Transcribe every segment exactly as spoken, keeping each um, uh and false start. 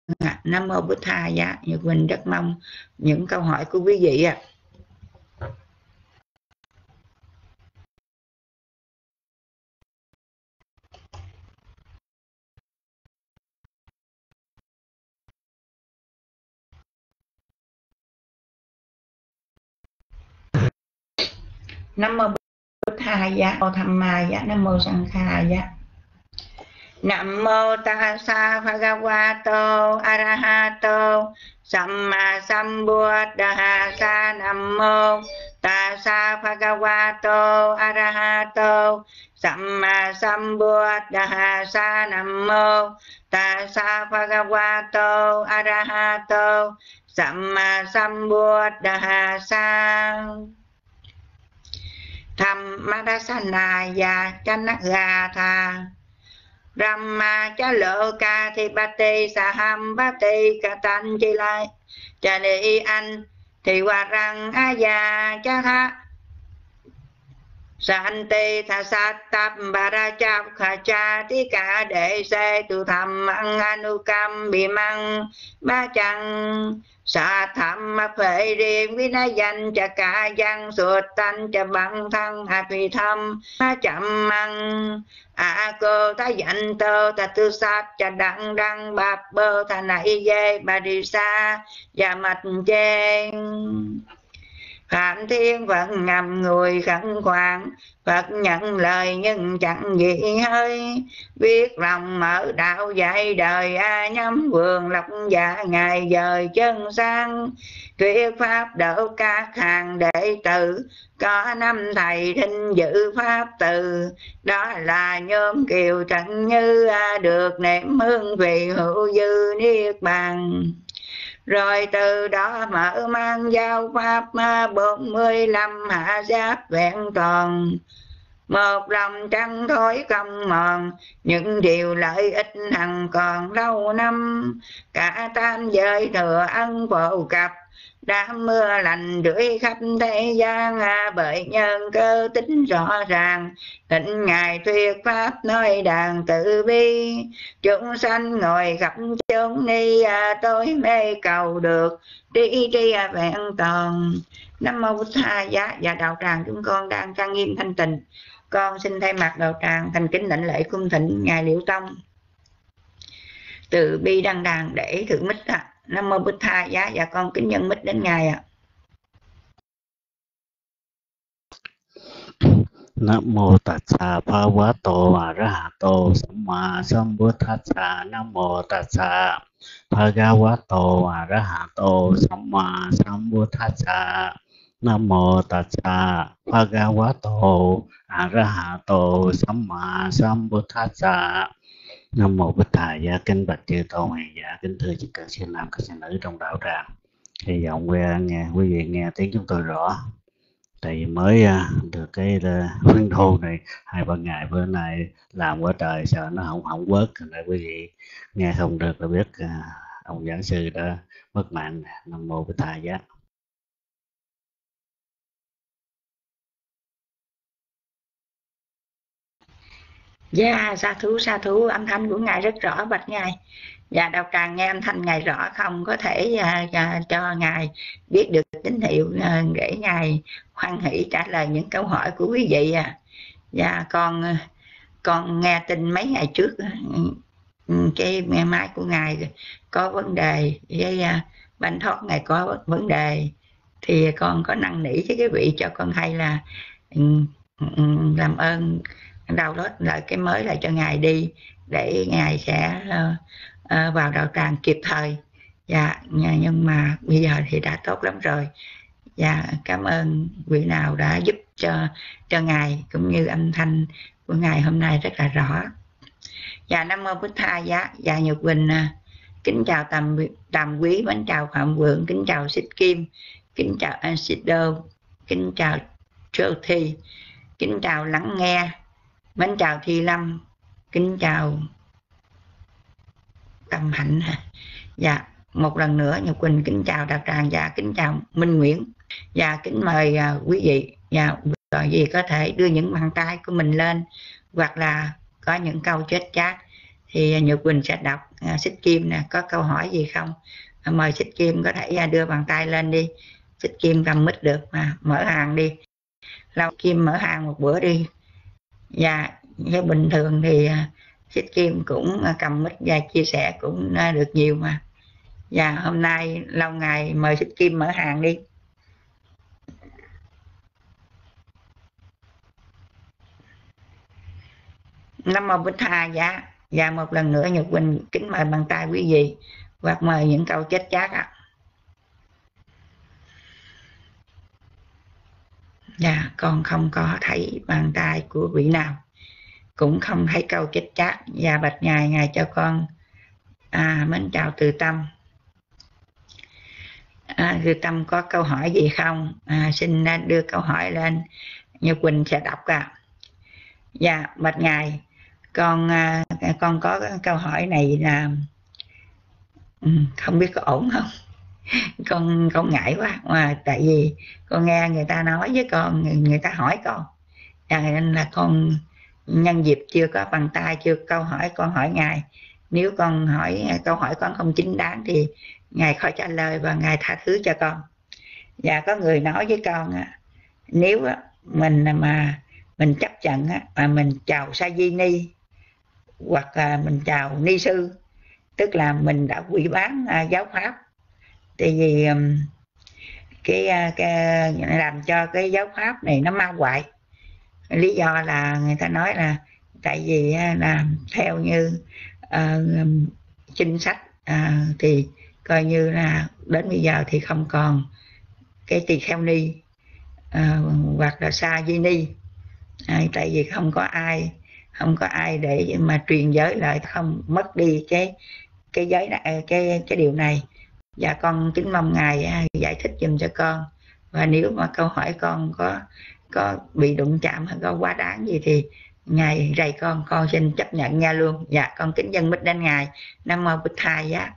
ạ. Nam mô Bụt Tha. Dạ, Nhật Quỳnh rất mong những câu hỏi của quý vị ạ. Nam mô Bụt Tha. Dạ, Mô Tham Ma. Dạ, Nam mô Sang Kha. Dạ. Nam mô Tassa Bhagavato Arahato Samma Sambuddhassa. Nam mô Tassa Bhagavato Arahato Samma Sambuddhassa. Nam mô Tassa Bhagavato Arahato Samma Sambuddhassa. Thammadassanaya Chanagata Brahma cha lộ ca thi ba ti sa ham ba ti ca tan chi lại cha đi anh thì hòa răng a già cha tha Santi tha sát tập bà ra chạp khả cha tí cả đệ xe tu thầm ăn anukam bị măng ba chăng sa thầm mà phệ riêng với na danh cha cả văn suột tanh cha bằng thân hạt vì thâm ba chậm măng à cô ta dặn tơ ta tư sát cha đăng đăng bạp bơ ta nãy dê bà đi xa và mạch chên. Phạm Thiên Phật ngầm người khẩn khoản Phật nhận lời nhưng chẳng gì hơi biết lòng mở đạo dạy đời a nhắm vườn lộc dạ ngày dời chân sang thuyết pháp đỡ các hàng đệ tử có năm thầy thinh dự pháp từ đó là nhóm kiều trần như được nếm hương vị hữu dư niết bàn. Rồi từ đó mở mang giao pháp bốn mươi lăm hạ giáp vẹn toàn một lòng trăng thối không mòn những điều lợi ích hằng còn lâu năm cả tam giới thừa ân phổ cập đám mưa lành rưỡi khắp thế gian bởi nhân cơ tính rõ ràng thịnh ngài thuyết pháp nói đàn tự bi chúng sanh ngồi khắp chốn ni tôi mê cầu được tri tri vẹn toàn. Nam mô Bụt Tha. Giá và đạo tràng chúng con đang trang nghiêm thanh tịnh, con xin thay mặt đạo tràng thành kính đảnh lễ cung thịnh ngài Liễu Tông từ bi đăng đàn để thượng mít ạ. Nam mô Bụt Tha. Giá và con kính nhân mít đến ngài ạ. Nam mô Tassa Bhagavato Arahato Samma Sambuddhassa. Nam mô Tassa Bhagavato Arahato Samma Sambuddhassa. Nam mô Tassa Bhagavato Arahato Samma Sambuddhassa. Nam mô Bụt Tha. Giá kính bạch chư tôn hiền giả, kính thưa chư các sư nam các sư nữ trong đạo tràng. Hy vọng nghe quý vị nghe tiếng chúng tôi rõ. Tại mới uh, được cái uh, phiên thu này hai ba ngày bữa nay làm quá trời, sợ nó không không bớt, nên quý vị nghe không được là biết uh, ông giảng sư đã mất mạng. Nam mô Bụt Tha. Giá. Dạ, sa thú sa thú, âm thanh của ngài rất rõ bạch ngài. Dạ, đạo tràng nghe âm thanh ngài rõ không có thể uh, uh, cho ngài biết được tín hiệu uh, để ngài hoan hỷ trả lời những câu hỏi của quý vị à. Dạ, con uh, con nghe tin mấy ngày trước uh, cái ngày mai của ngài có vấn đề với uh, Bánh Thoát ngài có vấn đề thì con có năn nỉ với cái vị cho con hay là um, um, làm ơn download lại cái mới lại cho ngài đi để ngài sẽ uh, uh, vào đạo tràng kịp thời. Dạ, nhưng mà bây giờ thì đã tốt lắm rồi. Dạ, cảm ơn vị nào đã giúp cho cho ngài cũng như âm thanh của ngài hôm nay rất là rõ. Dạ, Nam mô Bụt Tha. Dạ, dạ Nhật Quỳnh uh, kính chào Tầm Tầm Quý, kính chào Phạm Vượng, kính chào Xích Kim, kính chào Anh Xích Đô, kính chào Trơ Thi, kính chào Lắng Nghe, kính chào Thi Lâm, kính chào Tâm Hạnh. Dạ, một lần nữa Nhật Quỳnh kính chào đạo tràng và kính chào Minh Nguyễn. Và kính mời uh, quý vị và rồi gì có thể đưa những bàn tay của mình lên hoặc là có những câu chết chát thì Nhược Quỳnh sẽ đọc. à, Xích Kim nè, có câu hỏi gì không? à, mời Xích Kim có thể đưa bàn tay lên đi. Xích Kim cầm mic được mà, mở hàng đi. Lâu Kim mở hàng một bữa đi. Dạ, với bình thường thì Xích Kim cũng cầm mic và chia sẻ cũng được nhiều mà. Dạ, hôm nay lâu ngày mời Xích Kim mở hàng đi. Nam mô Bích Tha. Dạ, dạ một lần nữa Nhật Quỳnh kính mời bàn tay quý vị hoặc mời những câu chết chát ạ. Dạ, con không có thấy bàn tay của vị nào, cũng không thấy câu chết chát. Dạ, bạch ngài, ngài cho con à, mến chào Từ Tâm. à, Từ Tâm có câu hỏi gì không? à, xin đưa câu hỏi lên, Nhật Quỳnh sẽ đọc ạ. Dạ, bạch ngài, con à, con có câu hỏi này là không biết có ổn không. con con ngại quá mà, tại vì con nghe người ta nói với con, người, người ta hỏi con, cho nên là con nhân dịp chưa có bàn tay, chưa câu hỏi, con hỏi ngài. Nếu con hỏi câu hỏi con không chính đáng thì ngài khỏi trả lời và ngài tha thứ cho con. Và có người nói với con, nếu mình mà mình chấp nhận mà mình chào sa di ni hoặc là mình chào ni sư, tức là mình đã quỷ bán giáo pháp. Tại vì cái, cái làm cho cái giáo pháp này nó ma hoại. Lý do là người ta nói là tại vì là theo như uh, kinh sách uh, thì coi như là đến bây giờ thì không còn cái tỳ kheo ni uh, hoặc là sa di ni. À, tại vì không có ai không có ai để mà truyền giới lại, không mất đi cái cái giới này, cái cái điều này. Và con kính mong ngài giải thích giùm cho con. Và nếu mà câu hỏi con có có bị đụng chạm hay có quá đáng gì thì ngài rầy con, con xin chấp nhận nha luôn. Dạ, con kính dân mít đến ngài. Nam mô Bích Tha. Giá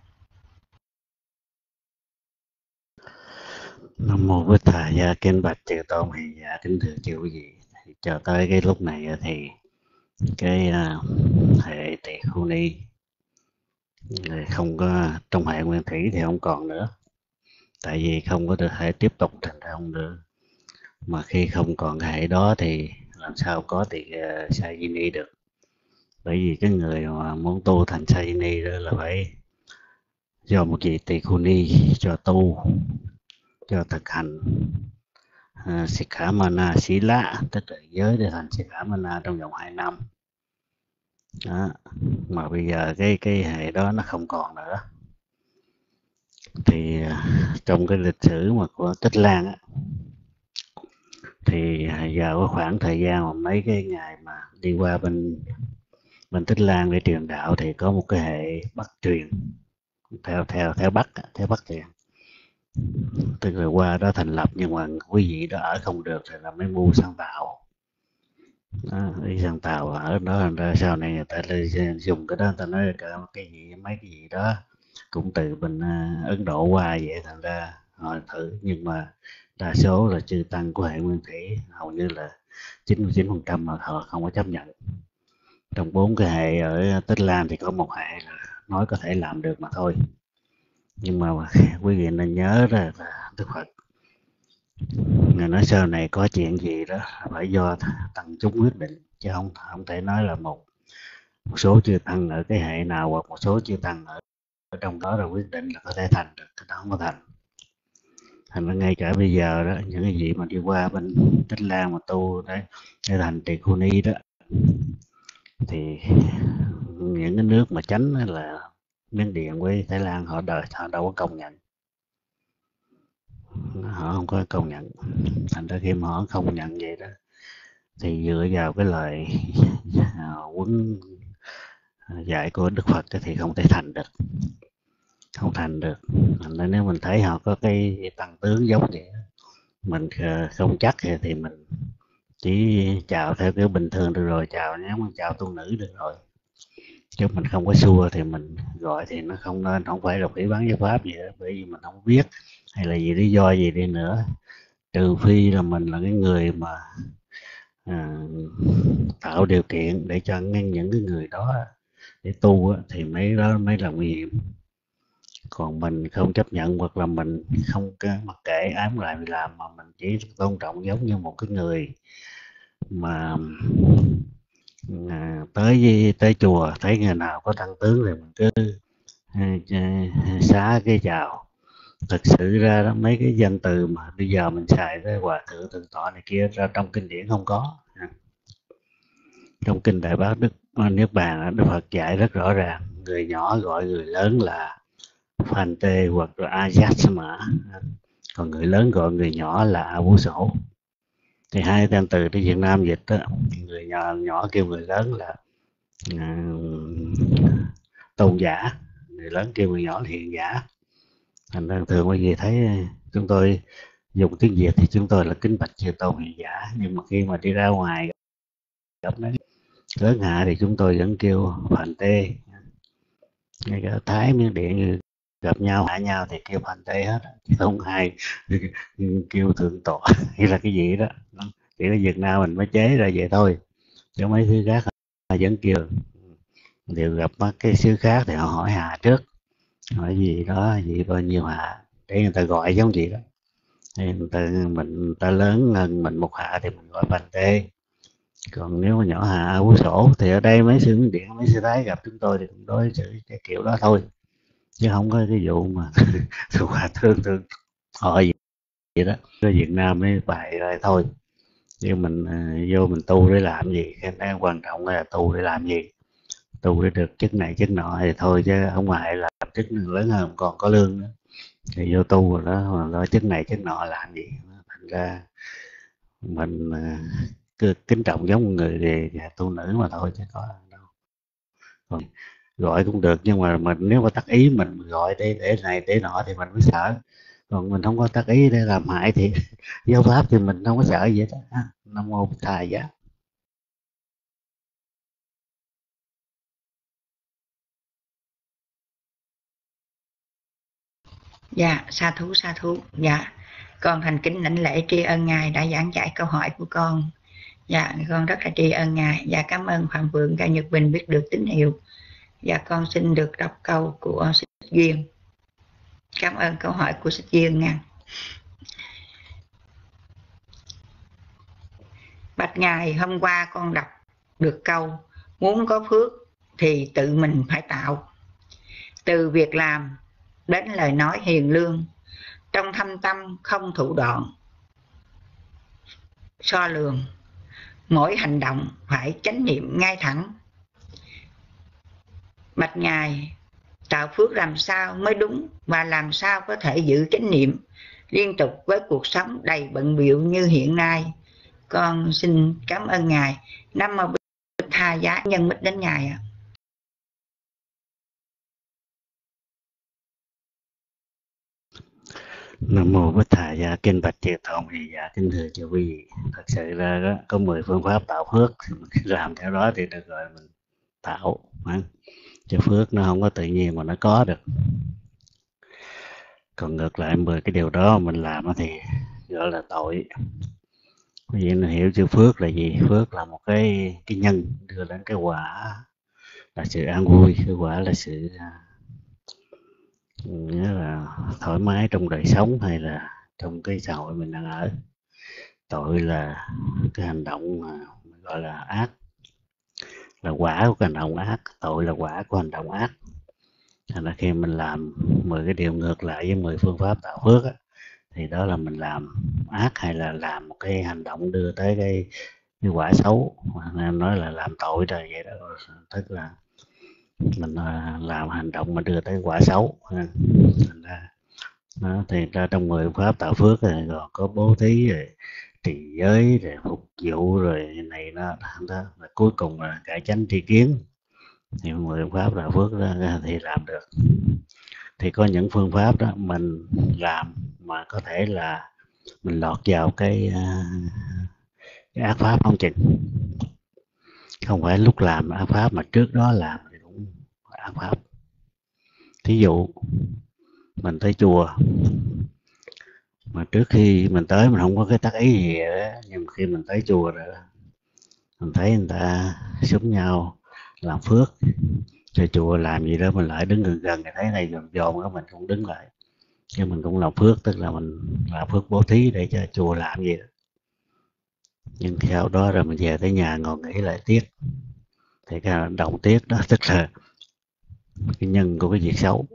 Nam mô Bích Tha. Giá kính bạch chư tôn hiền giả, kính thưa chư quý vị. Cho tới cái lúc này thì cái uh, hệ tỳ khưu ni không có, trong hệ nguyên thủy thì không còn nữa, tại vì không có được thể tiếp tục thành ra không được. Mà khi không còn cái hệ đó thì làm sao có tỳ uh, sa di ni được. Bởi vì cái người mà muốn tu thành sa di ni đó là phải do một vị tỳ khưu ni cho tu, cho thực hành uh, Sikkhamana Sila, tức là giới để thành Sikkhamana trong vòng hai năm. Đó. Mà bây giờ cái cái hệ đó nó không còn nữa. Thì trong cái lịch sử mà của Tích Lan á, thì vào cái khoảng thời gian mà mấy cái ngày mà đi qua bên bên Tích Lan để truyền đạo thì có một cái hệ Bắc truyền theo theo theo Bắc theo Bắc truyền, tức là qua đó thành lập, nhưng mà quý vị đó ở không được thì là mới mua sang Tàu. Đó, đi sang Tàu ở đó, thành ra sau này người ta dùng cái đó, người ta nói cái gì mấy cái gì đó cũng từ bên Ấn Độ qua vậy, thành ra họ thử. Nhưng mà đa số là chư tăng của hệ nguyên thủy, hầu như là chín mươi chín phần trăm mà họ không có chấp nhận. Trong bốn cái hệ ở Tích Lan thì có một hệ là nói có thể làm được mà thôi. Nhưng mà quý vị nên nhớ là Đức Phật Ngài nói sau này có chuyện gì đó phải do tăng chúng quyết định, chứ không không thể nói là một một số chư tăng ở cái hệ nào hoặc một số chư tăng ở, ở trong đó là quyết định là có thể thành được, cái đó không có thành. Thành ra ngay cả bây giờ đó, những cái gì mà đi qua bên Tích Lan mà tu đấy để thành tỳ khưu ni đó, thì những cái nước mà chánh là Miến Điện với Thái Lan, họ đời họ đâu có công nhận, họ không có công nhận. Thành ra khi mà họ không nhận vậy đó thì dựa vào cái lời huấn dạy của Đức Phật thì không thể thành được, không thành được. Thành ra nếu mình thấy họ có cái tăng tướng giống vậy, mình không chắc thì mình chỉ chào theo kiểu bình thường được rồi, chào nhé, mình chào tu nữ được rồi, chứ mình không có xua thì mình gọi thì nó không nên, không phải là phỉ báng giáo pháp gì đó, bởi vì mình không biết hay là gì lý do gì đi nữa, trừ phi là mình là cái người mà à, tạo điều kiện để cho những cái người đó để tu á, thì mấy đó mới là nguy hiểm. Còn mình không chấp nhận hoặc là mình không mặc kệ ám lại mình làm, mà mình chỉ tôn trọng giống như một cái người mà à, tới tới chùa thấy người nào có tăng tướng thì mình cứ à, à, xá cái chào. Thực sự ra đó, mấy cái danh từ mà bây giờ mình xài tới hòa thượng thượng tọa này kia ra trong kinh điển không có. Trong kinh Đại Bát Đức Niết Bàn, Đức Phật dạy rất rõ ràng, người nhỏ gọi người lớn là Phan Tê hoặc là Ajasma, còn người lớn gọi người nhỏ là A Vũ Sổ. Thì hai danh từ tiếng Việt Nam dịch đó, người nhỏ, nhỏ kêu người lớn là uh, tôn giả, người lớn kêu người nhỏ là hiền giả. Thành ra thường quý vị thấy chúng tôi dùng tiếng Việt thì chúng tôi là kính bạch chư tôn hiền giả, nhưng mà khi mà đi ra ngoài gặp mấy lớn hạ thì chúng tôi vẫn kêu Phan Tê. Ngay cả Thái Miến Điện gặp nhau hạ nhau thì kêu Phan Tê hết, chứ không ai kêu thượng tọa hay là cái gì đó. Chỉ có Việt Nam mình mới chế ra vậy thôi, chứ mấy thứ khác họ vẫn kêu. Đều gặp cái xứ khác thì họ hỏi hạ trước, hỏi gì đó gì bao nhiêu hạ để người ta gọi giống gì đó. Thì người ta, mình người ta lớn hơn mình một hạ thì mình gọi Phan Tê. Còn nếu mà nhỏ hạ A Vũ Sổ thì ở đây mấy sư Miến Điện, mấy sư Thái gặp chúng tôi thì cũng đối xử cái kiểu đó thôi, chứ không có cái vụ mà hòa thương thương họ gì vậy đó. Ở Việt Nam mới bài rồi thôi, chứ mình uh, vô mình tu để làm gì? Cái này quan trọng là tu để làm gì? Tu để được chức này chức nọ thì thôi, chứ ở ngoài làm chức lớn hơn còn có lương nữa, thì vô tu rồi đó mà lo chức này chức nọ làm gì? Thành ra mình uh, cứ kính trọng giống người về tu nữ mà thôi, chứ có đâu. Còn gọi cũng được, nhưng mà mình nếu mà tác ý mình gọi để để này để nọ thì mình mới sợ. Còn mình không có tác ý để làm hại thì giáo pháp thì mình không có sợ gì đó. Nam mô Bổn Thầy giá. Dạ, sa thú sa thú. Dạ, con thành kính lãnh lễ tri ân ngài đã giảng giải câu hỏi của con. Dạ, con rất là tri ân ngài. Dạ, cảm ơn Phạm Vượng Ca Nhật Bình biết được tín hiệu. Dạ, con xin được đọc câu của Xích Duyên. Cảm ơn câu hỏi của Xích Duyên nha. Bạch ngài, hôm qua con đọc được câu muốn có phước thì tự mình phải tạo. Từ việc làm đến lời nói hiền lương, trong thâm tâm không thủ đoạn so lường, mỗi hành động phải chánh niệm ngay thẳng. Bạch ngài, tạo phước làm sao mới đúng, và làm sao có thể giữ chánh niệm liên tục với cuộc sống đầy bận bịu như hiện nay? Con xin cảm ơn ngài. Nam mô Bích Tha Giá, nhân mít đến ngài ạ. Nam mô Bích Thầy Giá, kinh bạch chư tôn hiền giả, kính thưa chư quý vị. Thật sự ra đó có mười phương pháp tạo phước, thì mình làm theo đó thì được gọi mình tạo. Chứ phước nó không có tự nhiên mà nó có được. Còn ngược lại mười cái điều đó mình làm thì gọi là tội. Quý vị hiểu chữ phước là gì? Phước là một cái cái nhân đưa đến cái quả là sự an vui, cái quả là sự nghĩa là thoải mái trong đời sống hay là trong cái xã hội mình đang ở. Tội là cái hành động mà gọi là ác, là quả của cái hành động ác. Tội là quả của hành động ác. Thành ra khi mình làm mười cái điều ngược lại với mười phương pháp tạo phước á, thì đó là mình làm ác hay là làm một cái hành động đưa tới cái, cái quả xấu. Nên nói là làm tội rồi vậy đó, tức là mình làm hành động mà đưa tới quả xấu. Thành ra đó, thì ra trong mười pháp tạo phước rồi còn có bố thí rồi trì giới rồi phục vụ rồi này nó đó, và cuối cùng là cải chánh tri kiến. Thì mười pháp tạo phước ra thì làm được. Thì có những phương pháp đó mình làm mà có thể là mình lọt vào cái, cái ác pháp không chừng. Không phải lúc làm ác pháp mà trước đó làm thì cũng ác pháp. Thí dụ mình tới chùa mà trước khi mình tới mình không có cái tác ý gì đó, nhưng khi mình tới chùa rồi mình thấy người ta xúm nhau làm phước, Cho chùa làm gì đó mình lại đứng gần gần thấy này dòm dòm đó mình cũng đứng lại, chứ mình cũng làm phước, tức là mình làm phước bố thí để cho chùa làm gì đó. Nhưng theo đó rồi mình về tới nhà ngồi nghĩ lại tiếc, thì cái hành động tiếc đó tức là cái nhân của cái việc xấu.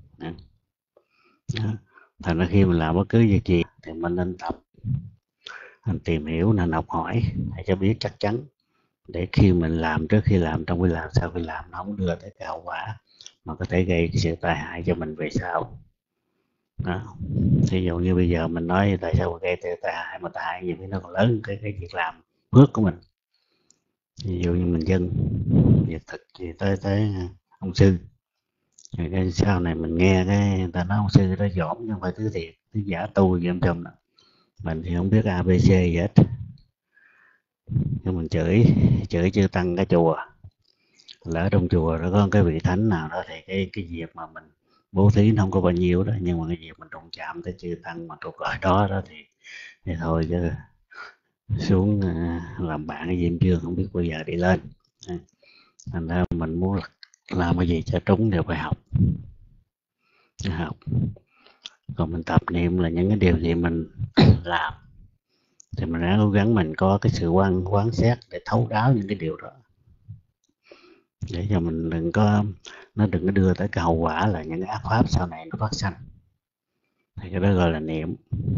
Thành ra khi mình làm bất cứ việc gì thì mình nên tập, mình tìm hiểu, nên học hỏi để cho biết chắc chắn, để khi mình làm, trước khi làm, trong khi làm, sau khi làm nó không đưa tới cái hậu quả mà có thể gây cái sự tai hại cho mình về sau. Đó. Thí dụ như bây giờ mình nói tại sao gây tai hại, mà tai hại nhiều khi nó còn lớn cái cái việc làm phước của mình. Ví dụ như mình dâng việc thực gì tới tới ông sư, rồi cái sau này mình nghe cái người ta nói ông sư đó dỗm chứ không phải thứ thiệt, thứ giả tu gì em chồng đó. Mình thì không biết a bê xê gì hết, nhưng mình chửi chửi chư tăng cái chùa. Lỡ trong chùa nó có cái vị thánh nào đó thì cái cái việc mà mình bố thí nó không có bao nhiêu đó, nhưng mà cái việc mình đụng chạm tới chư tăng mà thuộc loại đó đó thì, thì thôi chứ xuống làm bạn cái Diêm Dương không biết bao giờ đi lên. Thành ra mình muốn làm cái gì cho trúng đều phải học. học Còn mình tập niệm là những cái điều gì mình làm thì mình đã cố gắng mình có cái sự quan quán xét để thấu đáo những cái điều đó, để cho mình đừng có, nó đừng có đưa tới cái hậu quả là những ác pháp sau này nó phát sinh, thì cái đó gọi là niệm.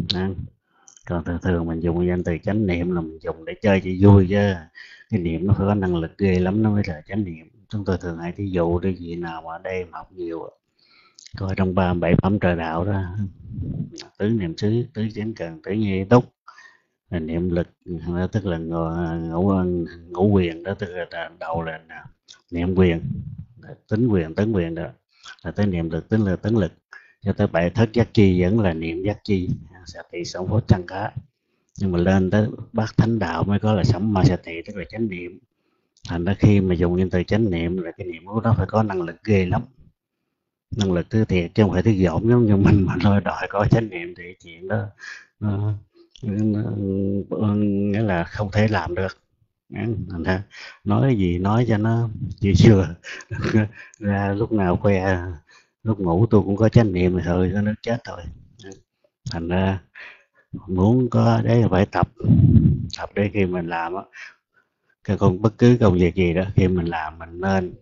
Còn thường thường mình dùng danh từ chánh niệm là mình dùng để chơi cho vui, chứ cái niệm nó phải có năng lực ghê lắm nó mới là chánh niệm. Chúng tôi thường hay thí dụ đi vị nào mà ở đây mà học nhiều coi trong ba bảy phẩm trời đạo đó, tứ niệm xứ, tứ chánh cần, tứ nhi túc, niệm lực đó, tức là ngũ ngũ quyền đó, tức là đầu là niệm quyền, tính quyền, tấn quyền đó là tới niệm lực, tính lực, tấn lực, cho tới bảy thất giác chi vẫn là niệm giác chi, xạ tỳ sống phốt chăng cá. Nhưng mà lên tới bát thánh đạo mới có là sấm ma xạ tỳ, tức là chánh niệm. Thành ra khi mà dùng những từ chánh niệm là cái niệm của nó phải có năng lực ghê lắm, năng lực thứ thiệt chứ không phải thứ dỗm giống như mình mà nói đòi có chánh niệm thì chuyện đó nó, nó, nó nghĩa là không thể làm được. Thành ra nói gì nói cho nó chịu chưa ra lúc nào khoe lúc ngủ tôi cũng có chánh niệm thì thôi nó chết thôi. Thành ra muốn có đấy là phải tập, tập để khi mình làm á, cái con bất cứ công việc gì đó khi mình làm mình nên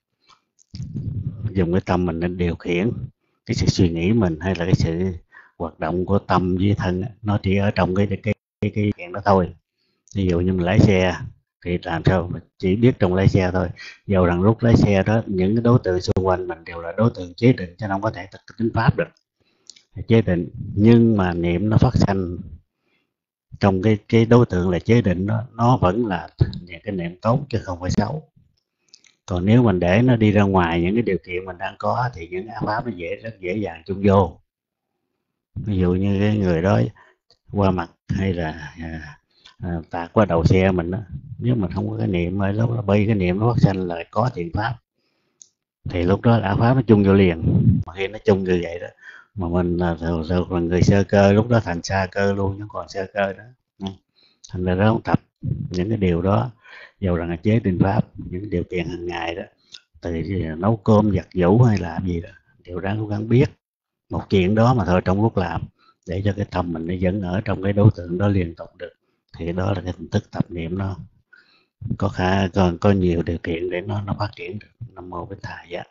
dùng cái tâm mình nên điều khiển cái sự suy nghĩ mình, hay là cái sự hoạt động của tâm với thân, nó chỉ ở trong cái cái cái cái chuyện đó thôi. Ví dụ như mình lái xe thì làm sao mình chỉ biết trong lái xe thôi, dầu rằng lúc lái xe đó những cái đối tượng xung quanh mình đều là đối tượng chế định, chứ không có thể tính pháp được, chế định. Nhưng mà niệm nó phát sanh trong cái cái đối tượng là chế định đó, nó vẫn là những cái niệm tốt chứ không phải xấu. Còn nếu mình để nó đi ra ngoài những cái điều kiện mình đang có thì những ác pháp nó dễ rất dễ dàng chung vô. Ví dụ như cái người đó qua mặt hay là à, à, tạt qua đầu xe mình đó, nếu mình không có cái niệm ấy, lúc đó bay cái niệm nó phát sanh là có thiện pháp thì lúc đó ác pháp nó chung vô liền. Mà khi nó chung như vậy đó mà mình là, là, là, là người sơ cơ, lúc đó thành sa cơ luôn chứ còn sơ cơ đó. Thành ra đó tập những cái điều đó, dầu rằng là chế định pháp, những điều kiện hàng ngày đó, từ nấu cơm giặt giũ hay làm gì đó, đều ráng cố gắng biết một chuyện đó mà thôi trong lúc làm, để cho cái tâm mình nó vẫn ở trong cái đối tượng đó liên tục được, thì đó là cái hình thức tập niệm nó có khả còn có nhiều điều kiện để nó nó phát triển được. Nam mô Bích Thầy Giá.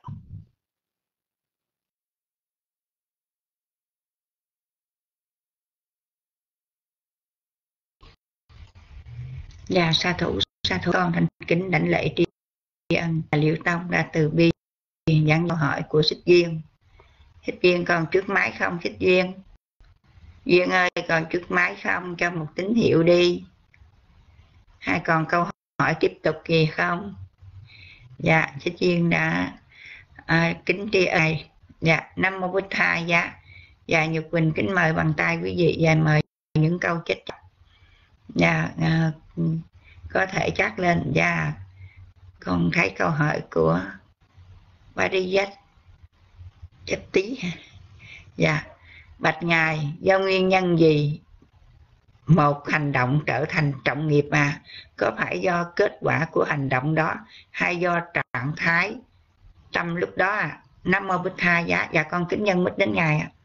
Dạ sa thủ sa thủ con thành kính đảnh lễ tri ân Liễu Tông đã từ bi dẫn câu hỏi của Xích Duyên. Xích Duyên còn trước máy không? Xích Duyên Duyên ơi còn trước máy không, cho một tín hiệu đi. Hay còn câu hỏi tiếp tục gì không? Dạ Xích Duyên đã à, kính tri ân. Dạ Nam mô Bích Thầy Giá. Dạ Nhật Quỳnh kính mời bằng tay quý vị và mời những câu chết. Dạ à, có thể chắc lên. Dạ con thấy câu hỏi của Bariyat chết tí. Dạ bạch ngài, do nguyên nhân gì một hành động trở thành trọng nghiệp à? Có phải do kết quả của hành động đó hay do trạng thái tâm lúc đó à. Nam mô Bích Tha Giá. Dạ con kính nhân mít đến ngài ạ.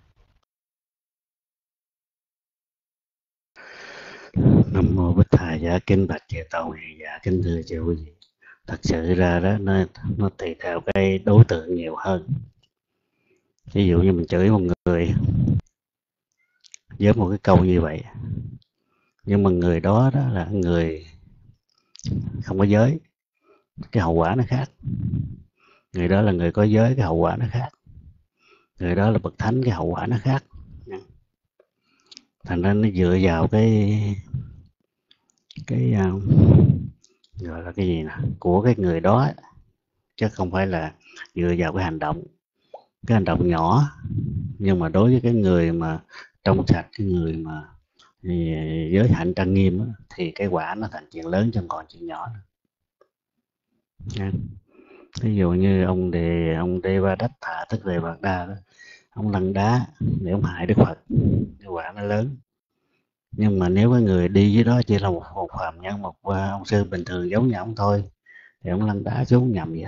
Nam mô Bích Tha Giá. Kính bạch chư tôn hiền giả, kính thưa chư quý vị. Thật sự ra đó nó nó tùy theo cái đối tượng nhiều hơn. Ví dụ như mình chửi một người với một cái câu như vậy, nhưng mà người đó đó là người không có giới, cái hậu quả nó khác. Người đó là người có giới, cái hậu quả nó khác. Người đó là bậc thánh, cái hậu quả nó khác. Thành ra nó dựa vào cái cái uh, gọi là cái gì nè, của cái người đó, chứ không phải là dựa vào cái hành động. Cái hành động nhỏ, nhưng mà đối với cái người mà trong sạch, cái người mà giới hạnh trang nghiêm đó, thì cái quả nó thành chuyện lớn chứ không còn chuyện nhỏ nữa. Ví dụ như ông đề ông Devadatta tức Đề Bạt Đa đó, ông lăn đá để ông hại Đức Phật, cái quả nó lớn. Nhưng mà nếu cái người đi với đó chỉ là một, một phàm nhân, một uh, ông sư bình thường giống như ông thôi, thì ông lăn đá xuống nhầm vậy.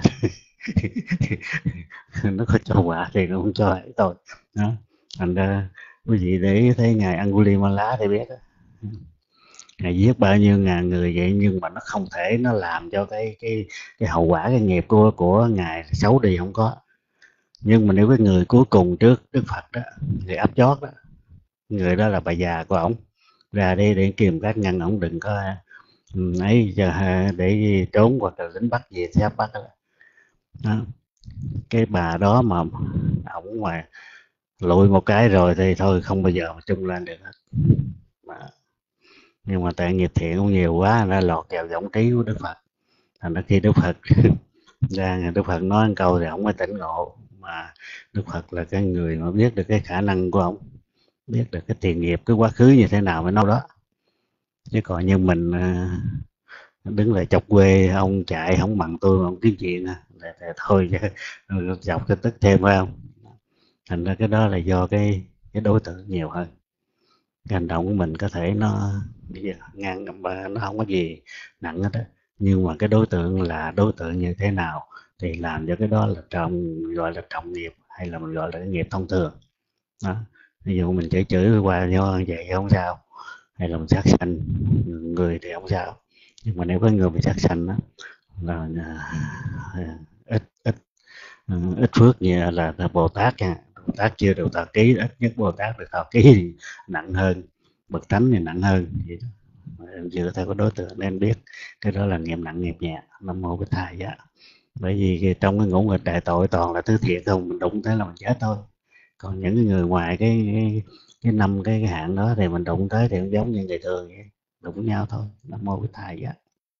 Nó có cho quả thì nó không cho ấy thôi đó. Thành ra quý vị để thấy ngài Angulimala thì biết đó, ngài giết bao nhiêu ngàn người vậy, nhưng mà nó không thể nó làm cho cái cái cái hậu quả, cái nghiệp của của ngài xấu đi, không có. Nhưng mà nếu cái người cuối cùng trước Đức Phật đó, người áp chót đó, người đó là bà già của ổng, ra đây để kìm các ngăn ổng đừng có ấy để trốn hoặc là lính bắt gì thì bắt đó. Đó. Cái bà đó mà ổng mà lụi một cái rồi thì thôi không bao giờ mà chung lên được hết. Mà, nhưng mà tại nghiệp thiện cũng nhiều quá, nó lọt vào võng trí của Đức Phật. Thành ra khi Đức Phật ra, Đức Phật nói một câu thì ổng mới tỉnh ngộ. Mà Đức Phật là cái người mà biết được cái khả năng của ổng, biết được cái tiền nghiệp, cái quá khứ như thế nào với nó đó. Chứ còn như mình đứng lại chọc quê, ông chạy không bằng tôi mà ông kiếm chuyện thì, thì thôi chứ chọc cái tức thêm, phải không? Thành ra cái đó là do cái cái đối tượng nhiều hơn. Cái hành động của mình có thể nó ngang, nó không có gì nặng hết đó, nhưng mà cái đối tượng là đối tượng như thế nào thì làm cho cái đó là trọng, gọi là trọng nghiệp, hay là mình gọi là cái nghiệp thông thường đó. Ví dụ mình chửi chửi qua nhau vậy không sao, hay là mình sát sanh người thì không sao. Nhưng mà nếu có người bị sát sanh đó là ít ít ít phước, như là, là Bồ Tát nha. Bồ Tát chưa được thọ ký, ít nhất Bồ Tát được thọ ký thì nặng hơn, bậc thánh thì nặng hơn. Dựa theo cái đối tượng nên biết cái đó là nghiệp nặng nghiệp nhẹ. Nam mô Bích Tha Giá. Bởi vì trong cái ngũ nghịch đại tội toàn là thứ thiệt không, mình đụng tới là mình chết thôi. Còn những người ngoài cái cái, cái năm cái, cái hạn đó thì mình đụng tới thì cũng giống như người thường vậy, đụng nhau thôi. Nam mô Bích Tha Giá.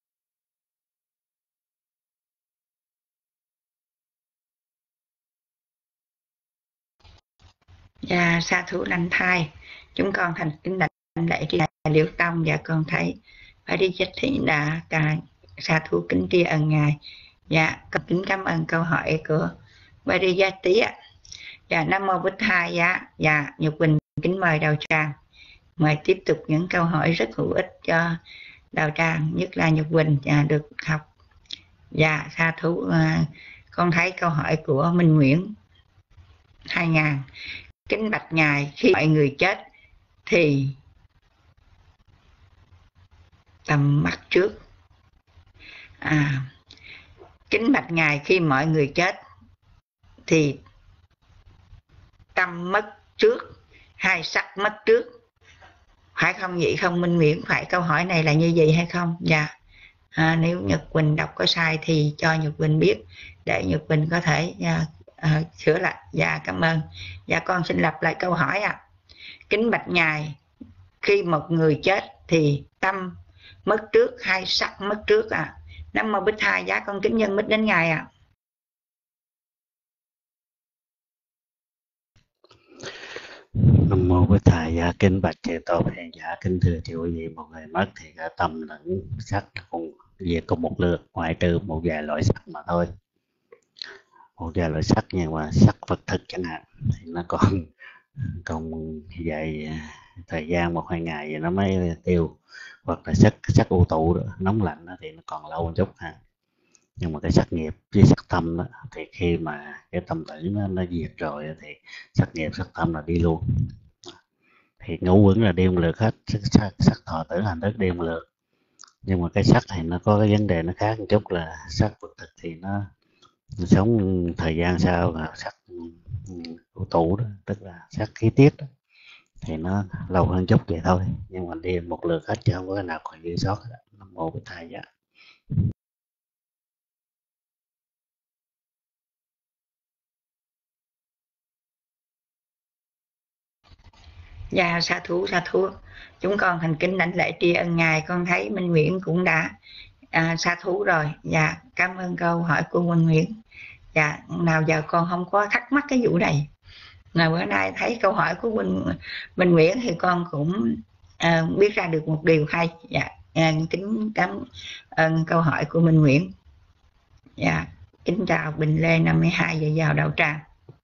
Dạ sa thủ lành thai, chúng con thành kính đảnh lễ tri đại Liễu Tông. Và con thấy phải đi chết thì đã cả sa thủ kính tri ân ngài. Dạ con kính cảm ơn câu hỏi của Varijati ạ. Dạ Nam mô Bích Tha Giá. Dạ Nhật Quỳnh kính mời Đạo Tràng, mời tiếp tục những câu hỏi rất hữu ích cho Đạo Tràng, nhất là Nhật Quỳnh dạ, được học. Dạ sa thủ à, con thấy câu hỏi của Minh Nguyễn hai ngàn. Kính bạch ngài, khi mọi người chết thì tầm mắt trước à, kính bạch ngài, khi mọi người chết thì tâm mất trước hay sắc mất trước, phải không vậy không Minh Nguyễn? Phải câu hỏi này là như vậy hay không? Dạ à, nếu Nhật Quỳnh đọc có sai thì cho Nhật Quỳnh biết để Nhật Quỳnh có thể à, à, sửa lại. Dạ cảm ơn. Dạ con xin lặp lại câu hỏi ạ. À. Kính bạch ngài, khi một người chết thì tâm mất trước hay sắc mất trước ạ? À? Nam mô Bích Tha Giá, con kính nhân mít đến ngài ạ. À. Nam mô Bích Tha Giá. Kính bạch chư tôn hiền giả, kính thưa chư quý vị, một người mất thì cả tâm lẫn sắc cùng diệt cùng một lượt, ngoại trừ một vài loại sắc mà thôi. Một vài loại sắc, nhưng mà sắc vật thực chẳng hạn thì nó còn còn vài thời gian một hai ngày thì nó mới tiêu, hoặc là sắc sắc u tụ đó, nóng lạnh đó, thì nó còn lâu một chút ha. Nhưng mà cái sắc nghiệp với sắc tâm đó, thì khi mà cái tâm tử nó, nó diệt rồi thì sắc nghiệp sắc tâm là đi luôn. Thì ngũ quẩn là đi một lượt hết, sắc, sắc, sắc thọ tử hành thức đi một lượt. Nhưng mà cái sắc thì nó có cái vấn đề nó khác một chút là sắc vật thực thì nó, nó sống thời gian sau là sắc của tủ đó, tức là sắc khí tiết đó, thì nó lâu hơn chút vậy thôi. Nhưng mà đi một lượt hết chứ không có cái nào còn dư sót hết. Nam mô Bích Thầy Giá. Dạ sa thú sa thú, chúng con thành kính đảnh lễ tri ân ngài. Con thấy Minh Nguyễn cũng đã à, sa thú rồi. Dạ cảm ơn câu hỏi của Minh Nguyễn. Dạ nào giờ con không có thắc mắc cái vụ này, nào bữa nay thấy câu hỏi của Minh Minh Nguyễn thì con cũng à, biết ra được một điều hay. Dạ à, kính cảm ơn câu hỏi của Minh Nguyễn. Dạ kính chào Bình Lê năm mươi hai giờ vào đạo tràng.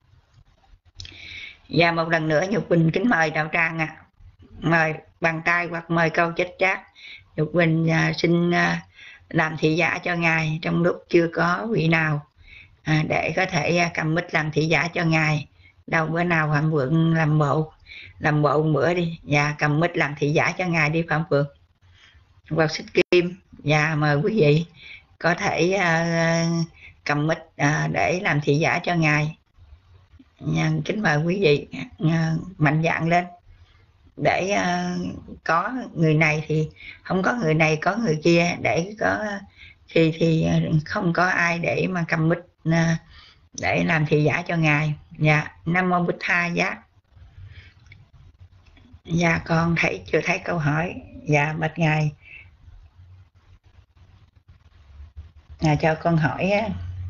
Và một lần nữa Nhục Bình kính mời đạo tràng ạ. À. Mời bằng tay hoặc mời câu chết chát. Nhục Bình à, xin à, làm thị giả cho ngài trong lúc chưa có vị nào à, để có thể à, cầm mic làm thị giả cho ngài. Đâu bữa nào Phạm Vượng làm bộ làm bộ một bữa đi và cầm mic làm thị giả cho ngài đi Phạm Vượng. Hoặc Xích Kim và mời quý vị có thể à, cầm mic à, để làm thị giả cho ngài. À, kính mời quý vị à, mạnh dạn lên để uh, có người này thì không có người này, có người kia, để có thì thì không có ai để mà cầm mic uh, để làm thị giả cho ngài. Dạ Nam Mô Bích Tha Giá. Dạ con thấy chưa thấy câu hỏi. Dạ bạch ngài ngài cho con hỏi á.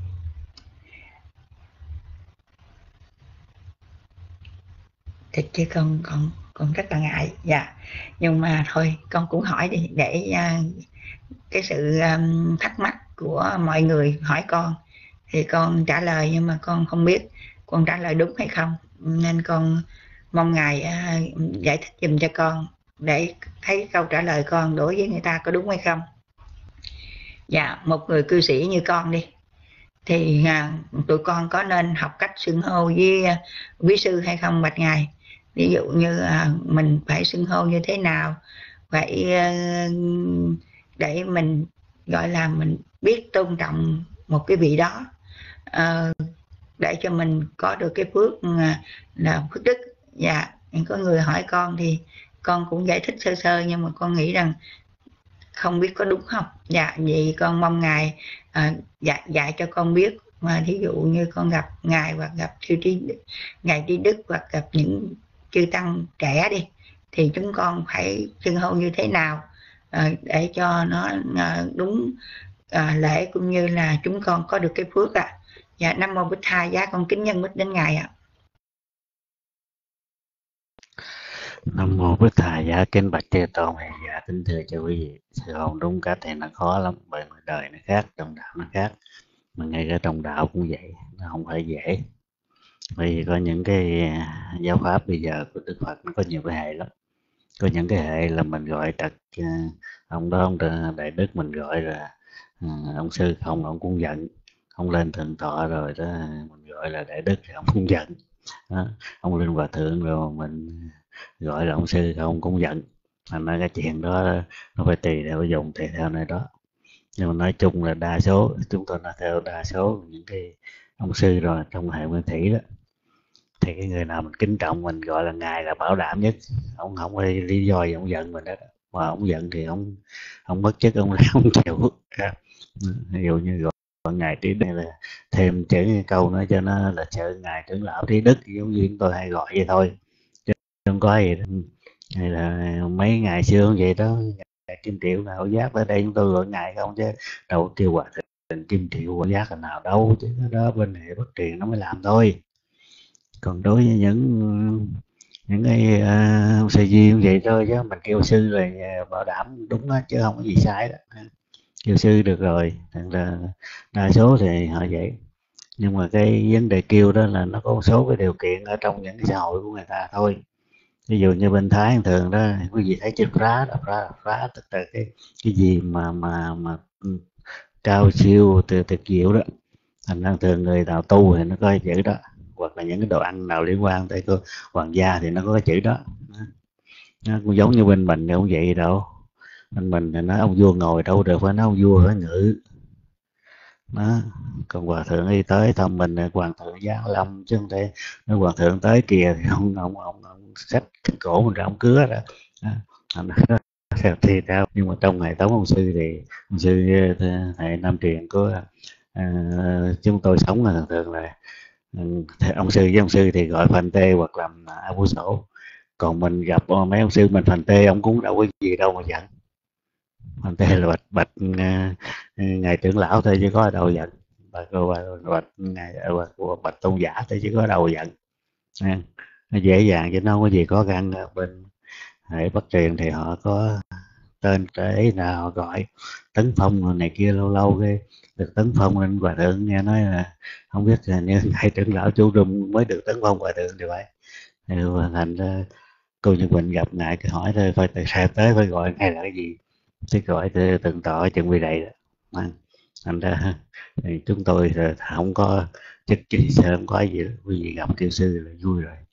Thật chứ con con con rất là ngại. Dạ nhưng mà thôi con cũng hỏi đi để uh, cái sự um, thắc mắc của mọi người hỏi con thì con trả lời, nhưng mà con không biết con trả lời đúng hay không, nên con mong ngài uh, giải thích giùm cho con để thấy câu trả lời con đối với người ta có đúng hay không. Dạ một người cư sĩ như con đi thì uh, tụi con có nên học cách xưng hô với uh, quý sư hay không bạch ngài? Ví dụ như uh, mình phải xưng hô như thế nào, vậy uh, để mình gọi là mình biết tôn trọng một cái vị đó, uh, để cho mình có được cái phước uh, là phước đức. Dạ có người hỏi con thì con cũng giải thích sơ sơ, nhưng mà con nghĩ rằng không biết có đúng không. Dạ vậy con mong ngài uh, dạy, dạy cho con biết, mà thí dụ như con gặp ngài hoặc gặp sư trí ngài Trí Đức hoặc gặp những chư tăng trẻ đi thì chúng con phải xưng hô như thế nào uh, để cho nó uh, đúng uh, lễ, cũng như là chúng con có được cái phước ạ. À. Dạ Nam Mô Bích Tha Giá, con kính nhân mít đến ngài ạ. À. Nam Mô Bích Thầy Giá, kính bạch Chư Tôn. Dạ kính thưa cho quý vị, sự hồn đúng cách thì nó khó lắm, bởi vì đời nó khác, trong đạo nó khác, mà ngay cả trong đạo cũng vậy, nó không phải dễ. Bởi vì có những cái giáo pháp bây giờ của Đức Phật nó có nhiều cái hệ lắm. Có những cái hệ là mình gọi trật ông đó, ông đại đức mình gọi là ông sư không, ông cũng giận. Ông lên thượng tọa rồi đó mình gọi là đại đức thì ông cũng giận đó. Ông lên hòa thượng rồi mình gọi là ông sư không cũng giận. Thành ra cái chuyện đó nó phải tùy theo dùng, tùy theo nơi đó. Nhưng mà nói chung là đa số chúng tôi nói theo đa số những cái ông sư rồi trong hệ nguyên thủy đó, thì cái người nào mình kính trọng mình gọi là ngài là bảo đảm nhất. Ông không có lý do gì ông giận mình đó, mà ông giận thì ông ông mất chức, ông không chịu. Ví dụ như gọi ngài Trí Đức là thêm chữ câu nữa cho nó là chữ ngài trưởng lão Trí Đức, giống như chúng tôi hay gọi vậy thôi, chứ không có gì đó. Hay là mấy ngày xưa cũng vậy đó, ngài Kim Triệu nào giác ở đây chúng tôi gọi ngài không, chứ đâu kêu hòa thượng Kim Triệu gọi giác là nào đâu, chứ đó bên hệ Bất Truyền nó mới làm thôi. Còn đối với những những cái uh, sư duyên vậy thôi, chứ mình kêu sư rồi bảo đảm đúng đó, chứ không có gì sai đó. Kêu sư được rồi, thành ra đa số thì họ vậy. Nhưng mà cái vấn đề kêu đó là nó có một số cái điều kiện ở trong những cái xã hội của người ta thôi. Ví dụ như bên Thái thường đó quý vị thấy chữ phá đó, phá, phá tức là cái cái gì mà mà mà cao siêu tuyệt tuyệt diệu đó. Thành ra thường người nào tu thì nó có cái chữ đó, hoặc là những cái đồ ăn nào liên quan tới cái hoàng gia thì nó có cái chữ đó. Nó cũng giống như bên mình thì không vậy đâu. Bên mình thì nói ông vua ngồi đâu được, phải nói ông vua phải ngự đó. Còn hòa thượng đi tới thăm mình là hoàng thượng giáng lâm, chứ không thể nói hoàng thượng tới kìa thì ông ông ông, ông xách cái cổ mình ra ông cứa đó, đó. Thành ra đó theo thì theo, nhưng mà trong ngày tống ông sư thì ông sư thầy Nam Truyền của à, chúng tôi sống là thường thường là ừ, ông sư với ông sư thì gọi phành tê hoặc làm a bu sổ. Còn mình gặp mấy ông sư mình phành tê ông cũng đâu có gì đâu mà giận. Phành tê là bạch bạch uh, ngài trưởng lão thôi chứ có ở đâu giận. Bạch bạch, bạch ngài bạch, bạch tôn giả thôi chứ có đâu giận. À, nó dễ dàng chứ nó không có gì khó khăn. Bên hệ Bắc Truyền thì họ có tên cái nào gọi tấn phong này kia, lâu lâu cái được tấn phong lên hòa thượng, nghe nói là không biết là như ngài trưởng lão chú Trung mới được tấn phong hòa thượng thì vậy. Thì thành ra cô Nhật Bình gặp ngài cứ hỏi thôi, phải tại sao tới phải gọi ngài là cái gì, chứ gọi từ từng tỏ chuẩn bị đầy đó. Thành ra thì chúng tôi thì không có chức gì sao không có gì đó. Quý vị gặp kêu sư là vui rồi.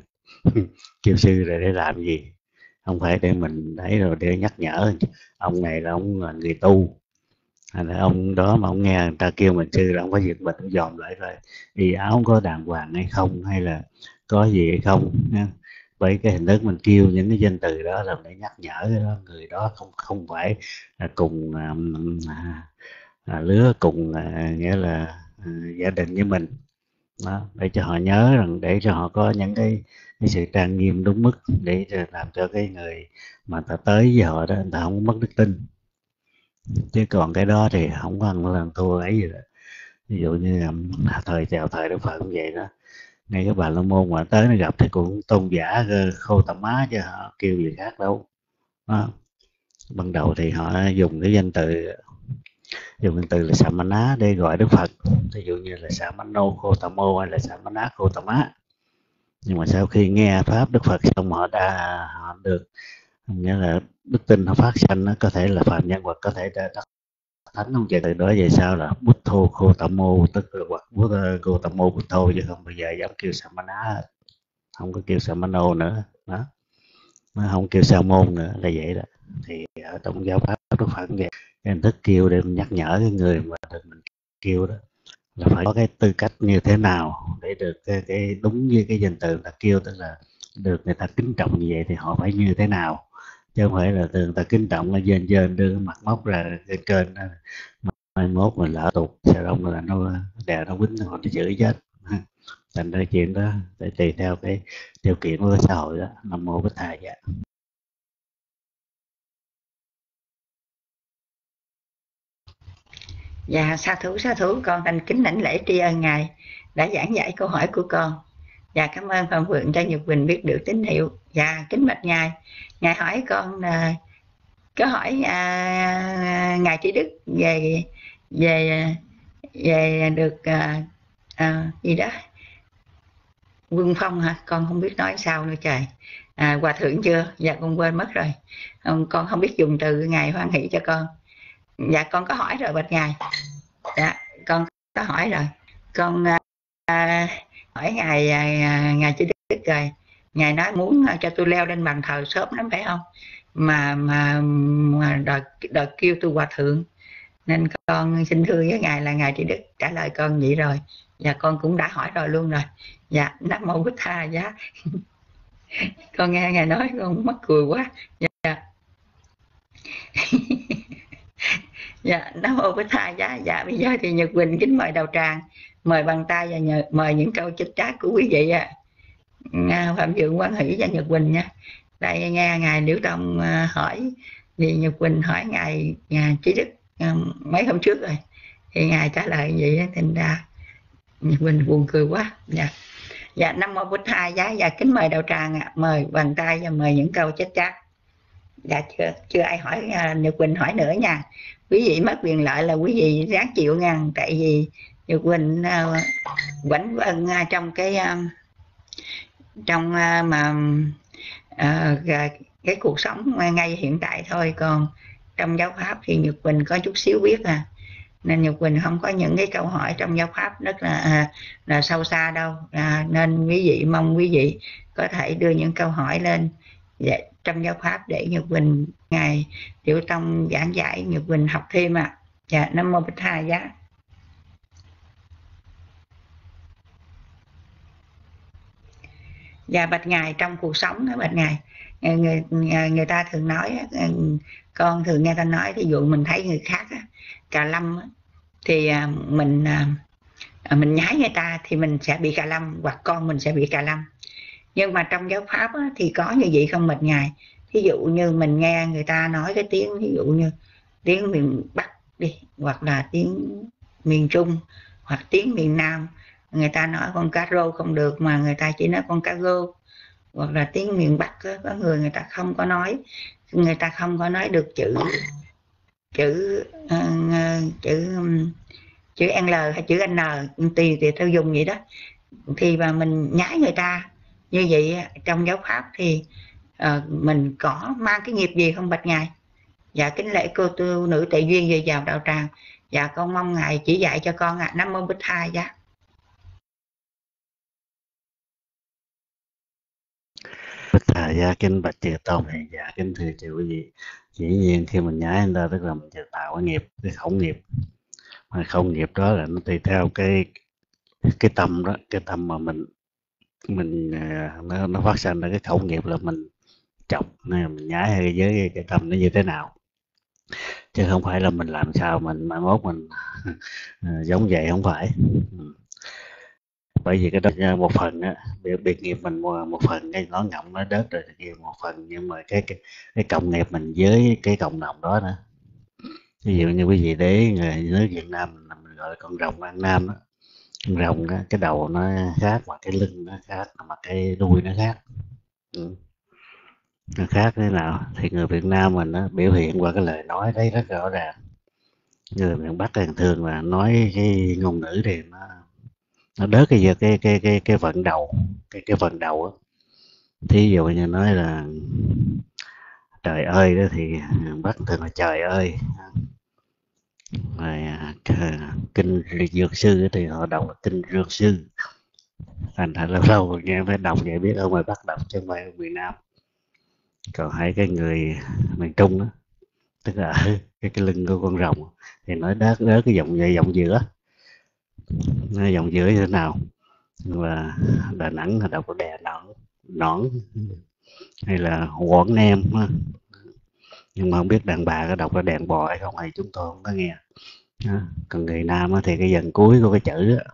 Kêu sư là để làm gì, không phải để mình đấy rồi để nhắc nhở ông này là ông là người tu, hay là ông đó mà ông nghe người ta kêu mình sư là ông có việc mình cũng dòm lại rồi y áo có đàng hoàng hay không, hay là có gì hay không nha. Với cái hình thức mình kêu những cái danh từ đó là để nhắc nhở cái đó, người đó không không phải là cùng à, à, lứa cùng à, nghĩa là à, gia đình với mình đó, để cho họ nhớ rằng, để cho họ có những cái, cái sự trang nghiêm đúng mức, để làm cho cái người mà ta tới với họ đó người ta không mất đức tin. Chứ còn cái đó thì không có ăn lần thua ấy gì đó. Ví dụ như là thời chào thời Đức Phật cũng vậy đó, ngay cái bà la môn mà tới nó gặp thì cũng tôn giả Khô Tầm Má chứ họ kêu gì khác đâu đó. Ban đầu thì họ dùng cái danh từ dùng danh từ là Samana để gọi Đức Phật, ví dụ như là Samano Khô Tầm Mô hay là Samana Khô Tầm Má. Nhưng mà sau khi nghe pháp Đức Phật xong họ đã họ được, nghĩa là đức tin họ phát sanh, nó có thể là phạm nhân hoặc có thể đắc thánh, không chạy từ đó về sau là Bút Thô Khô Tầm Mô, tức là hoặc Bút Khô Tầm Mô Bút Thô, chứ không bao giờ dám kêu Samana, không có kêu Samano nữa đó, nó không kêu Sa môn nữa, là vậy đó. Thì ở trong giáo pháp Đức Phật vậy, cái hình thức kêu để nhắc nhở cái người mà mình kêu đó là phải có cái tư cách như thế nào để được cái, cái đúng với cái danh từ là kêu, tức là được người ta kính trọng như vậy thì họ phải như thế nào, chứ không phải là từ người ta kính trọng là dên dên đưa cái mặt móc ra trên kênh đó. Mai mốt mình lỡ tục sao đông là nó đèo nó quýnh họ nó chửi chết. Thành ra chuyện đó để tùy theo cái điều kiện của cái xã hội đó. Nam mô Bích Thầy. Dạ. Dạ, sa thú sa thú, con thành kính lãnh lễ tri ân ngài đã giảng giải câu hỏi của con. Dạ, cảm ơn Phạm Vượng cho Nhật Quỳnh biết được tín hiệu. Dạ, kính bạch ngài, ngài hỏi con là có hỏi à, ngài Trí Đức về về về được à, à, gì đó Quân Phong hả? Con không biết nói sao nữa trời. À, hòa thượng chưa? Dạ con quên mất rồi. Con không biết dùng từ ngài hoan hỷ cho con. Dạ con có hỏi rồi bạch ngài. Dạ con có hỏi rồi. Con à, hỏi ngài à, ngài Trí Đức rồi. Ngài nói muốn cho tôi leo lên bàn thờ sớm lắm phải không? Mà mà, mà đòi, đòi kêu tôi hòa thượng. Nên con xin thưa với ngài là ngài Trí Đức trả lời con vậy rồi. Dạ con cũng đã hỏi rồi luôn rồi. Dạ Nam mô Bích Tha giá. Con nghe ngài nói con mắc cười quá. Dạ dạ Nam mô Bích Tha giá. Dạ bây giờ thì Nhật Quỳnh kính mời đầu tràng, mời bằng tay và nhờ, mời những câu chích chát của quý vị ạ. À. Phạm Vượng Quang Hỷ và Nhật Quỳnh nha. Đây nghe ngài Liễu Tông hỏi thì Nhật Quỳnh hỏi ngài, ngài Trí Đức mấy hôm trước rồi thì ngài trả lời vậy, thành ra Nhật Quỳnh buồn cười quá. Dạ dạ Nam mô Bích Tha giá. Dạ kính mời đầu tràng ạ, mời bàn tay và mời những câu chích chát. Dạ chưa chưa ai hỏi Nhật Quỳnh hỏi nữa nha. Quý vị mất quyền lợi là quý vị ráng chịu nha, tại vì Nhật Quỳnh quảnh uh, vân uh, trong cái uh, trong uh, mà uh, cái cuộc sống ngay hiện tại thôi, còn trong giáo pháp thì Nhật Quỳnh có chút xíu biết à. nên Nhật Quỳnh không có những cái câu hỏi trong giáo pháp rất là à, là sâu xa đâu, à, nên quý vị mong quý vị có thể đưa những câu hỏi lên để, trong giáo pháp để Nhật Quỳnh ngài Tiểu Tông giảng giải, Nhật Quỳnh học thêm ạ. À. Dạ, Nam Mô Bích Tha Giá. Dạ, bạch ngài, trong cuộc sống đó bạch ngài, người, người, người ta thường nói, con thường nghe ta nói, thí dụ mình thấy người khác cà lâm thì mình mình nhái người ta thì mình sẽ bị cà lâm, hoặc con mình sẽ bị cà lâm. Nhưng mà trong giáo pháp thì có như vậy không bạch ngài? Thí dụ như mình nghe người ta nói cái tiếng, ví dụ như tiếng miền Bắc đi, hoặc là tiếng miền Trung, hoặc tiếng miền Nam, người ta nói con cá rô không được mà người ta chỉ nói con cá rô, hoặc là tiếng miền Bắc có người người ta không có nói, người ta không có nói được chữ chữ uh, chữ chữ L hay chữ N, tùy tùy theo dùng vậy đó, thì mà mình nhái người ta như vậy trong giáo pháp thì uh, mình có mang cái nghiệp gì không bạch ngài? Dạ, kính lễ cô tu nữ Tệ Duyên về vào đạo tràng. Dạ, con mong ngài chỉ dạy cho con ạ. À. Nam Mô Bích Tha Giá. Bích Tha Giá kính bạch Chư Tôn. Dạ, kính thưa chư quý vị, dĩ nhiên khi mình nhái người ta tức là mìnhจะtạo cái nghiệp, cái khẩu nghiệp, mà khẩu nghiệp đó là nó tùy theo cái cái tâm đó, cái tâm mà mình mình nó, nó phát sinh ra cái khẩu nghiệp là mình chọc nên mình nhái hay với cái, cái tâm nó như thế nào, chứ không phải là mình làm sao mình mai mốt mình giống vậy, không phải. Bởi vì cái đó một phần á, biệt, biệt nghiệp mình một phần cái nó ngậm nó đớt rồi kia một phần, nhưng mà cái cái cái cộng nghiệp mình với cái cộng đồng đó nữa. Ví dụ như quý vị để người nước Việt Nam mình gọi là con rồng An Nam đó, con rồng đó, cái đầu nó khác, mà cái lưng nó khác, mà cái đuôi nó khác. Ừ. Nó khác thế nào thì người Việt Nam mình nó biểu hiện qua cái lời nói đấy rất rõ ràng. Người miền Bắc thường thường là nói cái ngôn ngữ thì nó nó đớt cái cái cái cái cái vận đầu, cái cái vận đầu á. Thí dụ như nói là trời ơi đó thì Bắc thường là trời ơi. Rồi kinh dược sư thì họ đọc là kinh dược sư. Thành thật là lâu nghe phải đọc vậy biết ở ngoài Bắc đọc chứ không phải ở miền Nam. Còn hai cái người miền Trung đó, tức là cái cái lưng của con rồng thì nói đớt đớt cái giọng vậy, giọng giữa, nó giọng giữa như thế nào là Đà Nẵng là đọc có đè nõn nõn hay là Quảng Nam, nhưng mà không biết đàn bà có đọc là đèn bò hay không thì chúng tôi không có nghe. Còn người Nam thì cái dần cuối của cái chữ đó,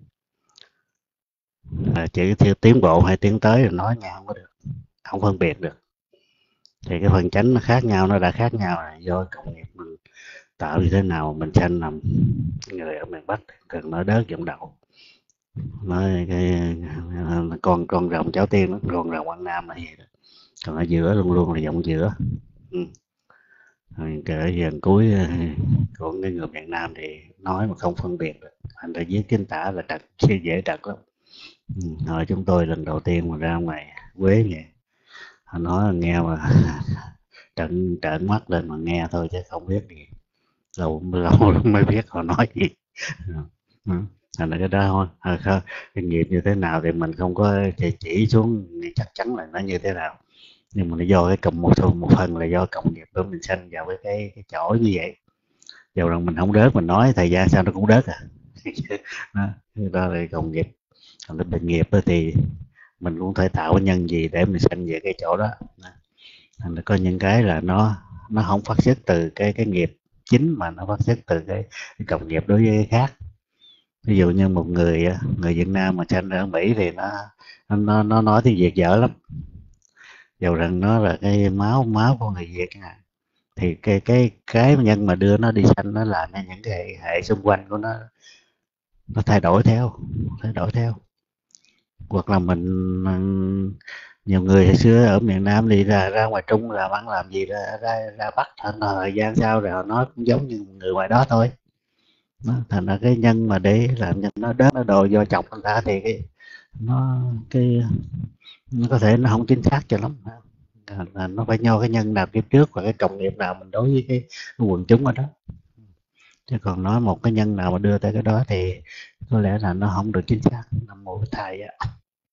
là chữ theo tiến bộ hay tiến tới rồi nói nghe không có được, không phân biệt được. Thì cái phần chánh nó khác nhau, nó đã khác nhau là do cộng nghiệp mình tạo như thế nào. Mình sanh làm người ở miền Bắc cần nói đớt giọng đầu, nói cái con con rồng cháu tiên nó con rồng Quảng Nam là vậy đó. Còn ở giữa luôn luôn là giọng giữa. Ừ. Rồi cái dần cuối của cái người miền Nam thì nói mà không phân biệt được, thành ra viết chính tả là trật, dễ trật lắm. Ừ. Hồi chúng tôi lần đầu tiên mà ra ngoài Quế vậy, họ nói nghe mà trợn trợn mắt lên mà nghe thôi chứ không biết gì, lâu lâu mới biết họ nói gì. Ừ. Thành ra cái đó thôi, cái nghiệp như thế nào thì mình không có chỉ, chỉ xuống chắc chắn là nó như thế nào, nhưng mà nó do cái cộng một một phần là do cộng nghiệp của mình sanh vào với cái cái chỗ như vậy. Dầu rằng mình không đớt mình nói thời gian sao nó cũng đớt à. Đó, đó là cộng nghiệp. Còn cái bệnh nghiệp thì mình cũng thể tạo cái nhân gì để mình sanh về cái chỗ đó. Thành ra có những cái là nó nó không phát xuất từ cái cái nghiệp chính mà nó phát xuất từ cái, cái cộng nghiệp đối với cái khác. Ví dụ như một người người Việt Nam mà sanh ở Mỹ thì nó nó nó nói tiếng Việt dở lắm, dầu rằng nó là cái máu máu của người Việt nha, thì cái cái cái nhân mà đưa nó đi sanh nó làm cho những cái hệ, hệ xung quanh của nó nó thay đổi theo thay đổi theo. Hoặc là mình nhiều người hồi xưa ở miền Nam đi ra ra ngoài Trung làm ăn làm gì ra ra, ra Bắc, thành thời gian sau rồi họ nói cũng giống như người ngoài đó thôi. Nó thành ra cái nhân mà để làm cho nó đớt nó đồ do chọc người ta thì cái nó cái nó có thể nó không chính xác cho lắm, là nó phải do cái nhân nào kiếp trước và cái cộng nghiệp nào mình đối với cái, cái quần chúng ở đó. Chứ còn nói một cái nhân nào mà đưa tới cái đó thì có lẽ là nó không được chính xác. Nam mô thầy á.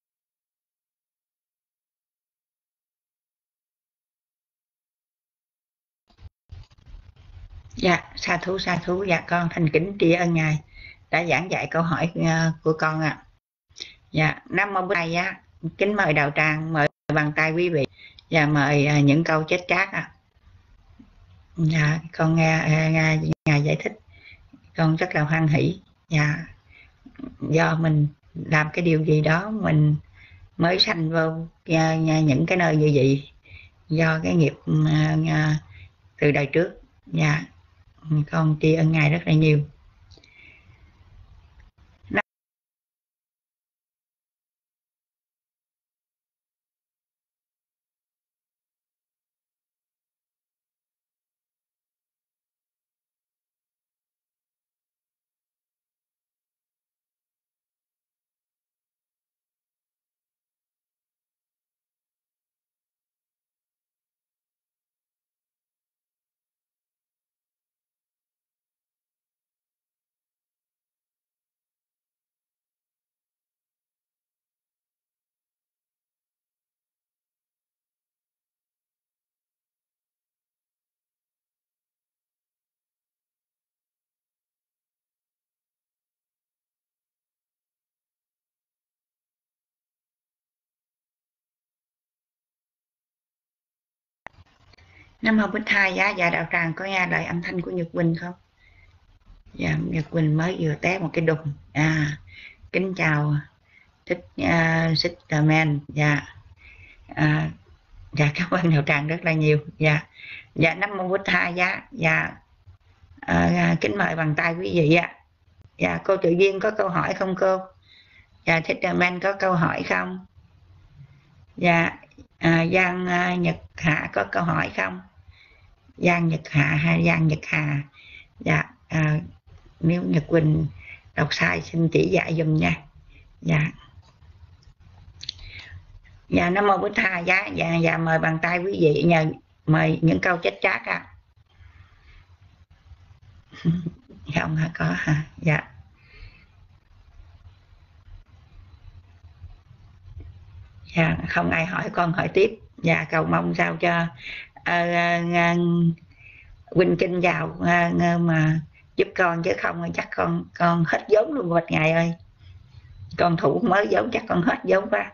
Dạ, sa thú sa thú. Dạ con thành kính tri ân ngài đã giảng dạy câu hỏi uh, của con ạ. À. Dạ, Nam mô Bụt Thầy á, kính mời đạo tràng, mời bàn tay quý vị và mời uh, những câu chết chát ạ. À. Dạ, con nghe uh, nghe ngài giải thích, con rất là hoan hỷ. Dạ, do mình làm cái điều gì đó mình mới sanh vô uh, những cái nơi như vậy do cái nghiệp uh, uh, từ đời trước. Dạ, con tri ân ngài rất là nhiều. Nam mô Bích Thai. Dạ, dạ đạo tràng có nghe lại âm thanh của Nhật Quỳnh không? Dạ, Nhật Quỳnh mới vừa té một cái đùng. À, kính chào thích uh, xích men. Dạ, à, dạ cảm ơn đạo tràng rất là nhiều. Dạ, dạ Nam mô Bích Thai. Dạ, dạ à, kính mời bằng tay quý vị ạ. Dạ, cô tự nhiên có câu hỏi không cô? Dạ, thích men có câu hỏi không? Dạ, à, Giang uh, Nhật Hạ có câu hỏi không? Giang Nhật Hạ hay Giang Nhật Hà? Dạ, à, nếu Nhật Quỳnh đọc sai xin chỉ dạy dùm nha. Dạ, dạ Nam mô Bụt Thầy. Dạ, dạ, dạ mời bàn tay quý vị, nhờ mời những câu chết chát ạ. À. Không hả? Có hả? Dạ. Dạ, không ai hỏi con hỏi tiếp. Dạ, cầu mong sao cho uh, uh, Quỳnh Kinh vào uh, mà giúp con, chứ không chắc con con hết vốn luôn Bạch Ngài ơi. Con thủ mới vốn chắc con hết vốn quá.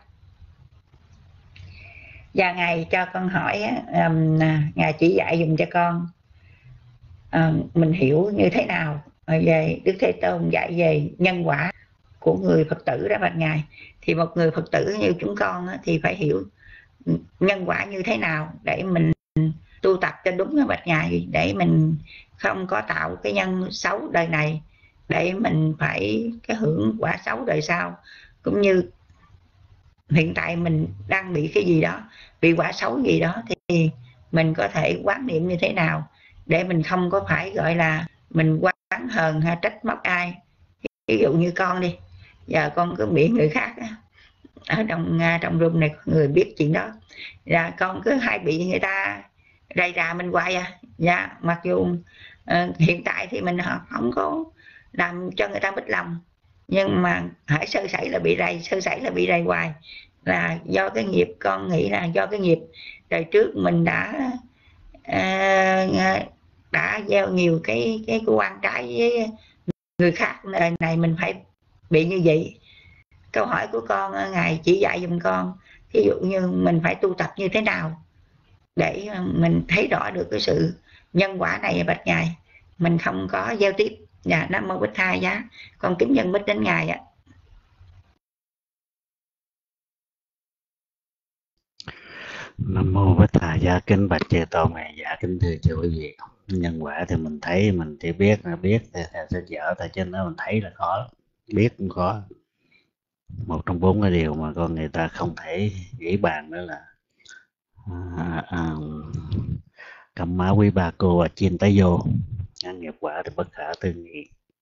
Và Ngài cho con hỏi, um, Ngài chỉ dạy dùm cho con uh, mình hiểu như thế nào về Đức Thế Tôn dạy về nhân quả của người Phật tử đó Bạch Ngài. Thì một người Phật tử như chúng con thì phải hiểu nhân quả như thế nào để mình tu tập cho đúng đó Bạch Ngài, để mình không có tạo cái nhân xấu đời này để mình phải cái hưởng quả xấu đời sau, cũng như hiện tại mình đang bị cái gì đó, bị quả xấu gì đó, thì mình có thể quán niệm như thế nào để mình không có phải gọi là mình oán hờn hay trách móc ai. Ví dụ như con đi, giờ con cứ bị người khác ở trong trong room này có người biết chuyện đó, là con cứ hay bị người ta rầy rà mình hoài à. Dạ, mặc dù uh, hiện tại thì mình không có làm cho người ta mất lòng, nhưng mà hãy sơ sẩy là bị rầy, sơ sẩy là bị rầy hoài, là do cái nghiệp. Con nghĩ là do cái nghiệp đời trước mình đã uh, đã gieo nhiều cái cái quan trái với người khác, đời này mình phải bị như vậy. Câu hỏi của con Ngài chỉ dạy giùm con, ví dụ như mình phải tu tập như thế nào để mình thấy rõ được cái sự nhân quả này Bạch Ngài, mình không có giao tiếp. Dạ, Nam mô Bích Thai. Giá con kính dân bích đến Ngài ạ. Nam mô Bích Thầy. Giá kính bạch chư tôn ngài. Dạ kính thưa chư quý vị, nhân quả thì mình thấy mình chỉ biết là biết thì sẽ dở thôi, chứ nó mình thấy là khó lắm, biết cũng khó. Một trong bốn cái điều mà con người ta không thể nghĩ bàn đó là à, à, cầm má quý ba cô và chiên tái vô, nghiệp quả thì bất khả tư nghị.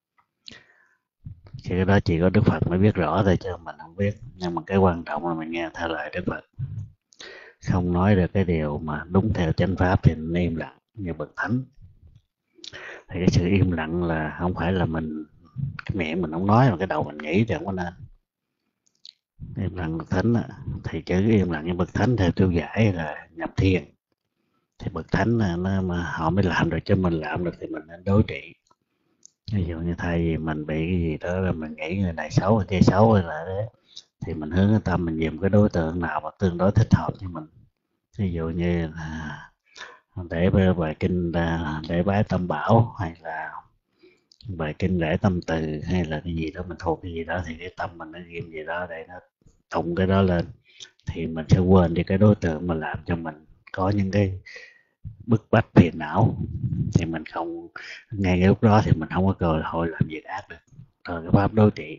Cái đó chỉ có Đức Phật mới biết rõ thôi, chứ mình không biết. Nhưng mà cái quan trọng là mình nghe theo lời Đức Phật, không nói được cái điều mà đúng theo chánh pháp thì nên im lặng như bậc thánh. Thì cái sự im lặng là không phải là mình cái miệng mình không nói mà cái đầu mình nghĩ thì không có nên. Im lặng bậc thánh á, thì chữ im lặng như bậc thánh theo tôi giải là nhập thiền. Thì bậc thánh là nó mà họ mới làm được, cho mình làm được thì mình nên đối trị. Ví dụ như thay vì mình bị cái gì đó là mình nghĩ người này xấu người kia xấu hay là thế, thì mình hướng cái tâm mình nhìn cái đối tượng nào mà tương đối thích hợp với mình. Ví dụ như là để bài kinh để bái tâm bảo, hay là bài kinh để tâm từ, hay là cái gì đó mình thuộc cái gì đó, thì cái tâm mình nó ghim gì đó để nó tụng cái đó lên, thì mình sẽ quên đi cái đối tượng mà làm cho mình có những cái bức bách phiền não. Thì mình không, ngay cái lúc đó thì mình không có cơ hội làm việc ác được. Rồi cái pháp đối trị,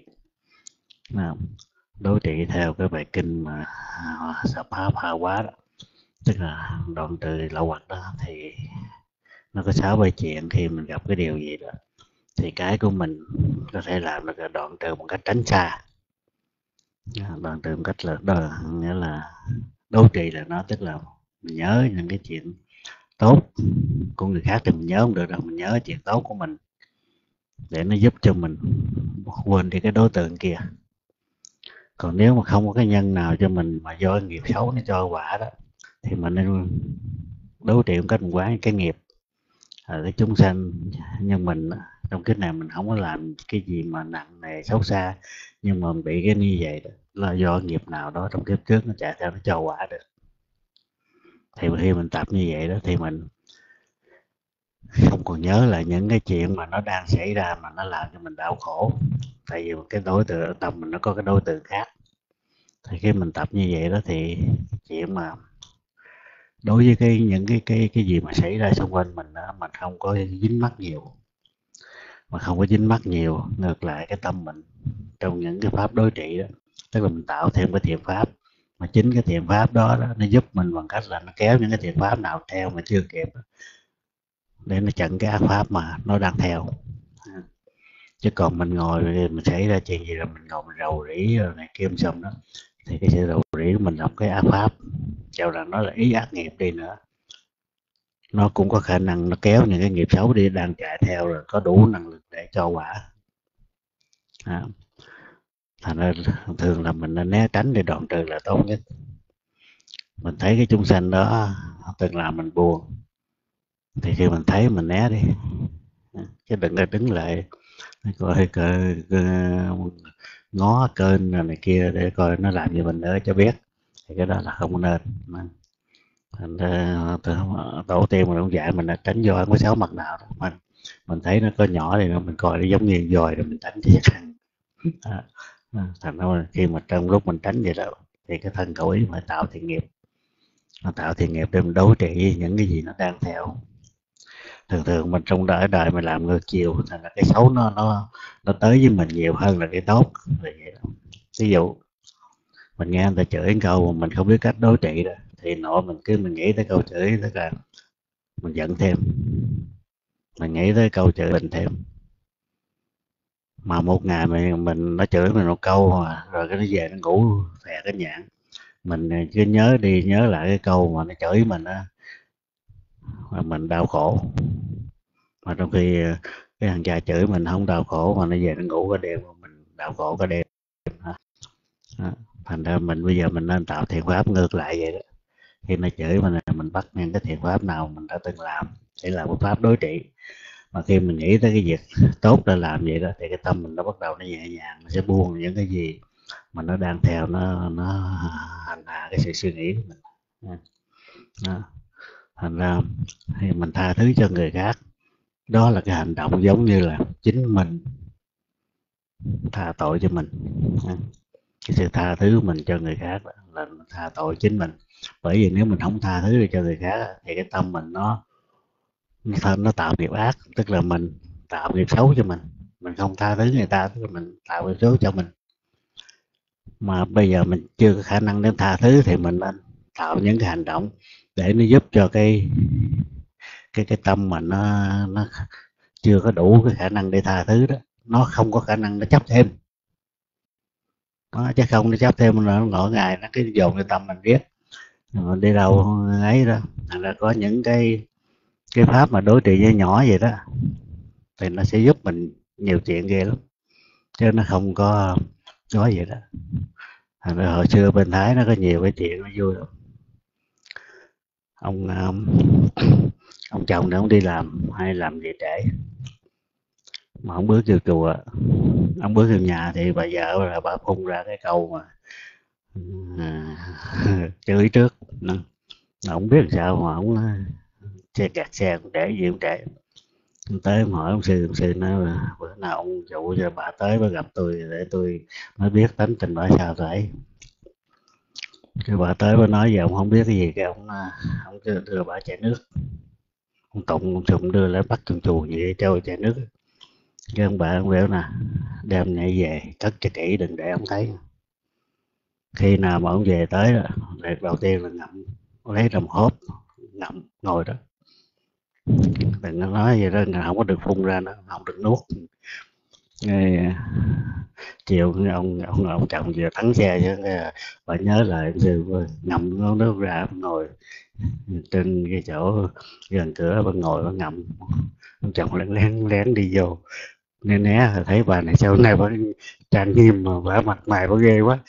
đối trị theo cái bài kinh mà Sa Pháp Hà Quá đó, tức là đoạn từ lậu hoặc đó, thì nó có sáu bài chuyện. Khi mình gặp cái điều gì đó thì cái của mình có thể làm được là đoạn trừ một cách tránh xa. Đoạn trừ một cách là đó, nghĩa là đối trị là nó, tức là mình nhớ những cái chuyện tốt của người khác thì mình nhớ không được đâu, mình nhớ chuyện tốt của mình để nó giúp cho mình quên đi cái đối tượng kia. Còn nếu mà không có cái nhân nào cho mình mà do nghiệp xấu nó cho quả đó, thì mình nên đối trị một cách mình quán cái nghiệp. À, cái chúng sanh như mình trong cái này mình không có làm cái gì mà nặng nề xấu xa, nhưng mà mình bị cái như vậy đó là do nghiệp nào đó trong kiếp trước nó chạy theo nó cho quả được. Thì khi mình tập như vậy đó thì mình không còn nhớ lại những cái chuyện mà nó đang xảy ra mà nó làm cho mình đau khổ, tại vì cái đối tượng tâm mình nó có cái đối tượng khác. Thì khi mình tập như vậy đó thì chuyện mà đối với cái những cái cái cái gì mà xảy ra xung quanh mình đó, mình không có dính mắc nhiều, mà không có dính mắc nhiều. Ngược lại cái tâm mình trong những cái pháp đối trị đó, tức là mình tạo thêm cái thiện pháp, mà chính cái thiện pháp đó, đó nó giúp mình bằng cách là nó kéo những cái thiện pháp nào theo mà chưa kịp đó, để nó chặn cái ác pháp mà nó đang theo. Chứ còn mình ngồi mình xảy ra chuyện gì là mình ngồi mình rầu rĩ rồi này kia xong đó, thì cái sự rầu rĩ của mình là cái ác pháp, cho rằng nó là ý ác nghiệp đi nữa, nó cũng có khả năng nó kéo những cái nghiệp xấu đi đang chạy theo, rồi có đủ năng lực để cho quả. À, thành ra thường là mình nên né tránh để đoạn trừ là tốt nhất. Mình thấy cái chúng sanh đó từng làm mình buồn, thì khi mình thấy mình né đi, chứ đừng có đứng lại coi cơ, cơ, ngó kênh rồi này kia để coi nó làm gì mình nữa cho biết, thì cái đó là không nên. Thành ra tổ tiên mình cũng dạy mình là tránh voi không có sáu mặt nào đó. Mình, mình thấy nó có nhỏ thì mình coi nó giống như voi rồi mình tránh thì chắc à, thành ra khi mà trong lúc mình tránh vậy đó thì cái thân khẩu ý phải tạo thiện nghiệp, nó tạo thiện nghiệp để mình đối trị những cái gì nó đang theo. Thường thường mình trong đời đời mình làm ngược chiều, thành là cái xấu nó nó nó tới với mình nhiều hơn là cái tốt. Vậy đó. Ví dụ mình nghe người ta chửi một câu mà mình không biết cách đối trị đó, thì nội mình cứ mình nghĩ tới câu chửi, tức là mình giận thêm, mình nghĩ tới câu chửi mình thêm. Mà một ngày mình mình nó chửi mình một câu mà rồi cái nó về nó ngủ phè cái nhạn, mình cứ nhớ đi nhớ lại cái câu mà nó chửi mình á, mà mình đau khổ. Mà trong khi cái thằng cha chửi mình không đau khổ, mà nó về nó ngủ cả đêm, mình đau khổ cả đêm. Đó. Thành ra mình bây giờ mình nên tạo thiện pháp ngược lại vậy đó. Khi nó chửi mình mình bắt những cái thiện pháp nào mình đã từng làm để làm một pháp đối trị. Mà khi mình nghĩ tới cái việc tốt để làm vậy đó, thì cái tâm mình nó bắt đầu nó nhẹ nhàng, nó sẽ buông những cái gì mà nó đang theo nó nó hành hạ cái sự suy nghĩ của mình. Đó. Thành ra thì mình tha thứ cho người khác, đó là cái hành động giống như là chính mình tha tội cho mình. Cái sự tha thứ của mình cho người khác là mình tha tội chính mình. Bởi vì nếu mình không tha thứ cho người khác thì cái tâm mình nó nó, nó tạo nghiệp ác, tức là mình tạo nghiệp xấu cho mình. Mình không tha thứ người ta, tức là mình tạo nghiệp xấu cho mình. Mà bây giờ mình chưa có khả năng để tha thứ thì mình nên tạo những cái hành động để nó giúp cho cái cái cái tâm mà nó nó chưa có đủ cái khả năng để tha thứ đó, nó không có khả năng nó chấp thêm. Đó, chứ không nó chấp thêm nó ngỡ ngày nó cứ dồn cái tâm mình riết, mình đi đâu ấy đó. Thành ra có những cái cái pháp mà đối trị nhỏ nhỏ vậy đó, thì nó sẽ giúp mình nhiều chuyện ghê lắm, chứ nó không có nói vậy đó. Thành ra hồi xưa bên Thái nó có nhiều cái chuyện nó vui lắm. Ông um, ông chồng này ông đi làm hay làm gì trễ mà ông bước vô chùa, ông bước vô nhà thì bà vợ là bà phun ra cái câu mà à, chửi trước. Ông biết sao mà ông xe kẹt xe cũng trễ gì cũng trễ. Tới em hỏi ông sư, ông sư nói là bữa nào ông dụ cho bà tới bà gặp tôi để tôi mới biết tính tình bà sao vậy. Cái bà tới bà nói giờ ông không biết cái gì, cái ông ông đưa, đưa bà chai nước, ông tụng ông sùng đưa lại bắt chuồn chuồn vậy cho chai nước. Cái ông bà ông biểu nè, đem này về cất cho kỹ đừng để ông thấy. Khi nào mà ông về tới đó, việc đầu tiên là ngậm, lấy đồng hốp ngậm ngồi đó, đừng có nói gì đó, không có được phun ra nữa, không được nuốt. Nghe, chiều ông ông ông chồng vừa thắng xe chứ, bà nhớ lại sư ngậm nó nước ra ngồi trên cái chỗ gần cửa, bà ngồi bà ngậm. Ông chồng lén lén lén đi vô né né, thấy bà này sau này bà trang nghiêm mà bà mặt mày bà ghê quá.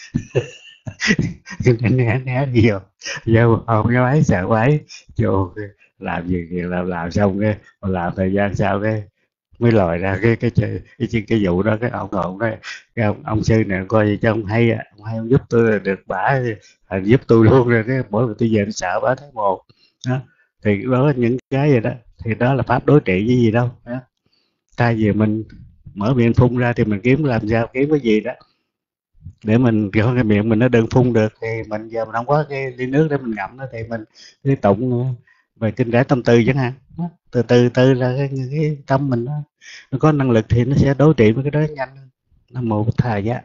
né né đi vô vô không cái máy sợ máy vô làm gì kìa, làm làm xong cái làm thời gian sau cái mới lòi ra cái cái cái cái, cái, cái vụ đó. Cái ông ông nói cái ông, ông sư này coi gì cho ông hay à, ông hay ông giúp tôi là được bả à, giúp tôi luôn rồi. Cái mỗi lần tôi về tôi sợ bả thấy một đó. Thì đó là những cái gì đó, thì đó là pháp đối trị với gì đâu đó. Thay vì mình mở miệng phun ra thì mình kiếm làm sao kiếm cái gì đó để mình cho cái miệng mình nó đừng phun được, thì mình giờ mình không có cái ly nước để mình ngậm nó thì mình cái tụng về kinh giải tâm tư chẳng hạn, từ từ từ là cái, cái tâm mình nó, nó có năng lực thì nó sẽ đối trị với cái đó nhanh. Nam mô Bổn Thà Giá.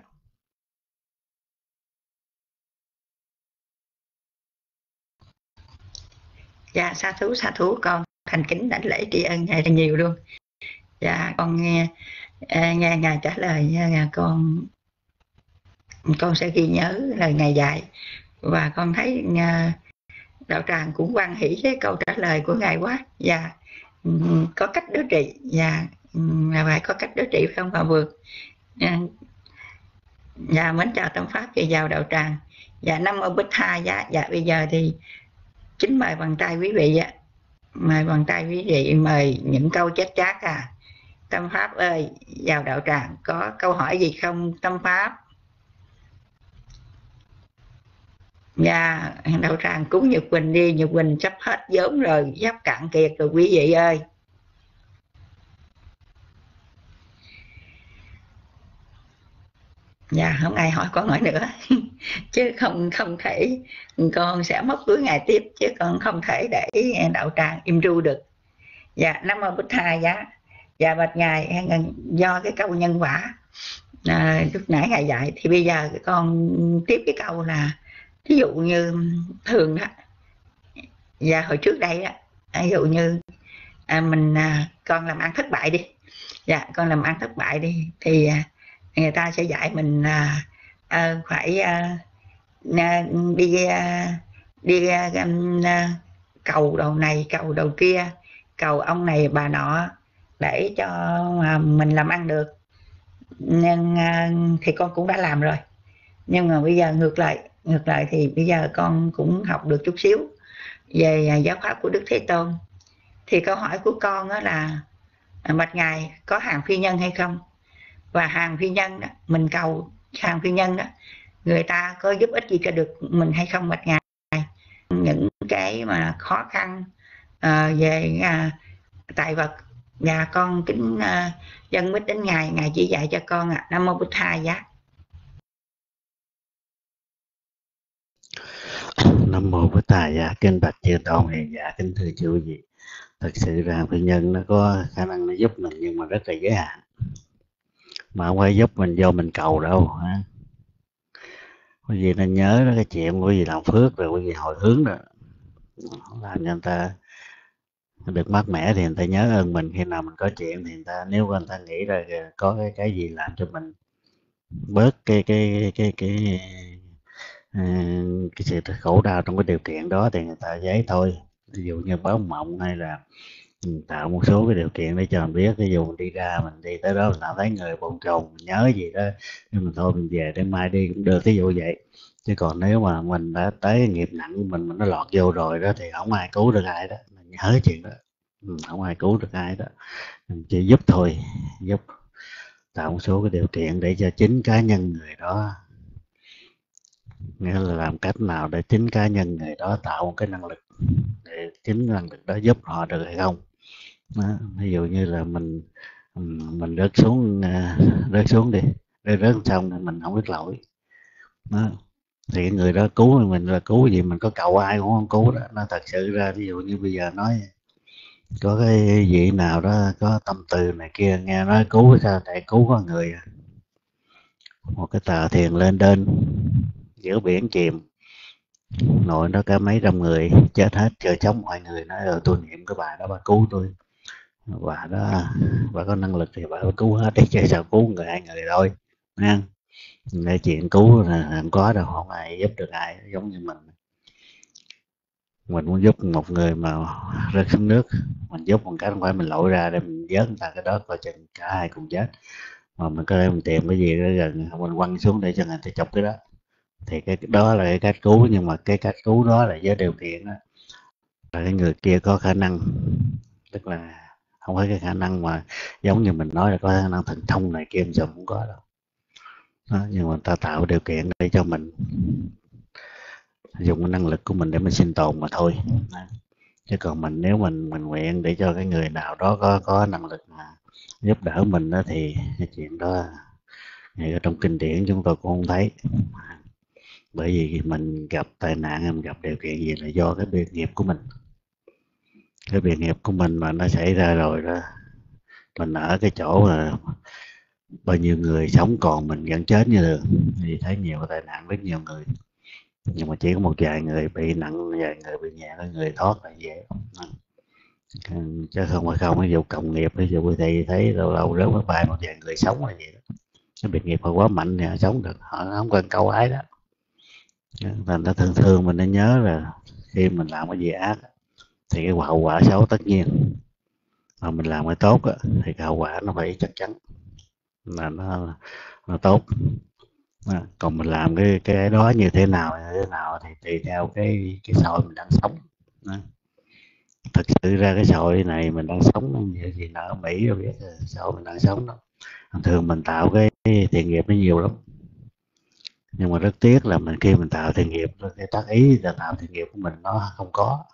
Dạ sa thú sa thú, con thành kính đảnh lễ tri ân ngài nhiều luôn. Dạ con nghe nghe ngài trả lời nha, con con sẽ ghi nhớ lời ngài dạy, và con thấy đạo tràng cũng hoan hỷ với câu trả lời của ngài quá. Và có cách đối trị, và phải có cách đối trị phải không Hòa Vượng? Dạ mến chào Tâm Pháp và vào đạo tràng. Dạ Nam Mô Bích Tha Giá. Dạ bây giờ thì chính mời bàn tay quý vị ạ, mời bàn tay quý vị, mời những câu chết chát à. Tâm Pháp ơi, vào đạo tràng có câu hỏi gì không Tâm Pháp? Dạ đạo tràng cúng Nhật Quỳnh đi, Nhật Quỳnh sắp hết vốn rồi, sắp cạn kiệt rồi quý vị ơi. Dạ không ai hỏi con hỏi nữa chứ không không thể, con sẽ móc túi ngài tiếp chứ con không thể để đạo tràng im ru được. Dạ Nam Mô Bích Tha Giá. Dạ bạch ngài, do cái câu nhân quả à, lúc nãy ngài dạy thì bây giờ con tiếp cái câu là ví dụ như thường đó. Dạ hồi trước đây á, ví dụ như à, mình à, con làm ăn thất bại đi. Dạ con làm ăn thất bại đi thì à, người ta sẽ dạy mình à, à, phải à, đi à, đi à, à, cầu đầu này cầu đầu kia, cầu ông này bà nọ để cho à, mình làm ăn được. Nhưng à, thì con cũng đã làm rồi, nhưng mà bây giờ ngược lại ngược lại thì bây giờ con cũng học được chút xíu về à, giáo pháp của Đức Thế Tôn. Thì câu hỏi của con đó là à, bạch ngài có hàng phi nhân hay không, và hàng phi nhân đó, mình cầu hàng phi nhân đó, người ta có giúp ích gì cho được mình hay không bạch ngài? Những cái mà khó khăn uh, về uh, tài vật, và con kính uh, dân mít đến ngài, ngài chỉ dạy cho con ạ. À. Nam Mô Bích Tha Giá. Nam Mô Bổn Thà Giá. Kinh bạch chư tôn hiền giả, kính thưa chư quý vị, thật sự rằng phi nhân nó có khả năng nó giúp mình nhưng mà rất là giới hạn, mà không phải giúp mình do mình cầu đâu ha. Quý vị nên nhớ đó, cái chuyện quý vị làm phước rồi quý vị hồi hướng rồi làm cho người ta được mát mẻ thì người ta nhớ ơn mình. Khi nào mình có chuyện thì người ta, nếu người ta nghĩ ra có cái cái gì làm cho mình bớt cái cái cái cái cái, cái sự khổ đau trong cái điều kiện đó thì người ta giấy thôi. Ví dụ như báo mộng hay là tạo một số cái điều kiện để cho mình biết, ví dụ mình đi ra mình đi tới đó mình nào thấy người bồn chồn mình nhớ gì đó nhưng mình thôi mình về để mai đi cũng được, ví dụ vậy. Chứ còn nếu mà mình đã tới nghiệp nặng của mình, mình nó lọt vô rồi đó thì không ai cứu được ai đó, mình nhớ chuyện đó. Ừ, không ai cứu được ai đó, mình chỉ giúp thôi, giúp tạo một số cái điều kiện để cho chính cá nhân người đó, nghĩa là làm cách nào để chính cá nhân người đó tạo một cái năng lực để chính năng lực đó giúp họ được hay không đó. Ví dụ như là mình mình rớt xuống à, rớt xuống đi, rớt rớt xong thì mình không biết lỗi đó, thì cái người đó cứu mình là cứu gì, mình có cầu ai cũng không cứu đó. Nó thật sự ra ví dụ như bây giờ nói có cái vị nào đó có tâm từ này kia, nghe nói cứu sao tại cứu con người, một cái tờ thiền lên đơn giữa biển chìm, nội nó cả mấy trăm người chết hết, trời chống mọi người nói rồi tôi niệm cái bà đó bà cứu tôi, bà đó bà có năng lực thì bà cứu hết đi, chứ sao cứu người hai người thôi nha. Để chuyện cứu là không có đâu, không ai giúp được ai, giống như mình mình muốn giúp một người mà rớt xuống nước, mình giúp một cái không phải mình lội ra để mình vớt người ta, cái đó coi chừng cả hai cùng chết. Mà mình có thể mình tìm cái gì đó gần mình quăng xuống để cho người ta chọc cái đó, thì cái đó là cái cách cứu. Nhưng mà cái cách cứu đó là với điều kiện đó là cái người kia có khả năng, tức là không phải cái khả năng mà giống như mình nói là có khả năng thần thông này kia mình không có đâu đó, nhưng mà ta tạo điều kiện để cho mình dùng cái năng lực của mình để mình sinh tồn mà thôi đó. Chứ còn mình nếu mình mình nguyện để cho cái người nào đó có có năng lực mà giúp đỡ mình đó thì cái chuyện đó ở trong kinh điển chúng tôi cũng không thấy. Bởi vì mình gặp tai nạn, mình gặp điều kiện gì là do cái biệt nghiệp của mình, cái biệt nghiệp của mình mà nó xảy ra rồi đó. Mình ở cái chỗ mà bao nhiêu người sống còn mình vẫn chết như thường, thì thấy nhiều tai nạn rất nhiều người, nhưng mà chỉ có một vài người bị nặng, vài người bị nhẹ, có người thoát là dễ. Chứ không phải không, ví dụ cộng nghiệp, ví dụ thì thấy lâu lâu rớt máy bay một vài người sống là vậy đó. Cái biệt nghiệp họ quá mạnh thì họ sống được, họ không cần câu ái đó. Thành ra thường thường mình nên nhớ là khi mình làm cái gì ác thì cái hậu quả xấu tất nhiên, mà mình làm cái tốt thì cái hậu quả nó phải chắc chắn là nó nó tốt. À, còn mình làm cái cái đó như thế nào như thế nào thì tùy theo cái cái xã hội mình đang sống. À, thực sự ra cái xã hội này mình đang sống như gì nào ở Mỹ rồi biết xã hội mình đang sống đó, thường mình tạo cái thiện nghiệp nó nhiều lắm, nhưng mà rất tiếc là mình khi mình tạo thiện nghiệp, cái tác ý là tạo thiện nghiệp của mình nó không có.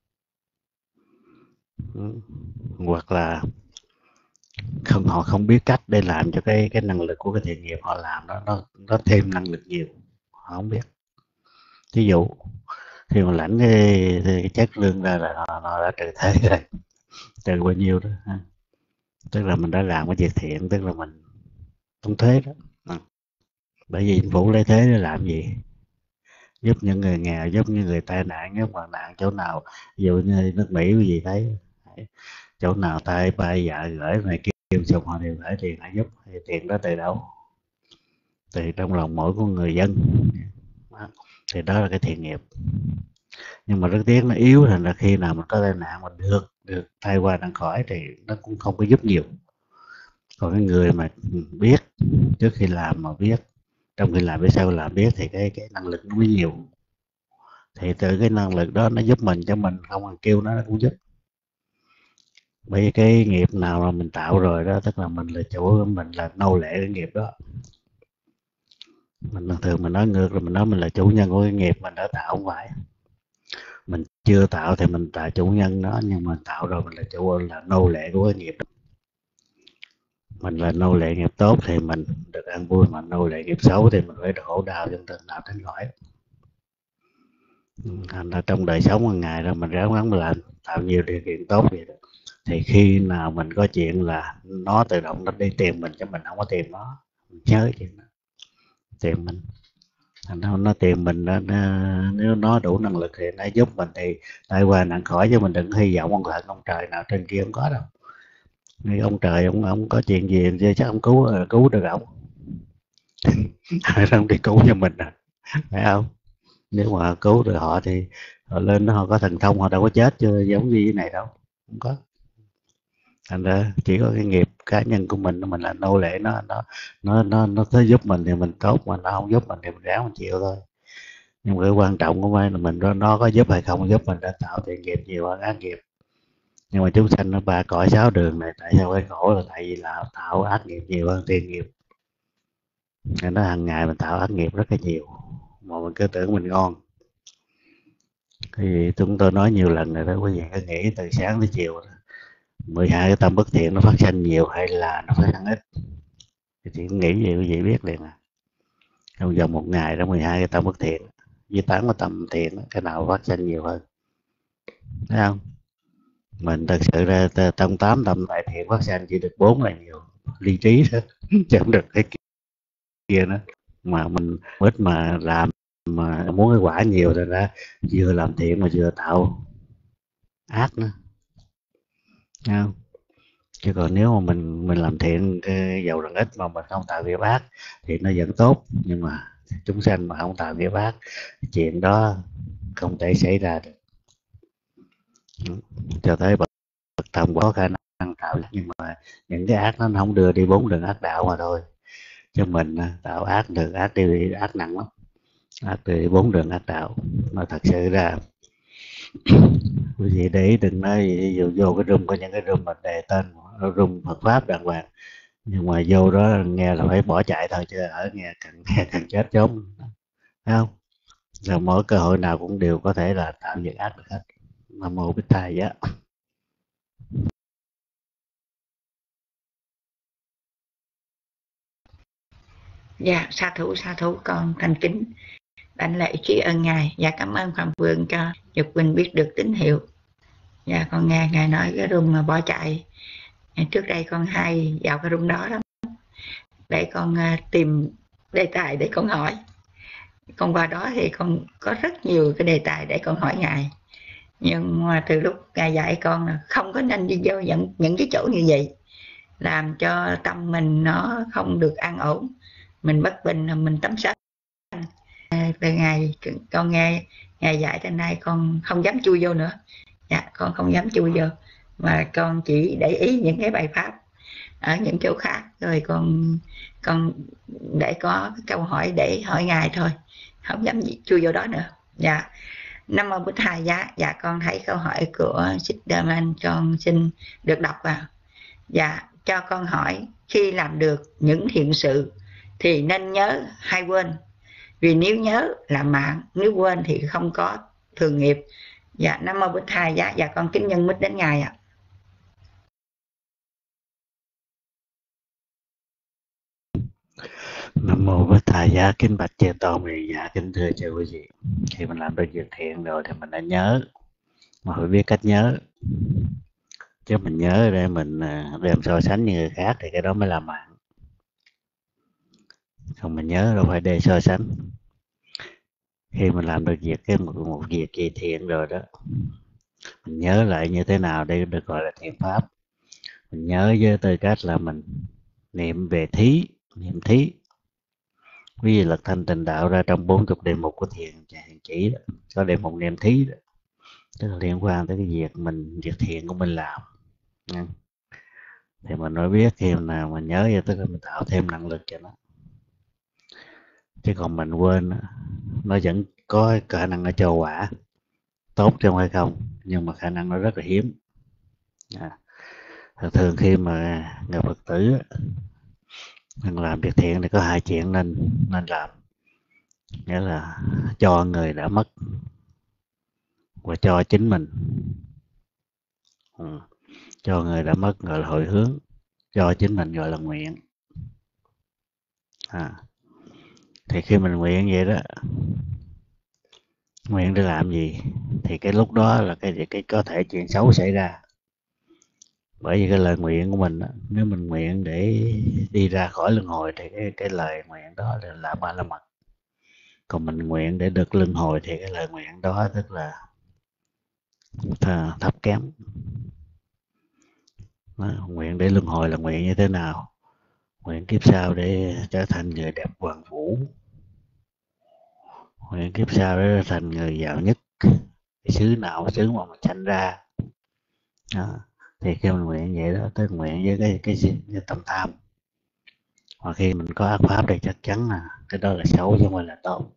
Ừ. Hoặc là không, họ không biết cách để làm cho cái cái năng lực của cái thiện nghiệp họ làm đó nó nó thêm năng lực nhiều, họ không biết. Ví dụ khi mà lãnh cái, cái chất lương ra là họ, họ đã trừ thế rồi, trừ bao nhiêu đó ha. Tức là mình đã làm cái việc thiện, tức là mình không thuế đó. À, bởi vì chính phủ lấy thế để làm gì? Giúp những người nghèo, giúp những người tai nạn, giúp hoạn nạn chỗ nào, ví dụ như nước Mỹ quý vị thấy chỗ nào tai bay dạ gửi này kia xong họ đều gửi tiền họ giúp, thì tiền đó từ đâu? Từ trong lòng mỗi của người dân. Đó. Thì đó là cái thiện nghiệp. Nhưng mà rất tiếc nó yếu, thành ra khi nào mình có tai nạn mình được được thay qua đặng khỏi thì nó cũng không có giúp nhiều. Còn cái người mà biết trước khi làm mà biết trong khi làm biết sau làm biết thì cái cái năng lực nó mới nhiều, thì từ cái năng lực đó nó giúp mình, cho mình không cần kêu nó, nó cũng giúp. Bởi vì cái nghiệp nào mà mình tạo rồi đó, tức là mình là chủ, mình là nô lệ cái nghiệp đó. Mình thường mình nói ngược là mình nói mình là chủ nhân của cái nghiệp mình đã tạo, không phải. Mình chưa tạo thì mình là chủ nhân đó, nhưng mà tạo rồi mình là chủ, là nô lệ của cái nghiệp đó. Mình là nô lệ nghiệp tốt thì mình được ăn vui, mà nô lệ nghiệp xấu thì mình phải khổ đau trong từng nào tránh khỏi. Thành ra trong đời sống hàng ngày rồi mình ráng gắng làm tạo nhiều điều kiện tốt vậy đó, thì khi nào mình có chuyện là nó tự động nó đi tìm mình, chứ mình không có tìm nó. Mình nhớ chuyện đó, tìm mình, nó nó tìm mình đó, nó, nếu nó đủ năng lực thì nó giúp mình thì tai qua nạn khỏi, chứ mình đừng hy vọng ông thần ông trời nào trên kia không có đâu. Nếu ông trời ông ông có chuyện gì thì chắc ông cứu cứu được ông. Không đi cứu cho mình à, phải không? Nếu mà cứu được họ thì họ lên đó họ có thần thông, họ đâu có chết chưa giống như thế này đâu, không có. thành ra chỉ có cái nghiệp cá nhân của mình, mình là nô lệ nó, nó nó nó nó tới giúp mình thì mình tốt, mà nó không giúp mình thì mình ráng mình chịu thôi. Nhưng mà cái quan trọng của mình là mình nó, nó có giúp hay không giúp mình đã tạo thiện nghiệp nhiều hơn ác nghiệp. Nhưng mà chúng sanh nó ba cõi sáu đường này tại sao cái khổ là tại vì là tạo ác nghiệp nhiều hơn thiện nghiệp. Nên nó hàng ngày mình tạo ác nghiệp rất là nhiều mà mình cứ tưởng mình ngon. Thì chúng tôi nói nhiều lần rồi đó, quý vị cứ nghĩ từ sáng tới chiều mười hai cái tâm bất thiện nó phát sinh nhiều hay là nó phát sinh ít, thì chỉ nghĩ gì quý vị biết liền à. Trong vòng một ngày đó mười hai cái tâm bất thiện với tám cái tâm thiện, cái nào phát sinh nhiều hơn, thấy không? Mình thật sự ra trong tám tâm đại thiện phát sinh chỉ được bốn là nhiều, lý trí thôi chứ không được cái kia nữa. Mà mình ít mà làm mà muốn cái quả nhiều rồi ra vừa làm thiện mà vừa tạo ác nữa, thấy không? Chứ còn nếu mà mình mình làm thiện cái dầu là ít mà mình không tạo nghiệp ác thì nó vẫn tốt. Nhưng mà chúng sanh mà không tạo nghiệp ác, chuyện đó không thể xảy ra được. Cho tới bậc thầm có khả năng tạo, nhưng mà những cái ác nó không đưa đi bốn đường ác đạo mà thôi. Chứ mình tạo ác được ác đi ác nặng lắm, ác đi bốn đường ác đạo. Mà thật sự ra quý vị để ý đừng nói ví dụ vô cái room, có những cái room mà đề tên room Phật pháp đàng hoàng, nhưng mà vô đó nghe là phải bỏ chạy thôi, chứ ở nghe cần nghe cần chết trốn, thấy không? Rồi mỗi cơ hội nào cũng đều có thể là tạo việc ác được hết. Nam mô Bích Thầy giá. Dạ, sa thủ sa thủ con thành kính đảnh lễ tri ân ngài. Dạ, cảm ơn Phạm Vương cho Nhật Quỳnh biết được tín hiệu. Dạ, con nghe ngài nói cái room mà bỏ chạy, trước đây con hay vào cái room đó lắm để con uh, tìm đề tài để con hỏi. Con qua đó thì con có rất nhiều cái đề tài để con hỏi ngài, nhưng mà từ lúc ngài dạy con là không có nên đi vô những, những cái chỗ như vậy, làm cho tâm mình nó không được an ổn, mình bất bình là mình tắm sát. Từ ngày con nghe ngài dạy đến nay con không dám chui vô nữa. Dạ, con không dám chui vô, mà con chỉ để ý những cái bài pháp ở những chỗ khác, rồi con con để có câu hỏi để hỏi ngài thôi, không dám chui vô đó nữa. Dạ, Nam mô Bích Thầy giá. Dạ, con thấy câu hỏi của Siddharman, con xin được đọc vào. Dạ, cho con hỏi, khi làm được những thiện sự thì nên nhớ hay quên? Vì nếu nhớ là mạng, nếu quên thì không có thường nghiệp. Dạ, Nam mô Bích Thầy giá. Dạ, con kính nhân mít đến ngài ạ. Nam mô Bích Thầy giá. Kính bạch chư tôn vị. Dạ, kính thưa chư quý vị, khi mình làm được việc thiện rồi thì mình đã nhớ, mà phải biết cách nhớ. Chứ mình nhớ để mình đem so sánh với người khác thì cái đó mới là mạng. Còn mình nhớ đâu phải để so sánh. Khi mình làm được việc cái một, một việc gì thiện rồi đó, mình nhớ lại như thế nào đây được gọi là thiện pháp. Mình nhớ với tư cách là mình niệm về thí, niệm thí. Ví dụ Lật Thanh Tịnh Đạo ra trong bốn mươi đề mục của thiền thiền chỉ đó, có đề mục niệm thí đó, tức là liên quan tới cái việc mình việc thiện của mình làm. Thì mình mới biết khi nào mình nhớ vậy, tức là mình tạo thêm năng lực cho nó. Chứ còn mình quên, nó vẫn có khả năng nó cho quả tốt trong hay không, nhưng mà khả năng nó rất là hiếm. À, thường khi mà người Phật tử mình làm việc thiện thì có hai chuyện nên nên làm, nghĩa là cho người đã mất và cho chính mình. Ừ. Cho người đã mất gọi là hồi hướng, cho chính mình gọi là nguyện. À, thì khi mình nguyện vậy đó, nguyện để làm gì thì cái lúc đó là cái cái có thể chuyện xấu xảy ra. Bởi vì cái lời nguyện của mình đó, nếu mình nguyện để đi ra khỏi luân hồi thì cái, cái lời nguyện đó là là ba la mật. Còn mình nguyện để được luân hồi thì cái lời nguyện đó tức là thấp kém. Đó, nguyện để luân hồi là nguyện như thế nào? Nguyện kiếp sau để trở thành người đẹp hoàng vũ, nguyện kiếp sau để trở thành người giàu nhất cái xứ nào xứ mà mình sanh ra. Đó. Thì khi mình nguyện vậy đó, tức nguyện với cái cái, cái, cái tâm tham, mà khi mình có ác pháp thì chắc chắn là cái đó là xấu chứ không phải là tốt.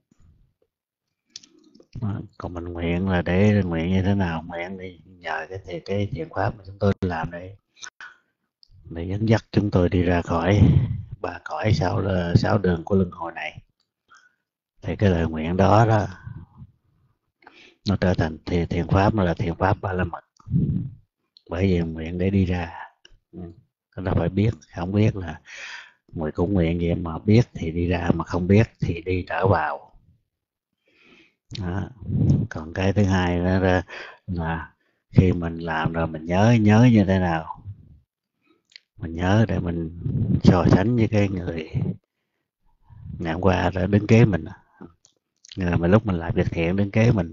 Còn mình nguyện là để nguyện như thế nào, nguyện đi nhờ cái thì cái thiện pháp mà chúng tôi làm đây để dẫn dắt chúng tôi đi ra khỏi ba cõi sáu sáu đường của luân hồi này. Thì cái lời nguyện đó đó nó trở thành thì thiện pháp, nó là thiện pháp ba la mật, bởi vì nguyện để đi ra. Chúng ta phải biết, không biết là người cũng nguyện vậy, mà biết thì đi ra, mà không biết thì đi trở vào đó. Còn cái thứ hai đó là, là khi mình làm rồi mình nhớ nhớ như thế nào, mình nhớ để mình so sánh với cái người ngày hôm qua đã đứng kế mình, người mà lúc mình làm việc thiện đứng kế mình,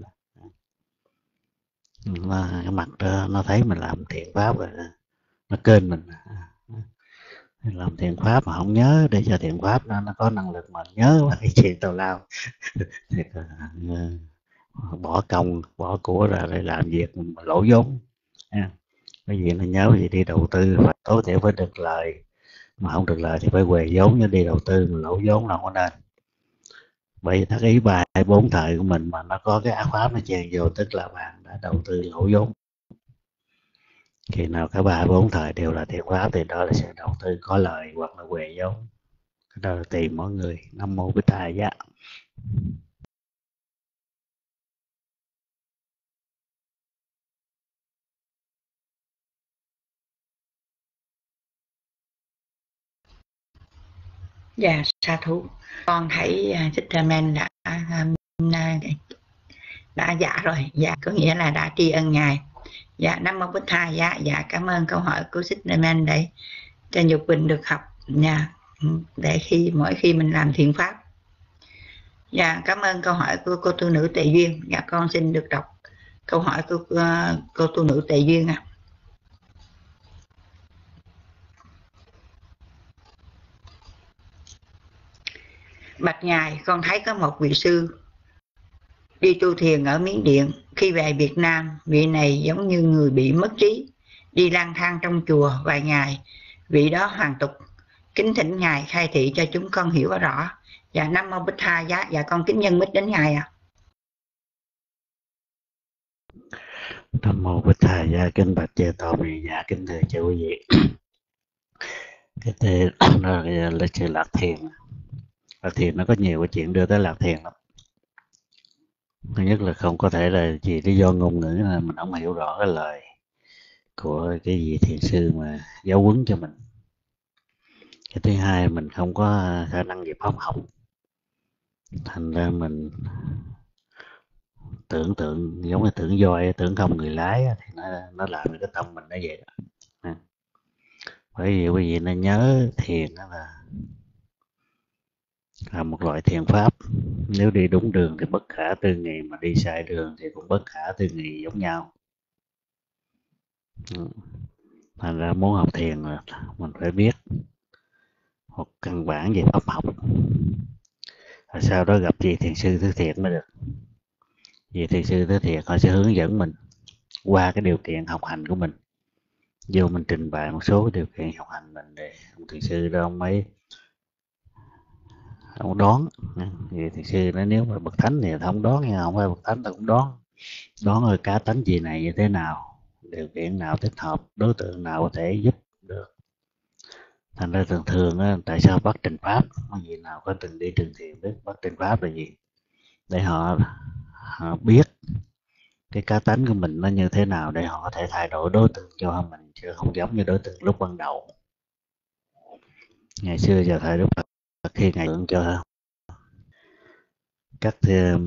nó, cái mặt đó, nó thấy mình làm thiện pháp rồi nó kênh mình. Làm thiện pháp mà không nhớ để cho thiện pháp nó, nó có năng lực mà nhớ cái chuyện tào lao thì uh, bỏ công bỏ của ra để làm việc mình lỗ vốn. Cái gì nó nhớ gì đi đầu tư và tối thiểu phải được lời, mà không được lời thì phải quề vốn, chứ đi đầu tư mà lỗ vốn nào có nên. Bởi vì thắc ý ba hai bốn thời của mình mà nó có cái ác pháp nó chèn vô, tức là bạn đã đầu tư lỗ vốn. Khi nào cả ba bốn thời đều là thiện pháp thì đó là sự đầu tư có lời hoặc là quề vốn. Cái đó là tùy mỗi người. Nam mô Bích Thầy Giá. Dạ sa thú. Con thấy uh, Thích Ra Men đã um, đã dạ rồi, dạ có nghĩa là đã tri ân ngài. Dạ Nam mô Bích Thầy. Dạ dạ cảm ơn câu hỏi của Thích Ra Men để cho Nhục Bình được học nha, để khi mỗi khi mình làm thiện pháp. Dạ cảm ơn câu hỏi của cô tu nữ Tề Duyên. Dạ con xin được đọc câu hỏi của uh, cô tu nữ Tề Duyên ạ. À. Bạch ngài, con thấy có một vị sư đi tu thiền ở Miến Điện. Khi về Việt Nam, vị này giống như người bị mất trí, đi lang thang trong chùa vài ngày. Vị đó hoàn tục, kính thỉnh ngài khai thị cho chúng con hiểu rõ. Dạ Nam mô Bích Tha Giá. Dạ con kính nhân mít đến ngài ạ. À. Nam mô Bích Tha Giá. Kính bạch chư tôn vị. Dạ kính thưa chư quý vị. Cái tên đó là chữ Lạc Thiền. Lạc Thiền nó có nhiều cái chuyện đưa tới Lạc Thiền lắm. Thứ nhất là không có thể là gì lý do ngôn ngữ là mình không hiểu rõ cái lời của cái vị thiền sư mà giáo huấn cho mình. Cái thứ hai, mình không có khả năng về pháp học, thành ra mình tưởng tượng giống như tưởng voi tưởng không người lái, thì nó nó làm cái tâm mình nó vậy đó. À. Bởi vì quý vị nên nhớ thiền đó là là một loại thiền pháp. Nếu đi đúng đường thì bất khả tư nghị, mà đi sai đường thì cũng bất khả tư nghị giống nhau. Thành ra muốn học thiền là mình phải biết một căn bản về pháp học, và sau đó gặp vị thiền sư thứ thiệt mới được. Vị thiền sư thứ thiệt họ sẽ hướng dẫn mình qua cái điều kiện học hành của mình, vô mình trình bày một số điều kiện học hành mình để ông thiền sư đó ông ấy ông đoán. Vị thiền sư nói nếu mà bậc thánh thì không đoán, nhưng không phải bậc thánh ta cũng đoán đoán rồi cá tánh gì này như thế nào, điều kiện nào thích hợp, đối tượng nào có thể giúp được. Thành ra thường thường á, tại sao bắt trình pháp, gì nào có từng đi trường thiền biết bắt trình pháp là gì, để họ họ biết cái cá tánh của mình nó như thế nào để họ có thể thay đổi đối tượng cho mình, chứ không giống như đối tượng lúc ban đầu. Ngày xưa giờ thời Đức Phật khi ngài tượng cho các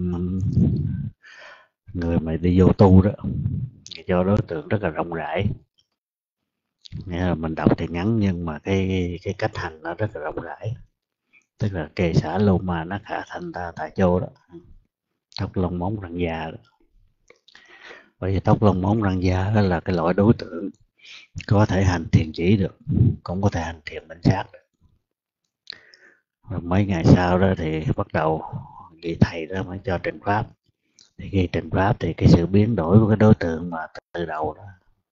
người mà đi vô tu đó, cho đối tượng rất là rộng rãi. Nghĩa là mình đọc thì ngắn nhưng mà cái cái cách hành nó rất là rộng rãi, tức là kề xả lô ma nó khả thành ta tại chỗ đó, tóc lông móng răng da đó. Bởi vì tóc lông móng răng da đó là cái loại đối tượng có thể hành thiền chỉ được, cũng có thể hành thiền minh sát được. Rồi mấy ngày sau đó thì bắt đầu vị thầy đó mới cho trình pháp. Thì khi trình pháp thì cái sự biến đổi của cái đối tượng mà từ đầu đó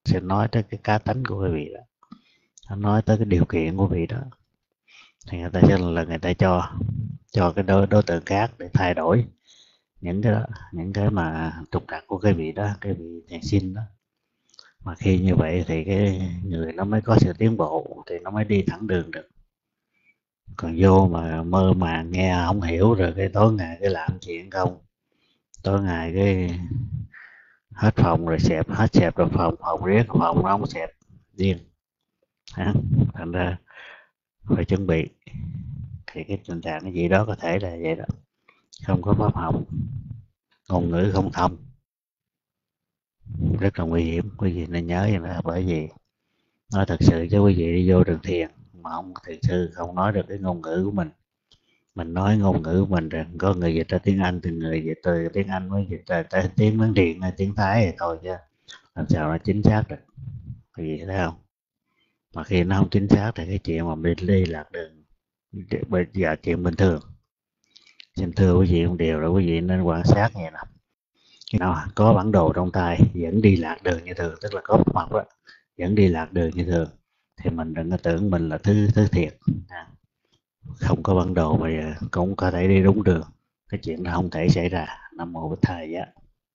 sẽ nói tới cái cá tánh của quý vị đó, nó nói tới cái điều kiện của vị đó, thì người ta sẽ là người ta cho cho cái đối, đối tượng khác để thay đổi những cái đó, những cái mà trục trặc của cái vị đó, cái vị thiền sinh đó. Mà khi như vậy thì cái người nó mới có sự tiến bộ, thì nó mới đi thẳng đường được. Còn vô mà mơ màng nghe không hiểu, rồi cái tối ngày cái làm chuyện không, tối ngày cái hết phòng rồi xẹp, hết xẹp rồi phòng, phòng riết phòng nó không xẹp điên. Thành ra phải chuẩn bị. Thì cái tình trạng cái gì đó có thể là vậy đó, không có pháp học, ngôn ngữ không thông, rất là nguy hiểm. Quý vị nên nhớ vậy đó. Bởi vì nói thật sự cho quý vị đi vô trường thiền mà không thiền sư không nói được cái ngôn ngữ của mình, mình nói ngôn ngữ của mình rồi có người dịch ra tiếng Anh, từ người dịch từ tiếng Anh mới dịch ra tới tiếng Miến Điện hay tiếng Thái thì thôi, chứ làm sao nó chính xác được. Quý vị thấy không? Mà khi nó không chính xác thì cái chuyện mà mình đi lạc đường bây giờ chuyện bình thường. Xin thưa quý vị một điều là quý vị nên quan sát như nào. Khi nào có bản đồ trong tay vẫn đi lạc đường như thường, tức là có mặt đó vẫn đi lạc đường như thường, thì mình đừng có tưởng mình là thứ thứ thiệt. Không có bản đồ mà cũng có thể đi đúng đường, cái chuyện đó không thể xảy ra. Nam mô Bích Thầy Giá.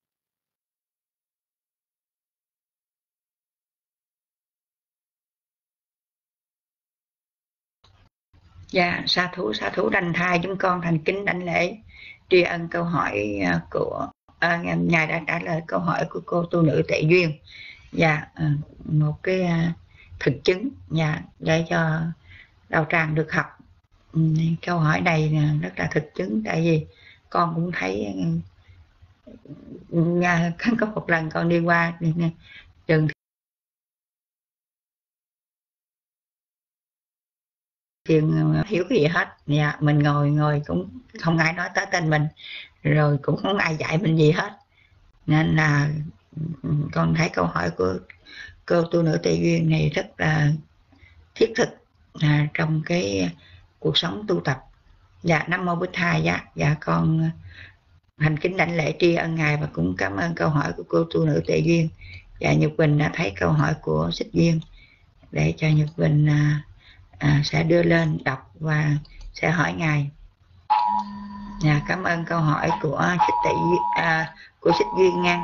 Dạ, sa thú sa thú đành thai, chúng con thành kính đảnh lễ tri ân câu hỏi của à, ngài đã trả lời câu hỏi của cô tu nữ Tệ Duyên. Dạ, một cái thực chứng dạ, để cho đạo tràng được học. Câu hỏi này rất là thực chứng, tại vì con cũng thấy có một lần con đi qua trường thiền hiểu cái gì hết. Dạ, mình ngồi ngồi cũng không ai nói tới tên mình, rồi cũng không ai dạy mình gì hết, nên là con thấy câu hỏi của cô tu nữ Tây Duyên này rất là thiết thực à, trong cái cuộc sống tu tập. Dạ, Nam mô Bích Thầy. Dạ, dạ con thành kính đảnh lễ tri ân ngài và cũng cảm ơn câu hỏi của cô tu nữ Tề Duyên. Dạ, Nhật Bình đã thấy câu hỏi của Xích Duyên, để cho Nhật Bình à, à, sẽ đưa lên đọc và sẽ hỏi ngài. Dạ, cảm ơn câu hỏi của Xích Tề à, của Xích Duyên nha.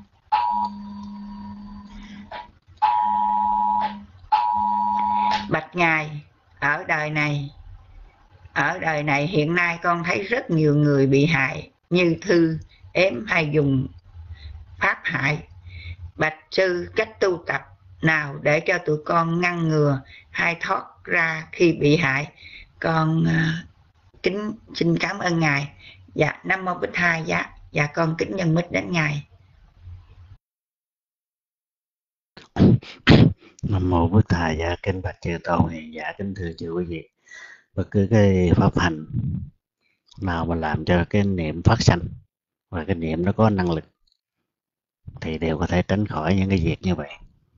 Bạch ngài, ở đời này ở đời này hiện nay con thấy rất nhiều người bị hại như thư ếm hay dùng pháp hại. Bạch sư, cách tu tập nào để cho tụi con ngăn ngừa hay thoát ra khi bị hại? Con uh, kính xin cảm ơn ngài. Dạ, Nam mô Bích Thầy. Dạ, dạ con kính nhân mít đến ngài. Nam mô Bích Thầy. Dạ, kính bạch chư tôn hiền giả, kính thưa chư quý vị. Bất cứ cái pháp hành nào mà làm cho cái niệm phát sanh và cái niệm nó có năng lực thì đều có thể tránh khỏi những cái việc như vậy.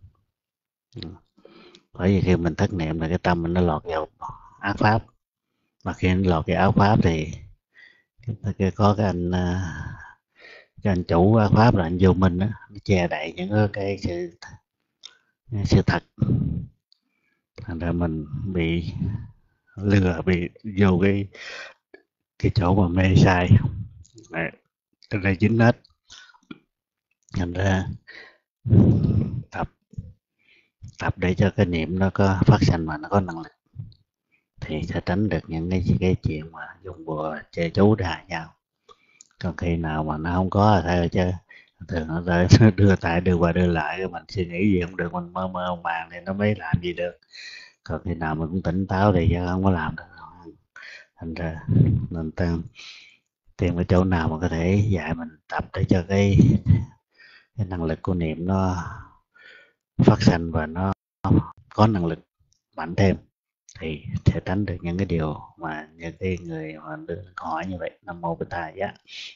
Bởi vì khi mình thất niệm là cái tâm mình nó lọt vào ác pháp, mà khi nó lọt vào ác pháp thì có cái anh cái anh chủ ác pháp là anh vô minh đó, nó che đậy những cái sự sự thật, thành ra mình bị lừa, bị vô cái cái chỗ mà mê sai, cái này dính hết. Thành ra tập tập để cho cái niệm nó có phát sinh mà nó có năng lực thì sẽ tránh được những cái cái chuyện mà dùng bùa chơi chú để hại nhau. Còn khi nào mà nó không có thôi chứ thường nó đưa tại đưa qua đưa lại, mình suy nghĩ gì không được, mình mơ mơ màng thì nó mới làm gì được. Còn khi nào mình cũng tỉnh táo thì chứ không có làm được. Thành ra mình tăng tìm cái chỗ nào mà có thể dạy mình tập để cho cái cái năng lực của niệm nó phát sinh và nó có năng lực mạnh thêm thì sẽ tránh được những cái điều mà những cái người mà đưa câu hỏi như vậy. Nam mô Bích Thầy. Giá.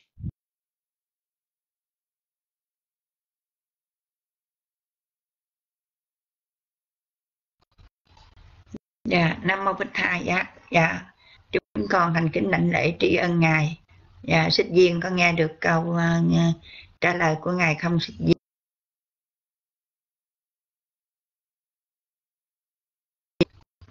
Dạ, Nam mô Bích Thầy. Dạ, dạ chúng con thành kính đảnh lễ tri ân ngài. Dạ, Xích Duyên có nghe được câu uh, trả lời của ngài không Xích Duyên?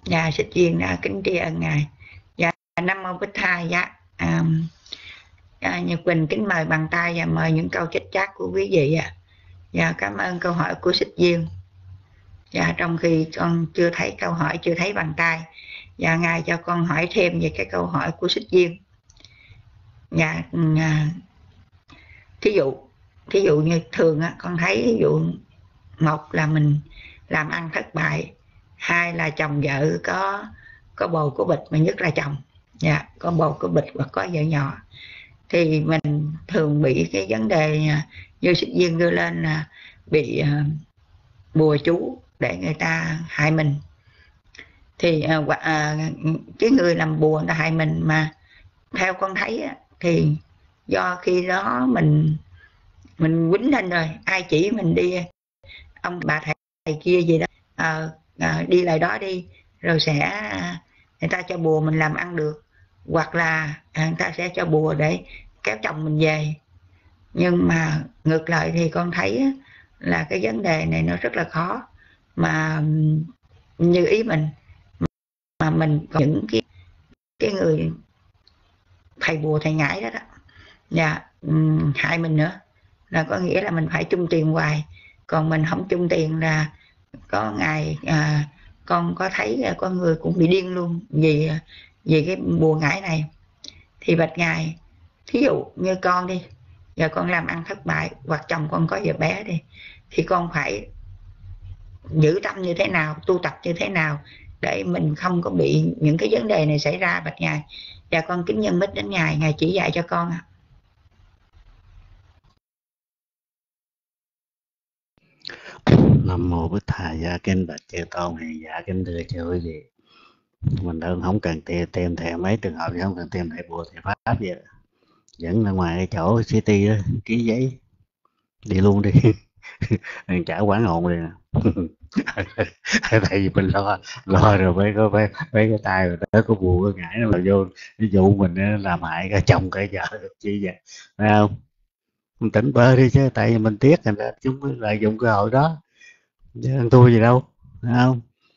Dạ Xích Viên đã kính tri ân ngài. Dạ Nam mô Bích Tha. Dạ à, à, Nhật Quỳnh kính mời bằng tay và mời những câu chích chát của quý vị ạ. À. Dạ cảm ơn câu hỏi của Xích Viên. Dạ trong khi con chưa thấy câu hỏi, chưa thấy bằng tay, dạ ngài cho con hỏi thêm về cái câu hỏi của Xích Viên. Dạ à, thí dụ thí dụ như thường á, con thấy ví dụ một là mình làm ăn thất bại, hai là chồng vợ có có bồ có bịch, mà nhất là chồng, dạ có bồ có bịch và có vợ nhỏ, thì mình thường bị cái vấn đề như Xích Viên đưa lên là bị uh, bùa chú để người ta hại mình. Thì uh, uh, cái người làm bùa người ta hại mình, mà theo con thấy uh, thì do khi đó mình mình quýnh lên rồi, ai chỉ mình đi, ông bà thầy, thầy kia gì đó, à, à, đi lại đó đi, rồi sẽ à, người ta cho bùa mình làm ăn được, hoặc là à, người ta sẽ cho bùa để kéo chồng mình về. Nhưng mà ngược lại thì con thấy là cái vấn đề này nó rất là khó, mà như ý mình, mà mình có những cái cái người thầy bùa thầy ngải đó đó, dạ, um, hại mình nữa, là có nghĩa là mình phải chung tiền hoài, còn mình không chung tiền là có ngày à, con có thấy có người cũng bị điên luôn vì vì cái bùa ngải này. Thì bạch ngài, thí dụ như con đi, giờ con làm ăn thất bại, hoặc chồng con có vợ bé đi, thì con phải giữ tâm như thế nào, tu tập như thế nào để mình không có bị những cái vấn đề này xảy ra bạch ngài. Và con kính nhân mít đến ngài, ngài chỉ dạy cho con ạ. Nam mô Bích Tha. Dạ kính bạch chư tôn hiền giả, kính thưa chư quý vị, mình đơn không cần tìm tìm thẻ mấy trường hợp, không cần tìm thẻ bùa thẻ pháp gì, dẫn ra ngoài cái chỗ city đó, ký giấy đi luôn đi. Trả quán hồn đi nè. Tại vì mình lo lo rồi mới có mấy, mấy cái tay rồi tới có bùa có ngải nó vào vô ví dụ mình làm hại cả chồng cả vợ chi vậy, phải không? Mình tỉnh bơ đi chứ, tại vì mình tiếc thành ra chúng lợi dụng cơ hội đó, chứ ăn thua gì đâu, phải không?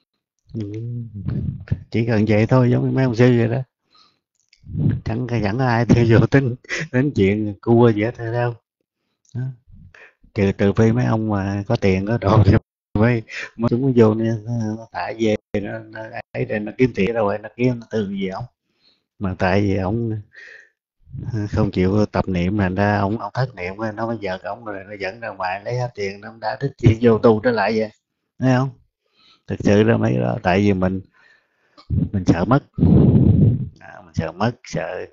Chỉ cần vậy thôi, giống như mấy ông sư vậy đó, chẳng chẳng có ai theo vô tính đến chuyện cua gì hết đâu. Đó. Trừ trừ phi mấy ông mà có tiền có đồ mới mới chúng nó vô nó, nó thả về nó, nó ấy để nó kiếm tiền đâu, rồi nó kiếm nó từ gì ông, mà tại vì ông không chịu tập niệm thành ra ông ông thất niệm, nó mới giật ông rồi nó dẫn ra ngoài lấy hết tiền, nó đã thích chuyện vô tu trở lại vậy, thấy không? Thực sự ra mấy đó tại vì mình mình sợ mất, à, mình sợ mất, sợ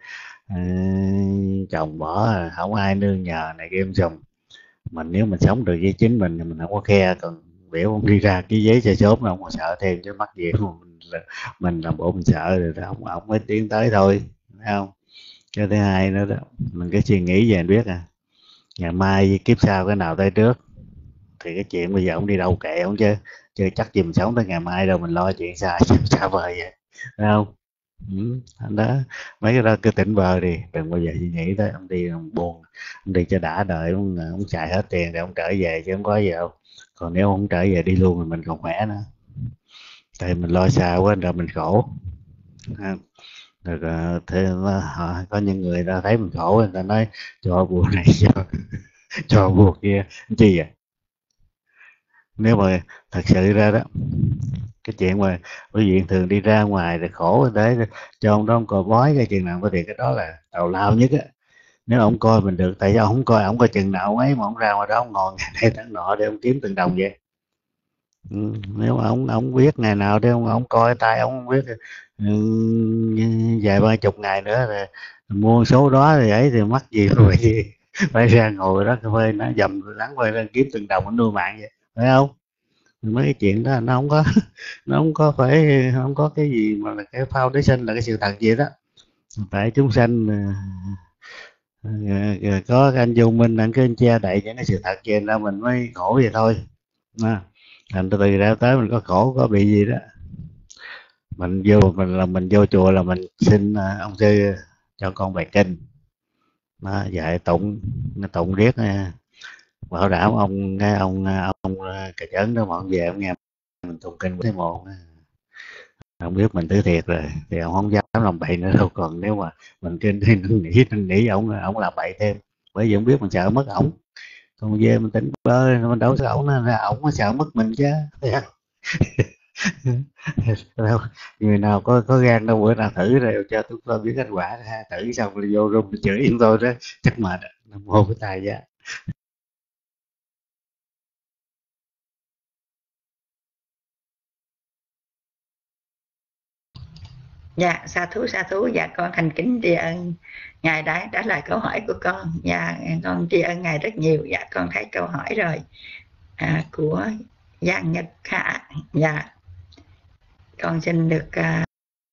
uh, chồng bỏ không ai nương nhờ này kia chồng mình. Nếu mình sống được với chính mình thì mình không có khe, còn biểu ông đi ra cái giấy xe số mà ông còn sợ thêm chứ mắc gì mà mình mình làm bộ mình sợ rồi đó, ông ông mới tiến tới thôi, thấy không? Cái thứ hai nữa đó, mình cứ suy nghĩ về anh biết à, ngày mai kiếp sau cái nào tới trước, thì cái chuyện bây giờ ông đi đâu kệ ông chứ, chứ chắc gì mình sống tới ngày mai đâu, mình lo chuyện xa xa vời vậy, phải không? Ừ, đó, mấy cái đó cứ tỉnh bơ đi, đừng bao giờ suy nghĩ tới ông đi ông buồn, ông đi cho đã đời, ông, ông xài hết tiền để ông trở về chứ không có gì đâu. Còn nếu ông trở về đi luôn thì mình còn khỏe nữa, tại mình lo xa quá rồi mình khổ. Rồi, rồi thế họ có những người ta thấy mình khổ, người ta nói cho bùa này cho cho bùa kia chi vậy. Nếu mà thật sự ra đó, cái chuyện mà quý vị thường đi ra ngoài rồi khổ để cho ông đó ông coi bói cái chừng nào có tiền, cái đó là tào lao nhất á. Nếu ông coi mình được, tại sao ông không coi, ông coi chừng nào ông ấy mà ông ra ngoài đó ông ngồi ngày này tháng nọ để ông kiếm từng đồng vậy. Ừ, nếu mà ông ông biết ngày nào để ông ông coi tay ông không biết, ừ, vài ba chục ngày nữa rồi mua số đó thì ấy thì mắc gì mà phải, phải ra ngồi đó cà phê nó dầm lắng quay ra kiếm từng đồng anh nuôi mạng vậy, phải không? Mấy cái chuyện đó nó không có nó không có phải không có cái gì mà là cái foundation là cái sự thật gì đó. Tại chúng sanh ờ, ờ, có cái anh vô minh anh cứ anh che đậy những cái sự thật vậy ra mình mới khổ vậy thôi. À, thành từ từ ra tới mình có khổ có bị gì đó, mình vô mình là mình vô chùa là mình xin ờ, ông sư cho con bài kinh đó, dạy tụng, nó tụng riết nha, bảo đảm ông nghe ông ông cà chớn đó mà ông về ông nghe mình tụng kinh thấy một Ông biết mình thứ thiệt rồi thì ông không dám làm bậy nữa đâu, còn nếu mà mình trên đi năn nỉ năn nỉ ông ông làm bậy thêm, bởi vì ông biết mình sợ mất ổng, còn về mình tỉnh bơ mình đâu sợ ổng, nên là ổng sợ mất mình chứ. Đâu, người nào có có gan đâu, bữa nào thử rồi cho chúng tôi biết kết quả ha, thử xong rồi vô room chửi chúng tôi đó chắc mệt. Nam mô cái tài giá. Dạ sa thú sa thú, dạ con thành kính tri ân ngài đã trả lời câu hỏi của con. Dạ con tri ân ngài rất nhiều. Dạ con thấy câu hỏi rồi à, của Giang Nhật Hạ. Dạ con xin được uh,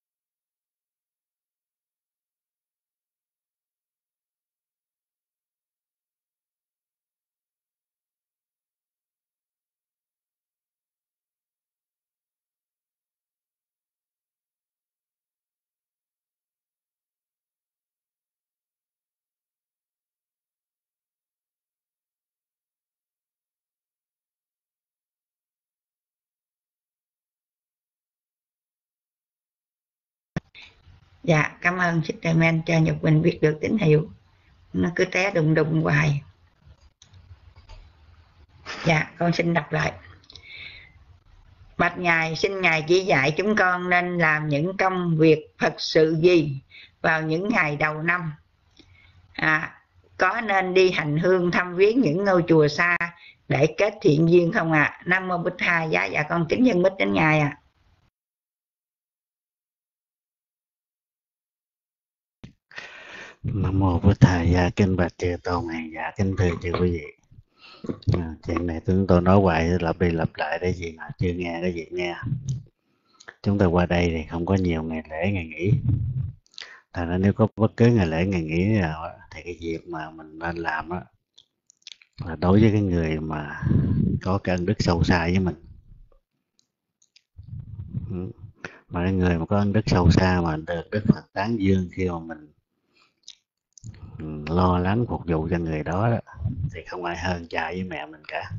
dạ cảm ơn Sister Men cho Nhật Quỳnh biết được tín hiệu, nó cứ té đùng đùng hoài. Dạ con xin đọc lại. Bạch Ngài, xin Ngài chỉ dạy chúng con nên làm những công việc thật sự gì vào những ngày đầu năm. À, có nên đi hành hương thăm viếng những ngôi chùa xa để kết thiện duyên không ạ? À? Nam mô Bích Tha. Dạ dạ con kính dân mít đến Ngài ạ. À. Nam mô Bích Tha. Dạ kinh bạch chư tôn này. Dạ kính thưa chư quý vị. À, chuyện này chúng tôi nói hoài lặp đi lặp lại để gì mà chưa nghe cái gì nghe. Chúng ta qua đây thì không có nhiều ngày lễ ngày nghỉ, thành ra nếu có bất cứ ngày lễ ngày nghỉ nào thì cái việc mà mình nên làm đó là đối với cái người mà có cái ân đức sâu xa với mình. Mà cái người mà có ân đức sâu xa mà được Đức Phật tán dương khi mà mình lo lắng phục vụ cho người đó, đó thì không ai hơn cha với mẹ mình cả.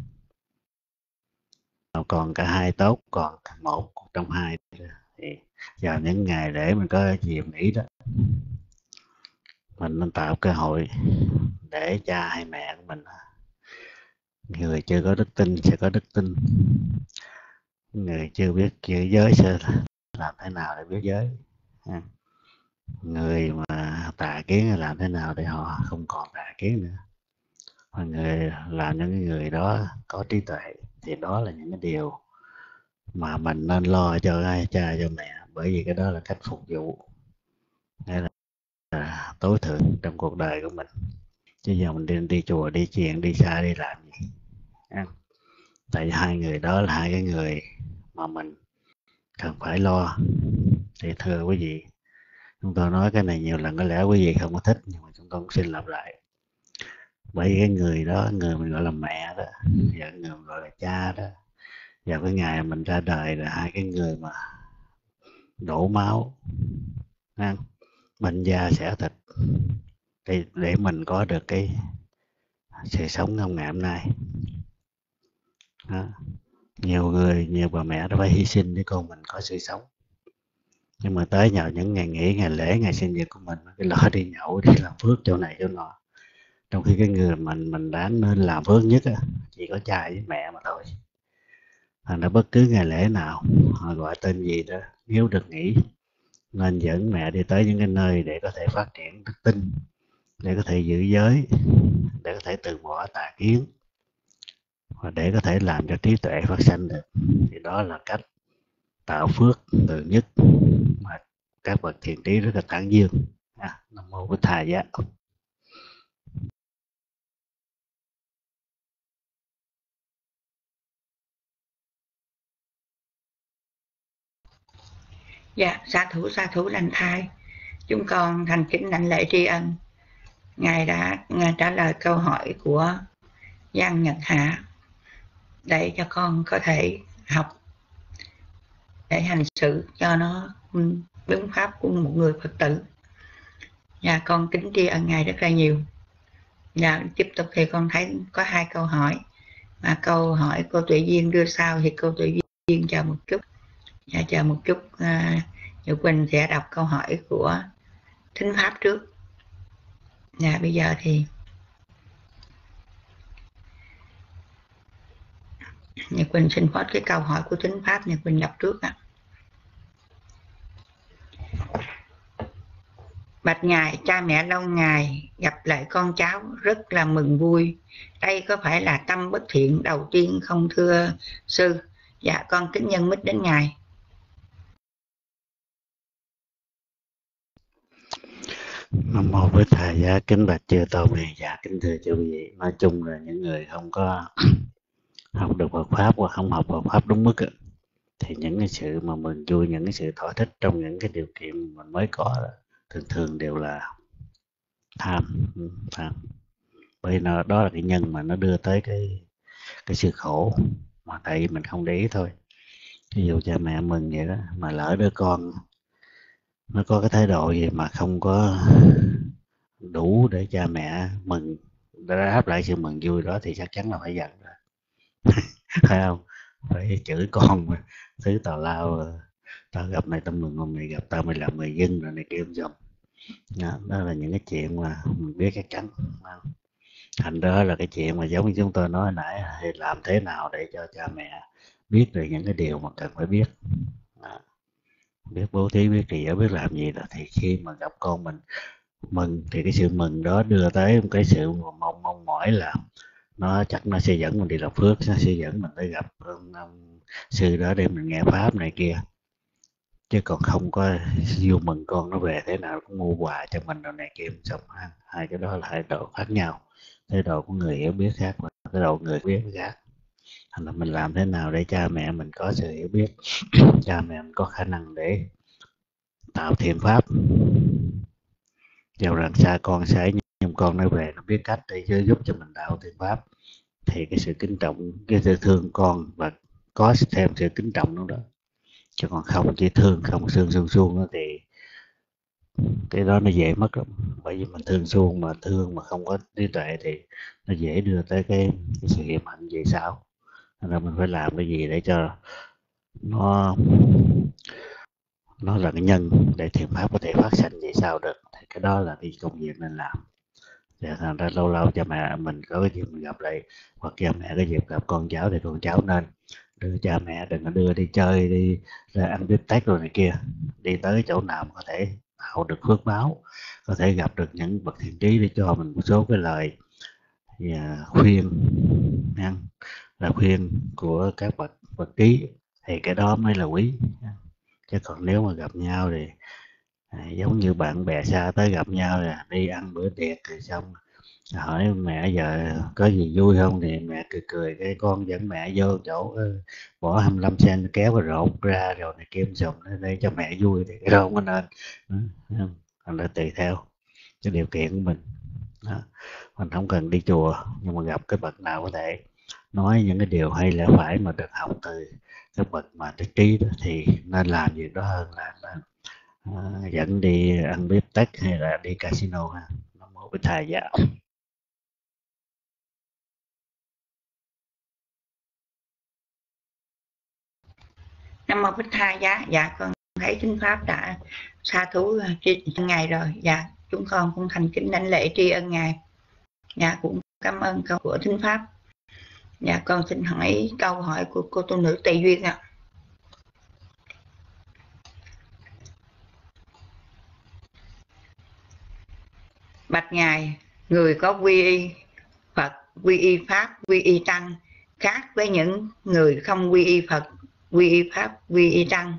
Còn cả hai tốt, còn một trong hai thì vào những ngày để mình có dịp nghỉ đó, mình nên tạo cơ hội để cha hay mẹ của mình, người chưa có đức tin sẽ có đức tin, người chưa biết chữ giới sẽ làm thế nào để biết giới, người mà tà kiến làm thế nào để họ không còn tà kiến nữa, và người làm những người đó có trí tuệ, thì đó là những cái điều mà mình nên lo cho ai cha cho mẹ, bởi vì cái đó là cách phục vụ, hay là, là tối thượng trong cuộc đời của mình. Chứ giờ mình đi, đi chùa đi chiền đi xa đi làm gì à? Tại vì hai người đó là hai cái người mà mình cần phải lo. Thì thưa quý vị, chúng tôi nói cái này nhiều lần có lẽ quý vị không có thích, nhưng mà chúng tôi cũng xin lặp lại. Bởi cái người đó, người mình gọi là mẹ đó, và người mình gọi là cha đó, vào cái ngày mình ra đời là hai cái người mà đổ máu, bệnh da xẻ thịt để, để mình có được cái sự sống trong ngày hôm nay đó. Nhiều người, nhiều bà mẹ đã phải hy sinh để con mình có sự sống, nhưng mà tới nhờ những ngày nghỉ, ngày lễ, ngày sinh nhật của mình, cái lo đi nhậu, đi làm phước chỗ này chỗ nọ, trong khi cái người mình mình đáng nên làm phước nhất á, chỉ có cha với mẹ mà thôi. Thành ra bất cứ ngày lễ nào, họ gọi tên gì đó, nếu được nghỉ nên dẫn mẹ đi tới những cái nơi để có thể phát triển đức tin, để có thể giữ giới, để có thể từ bỏ tà kiến, và để có thể làm cho trí tuệ phát sanh được. Thì đó là cách tạo phước từ nhất mà các bậc thiện trí rất là tán dương. À, Nam mô Bích Tha Giá. Dạ sa thủ sa thủ lành thai, chúng con thành kính đảnh lễ tri ân ngài đã ngài trả lời câu hỏi của Giang Nhật Hạ để cho con có thể học để hành xử cho nó đúng pháp của một người Phật tử. Dạ con kính tri ân ngài rất là nhiều. Dạ tiếp tục thì con thấy có hai câu hỏi, mà câu hỏi cô Tuệ Duyên đưa sau thì cô Tuệ Duyên chờ một chút. Dạ, chờ một chút, à, Nhật Quỳnh sẽ đọc câu hỏi của Thính Pháp trước. Dạ, bây giờ thì Nhật Quỳnh xin phép cái câu hỏi của Thính Pháp, Nhật Quỳnh đọc trước ạ. Bạch Ngài, cha mẹ lâu ngày gặp lại con cháu rất là mừng vui. Đây có phải là tâm bất thiện đầu tiên không thưa sư? Dạ, con kính nhân mít đến Ngài. Nam mô Bích Thầy Giá, kính bạch chư tôn hiền. Dạ, kính thưa chư vị, nói chung là những người không có học được Phật pháp hoặc không học Phật pháp đúng mức thì những cái sự mà mừng vui, những cái sự thỏa thích trong những cái điều kiện mình mới có đó, thường thường đều là tham, tham. Bởi nó đó là cái nhân mà nó đưa tới cái cái sự khổ, mà tại vì mình không để ý thôi. Ví dụ cha mẹ mừng vậy đó, mà lỡ đứa con nó có cái thái độ gì mà không có đủ để cha mẹ mừng, để đáp lại sự mừng vui đó, thì chắc chắn là phải giận rồi. Phải không? Phải chửi con mà thứ tào lao, tao gặp mày tao mừng, còn mày gặp tao mày làm người dân rồi này kia dùm. Đó, đó là những cái chuyện mà mình biết chắc chắn. Thành đó là cái chuyện mà giống như chúng tôi nói hồi nãy, thì làm thế nào để cho cha mẹ biết được những cái điều mà cần phải biết. Đó. Biết bố thí, biết trì giới, biết làm gì đó, thì khi mà gặp con mình mừng thì cái sự mừng đó đưa tới một cái sự mong mong mỏi là nó chắc nó sẽ dẫn mình đi làm phước, nó sẽ dẫn mình tới gặp ông, ông sư đó để mình nghe pháp này kia, chứ còn không có vô mừng con nó về thế nào cũng mua quà cho mình rồi này kia xong. Hai cái đó là hai độ khác nhau, thái độ của người hiểu biết khác và thái độ của người biết khác. Thành là mình làm thế nào để cha mẹ mình có sự hiểu biết, cha mẹ mình có khả năng để tạo thiện pháp, dầu rằng xa con sẽ nhưng con nó về nó biết cách để giúp cho mình tạo thiện pháp, thì cái sự kính trọng, cái sự thương con và có thêm sự kính trọng nữa đó. Chứ còn không chỉ thương không thương suông suông thì cái đó nó dễ mất lắm. Bởi vì mình thương suông mà thương mà không có trí tuệ thì nó dễ đưa tới cái, cái sự hiểm hạnh về sau. Nên là mình phải làm cái gì để cho nó nó là cái nhân để thiện pháp có thể phát sinh về sau được, thì cái đó là cái công việc nên làm. Thì thành ra lâu lâu cha mẹ mình có cái dịp mình gặp lại, hoặc cha mẹ có dịp gặp con cháu thì con cháu nên đưa cha mẹ, đừng có đưa đi chơi, đi ra ăn bít tết rồi này kia, đi tới chỗ nào mà có thể tạo được phước báo, có thể gặp được những bậc thiện trí để cho mình một số cái lời và khuyên nha, là khuyên của các bậc bậc trí, thì cái đó mới là quý. Chứ còn nếu mà gặp nhau thì à, giống như bạn bè xa tới gặp nhau là đi ăn bữa tiệc rồi xong hỏi mẹ giờ có gì vui không, thì mẹ cười cười cái con dẫn mẹ vô chỗ bỏ hai mươi lăm sen kéo và rột ra rồi này kim sùm để cho mẹ vui, thì cái đó không có nên. Thành ra tùy theo cái điều kiện của mình đó. Mình không cần đi chùa, nhưng mà gặp cái bậc nào có thể nói những cái điều hay lẽ phải mà được học từ cái bậc mà trí trí đó, thì nên làm việc đó hơn là, là à, dẫn đi ăn bếp tết hay là đi casino ha. Nó một cái thầy giáo. Nam mô Bích Tha Giá. Dạ, con thấy Thính Pháp đã sa thú Ngài rồi. Dạ, chúng con cũng thành kính đảnh lễ tri ân Ngài. Dạ, cũng cảm ơn câu của Thính Pháp. Dạ, con xin hỏi câu hỏi của cô tu nữ Tây Duyên ạ. Bạch Ngài, người có quy y Phật, quy y Pháp, quy y Tăng khác với những người không quy y Phật, quy y Pháp, quy y Tăng.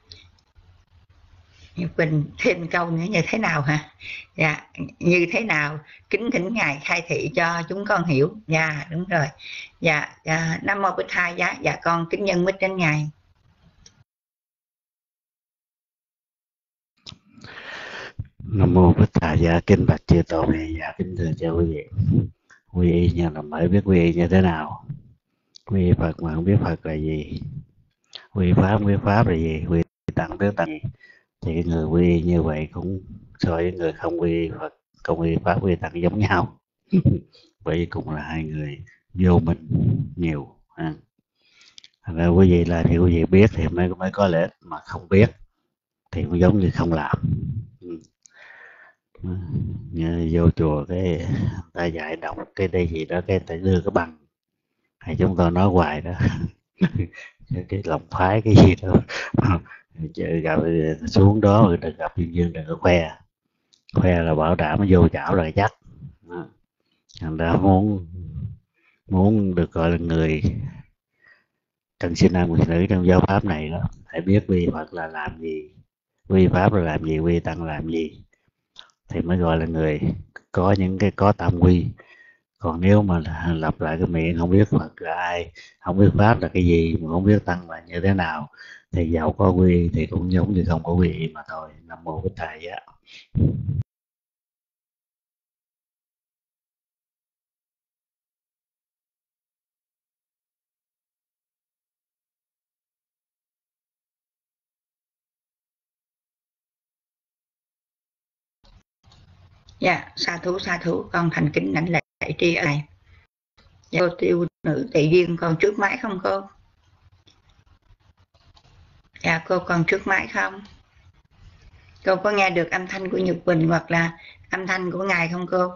Quỳnh thêm câu nữa như thế nào hả? Dạ, như thế nào? Kính thỉnh Ngài khai thị cho chúng con hiểu. Dạ, đúng rồi. Dạ, dạ Nam mô Bích Tha Giá. Dạ, con kính nhân mít đến Ngài. Nam mô Bích Tha Giá, kính bạch chư tôn này. Dạ, kính thưa cho quý vị, quy y nhưng là mới biết quy y như thế nào. Quy y Phật mà không biết Phật là gì, quy y Pháp không biết Pháp là gì, quy y Tăng biết Tăng gì, thì cái người quy y như vậy cũng so với người không quy y Phật, không quy y Pháp, quy y Tăng giống nhau. Bởi vì cũng là hai người vô minh nhiều ha. Thành ra quý vị làm thì quý vị biết thì mới mới có lợi ích, mà không biết thì cũng giống như không làm. Như vô chùa cái ta dạy đọc cái đây gì đó, cái ta đưa cái bằng, hay chúng tôi nói hoài đó cái, cái lòng phái cái gì đó gặp xuống đó đừng gặp dương dương đừng có khoe, khoe là bảo đảm vô chảo là chắc. Thành ra muốn muốn được gọi là người trần sinh nam người nữ trong giáo pháp này đó, phải biết quy Phật là làm gì, quy pháp là làm gì, quy tăng làm gì, thì mới gọi là người có những cái có tam quy. Còn nếu mà lặp lại cái miệng không biết Phật là ai, không biết pháp là cái gì, mà không biết tăng là như thế nào, thì dẫu có quy thì cũng giống như không có quy mà thôi. Nam mô Bích Thầy á. Dạ, sa thú sa thú, con thành kính lãnh lễ tri ân này. Dạ, cô tiêu nữ tị duyên còn trước máy không cô? Dạ, cô còn trước máy không? Cô có nghe được âm thanh của Nhật Bình hoặc là âm thanh của ngài không cô?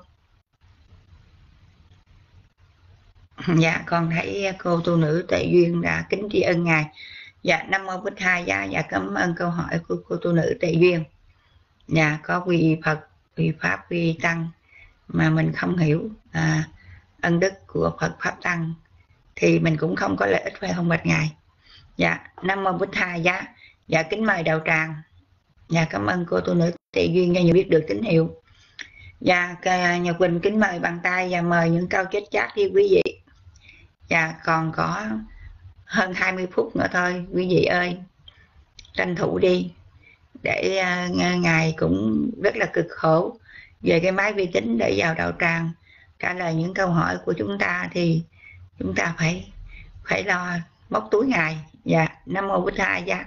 Dạ, con thấy cô tu nữ tệ duyên đã kính tri ân ngài. Dạ, Nam mô Bích Thầy. Dạ, dạ cảm ơn câu hỏi của cô tu nữ tệ duyên. Dạ, có quy Phật, quy pháp, quy tăng mà mình không hiểu à, ân đức của Phật pháp tăng thì mình cũng không có lợi ích, phải không bạch ngài? Dạ, Nam mô Bích Thầy. Dạ, dạ kính mời đạo tràng. Dạ, cảm ơn cô tu nữ tệ duyên cho nhiều biết được tín hiệu. Dạ, Nhật Quỳnh kính mời bằng tay và mời những câu chết chát đi quý vị. Dạ, còn có hơn hai mươi phút nữa thôi quý vị ơi, tranh thủ đi, để uh, ngài cũng rất là cực khổ về cái máy vi tính để vào đạo tràng trả lời những câu hỏi của chúng ta, thì chúng ta phải phải lo móc túi ngài. Dạ, Nam mô Bích Thầy. Dạ.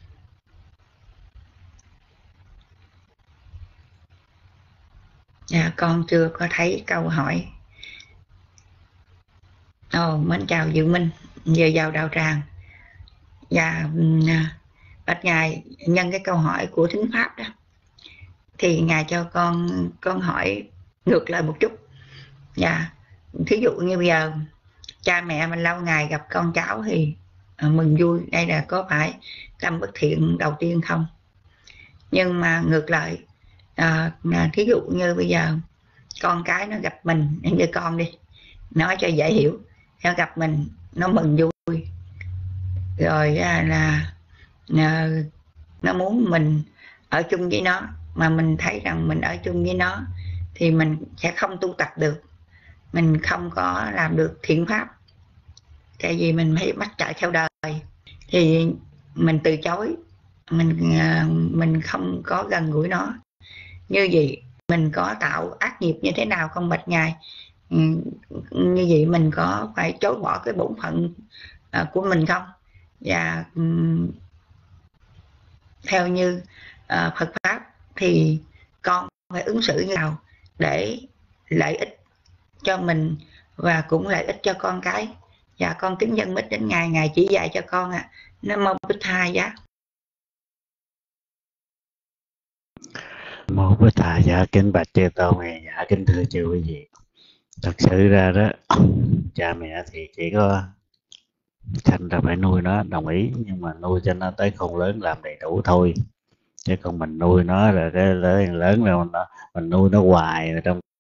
Dạ, con chưa có thấy câu hỏi. Ồ, oh, mến chào Dự Minh, giờ vào đạo tràng. Dạ, bạch ngài, nhân cái câu hỏi của thính pháp đó, thì ngài cho con con hỏi ngược lại một chút. Dạ, thí dụ như bây giờ cha mẹ mình lâu ngày gặp con cháu thì mừng vui, đây là có phải tâm bất thiện đầu tiên không? Nhưng mà ngược lại, à, thí dụ như bây giờ con cái nó gặp mình, như con đi, nói cho dễ hiểu, nó gặp mình nó mừng vui, rồi là, là nó muốn mình ở chung với nó, mà mình thấy rằng mình ở chung với nó thì mình sẽ không tu tập được, mình không có làm được thiện pháp, tại vì mình hay bắt chạy theo đời, thì mình từ chối, mình mình không có gần gũi nó. Như vậy mình có tạo ác nghiệp như thế nào không bạch ngài? Như vậy mình có phải chối bỏ cái bổn phận của mình không? Và theo như uh, Phật pháp thì con phải ứng xử như nào để lợi ích cho mình và cũng lợi ích cho con cái? Dạ, con kính dân mít đến ngài, ngài chỉ dạy cho con ạ. À. Nam mô Bích Thầy. Dạ. Nam mô Bích Thầy. Dạ, kính bạch chư tôn ngài. Dạ, kính thưa chư quý vị. Thật sự ra đó, cha mẹ thì chỉ có thành ra phải nuôi nó, đồng ý, nhưng mà nuôi cho nó tới khôn lớn làm đầy đủ thôi, chứ còn mình nuôi nó rồi cái lớn lớn rồi nó mình nuôi nó hoài rồi trong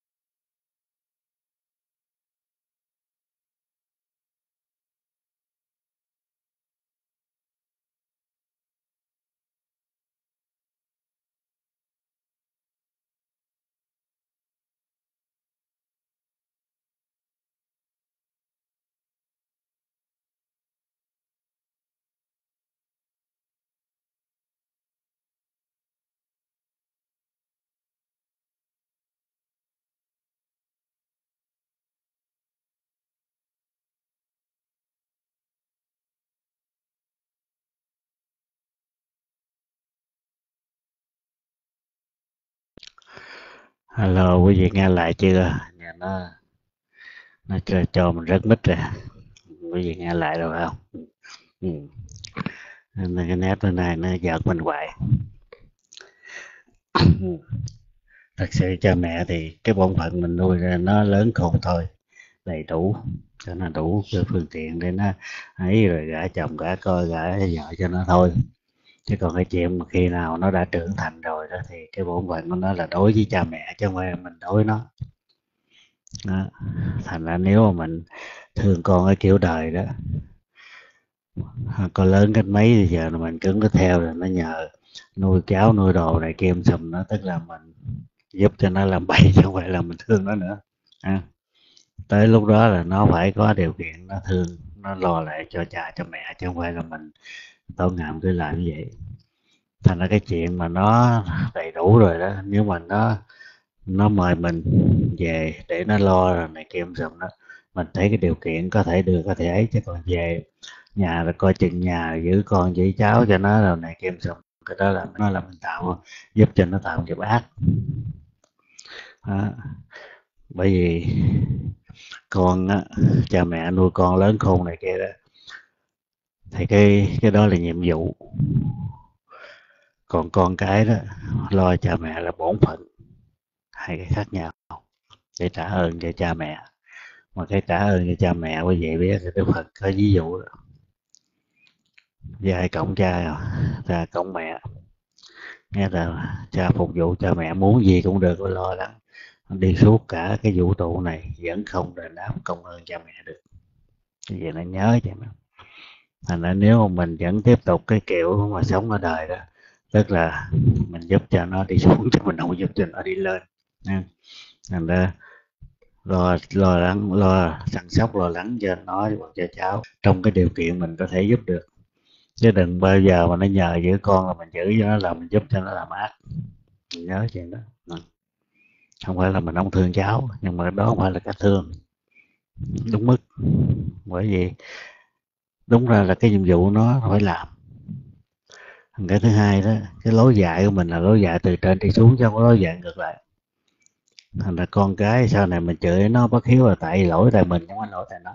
Alo, quý vị nghe lại chưa? Nhà nó nó cho, cho mình rất mít rồi, quý vị nghe lại rồi không? Ừ. Nên cái nét bên này nó giật mình hoài. Thật sự cha mẹ thì cái bổn phận mình nuôi ra nó lớn khôn thôi, đầy đủ, cho nó đủ cái phương tiện để nó ấy rồi gả chồng gả coi gả vợ cho nó thôi. Chứ còn cái chuyện mà khi nào nó đã trưởng thành rồi đó thì cái bổn phận của nó là đối với cha mẹ chứ không phải là mình đối với nó. Đó. Thành ra nếu mà mình thương con cái kiểu đời đó, con lớn cách mấy thì giờ mình cứ nó theo rồi nó nhờ nuôi cháu nuôi đồ này kia sùm nó, tức là mình giúp cho nó làm bậy chứ không phải là mình thương nó nữa. À, tới lúc đó là nó phải có điều kiện nó thương, nó lo lại cho cha cho mẹ chứ không phải là mình tối ngày cứ làm như vậy. Thành ra cái chuyện mà nó đầy đủ rồi đó, nếu mà nó nó mời mình về để nó lo rồi này kia sùm đó, mình thấy cái điều kiện có thể được có thể ấy, chứ còn về nhà là coi chừng nhà giữ con giữ cháu cho nó rồi này kia sùm, cái đó là nó là mình tạo giúp cho nó tạo nghiệp ác. Đó. Bởi vì con á, cha mẹ nuôi con lớn khôn này kia đó, thì cái cái đó là nhiệm vụ, còn con cái đó lo cha mẹ là bổn phận, hai cái khác nhau, để trả ơn cho cha mẹ. Mà cái trả ơn cho cha mẹ quý vị biết thì Đức Phật có ví dụ đó. Dạy cộng cha ra cộng mẹ, nghe là cha phục vụ cha mẹ muốn gì cũng được, lo lắng đi suốt cả cái vũ trụ này vẫn không đền đáp công ơn cha mẹ được. Cái gì nó nhớ cho nó. Thành ra nếu mà mình vẫn tiếp tục cái kiểu mà sống ở đời đó, tức là mình giúp cho nó đi xuống chứ mình không giúp cho nó đi lên. Thành ra lo lo lắng lo săn sóc lo lắng cho nó cho cháu trong cái điều kiện mình có thể giúp được, chứ đừng bao giờ mà nó nhờ giữ con là mình giữ cho nó là mình giúp cho nó làm ác. Mình nhớ chuyện đó. Không phải là mình không thương cháu, nhưng mà đó không phải là cách thương đúng mức. Bởi vì đúng ra là cái nhiệm vụ nó phải làm. Cái thứ hai đó, cái lối dạy của mình là lối dạy từ trên đi xuống chứ không có lối dạy ngược lại. Thành ra con cái sau này mình chửi nó bất hiếu là tại lỗi tại mình, không phải lỗi tại nó.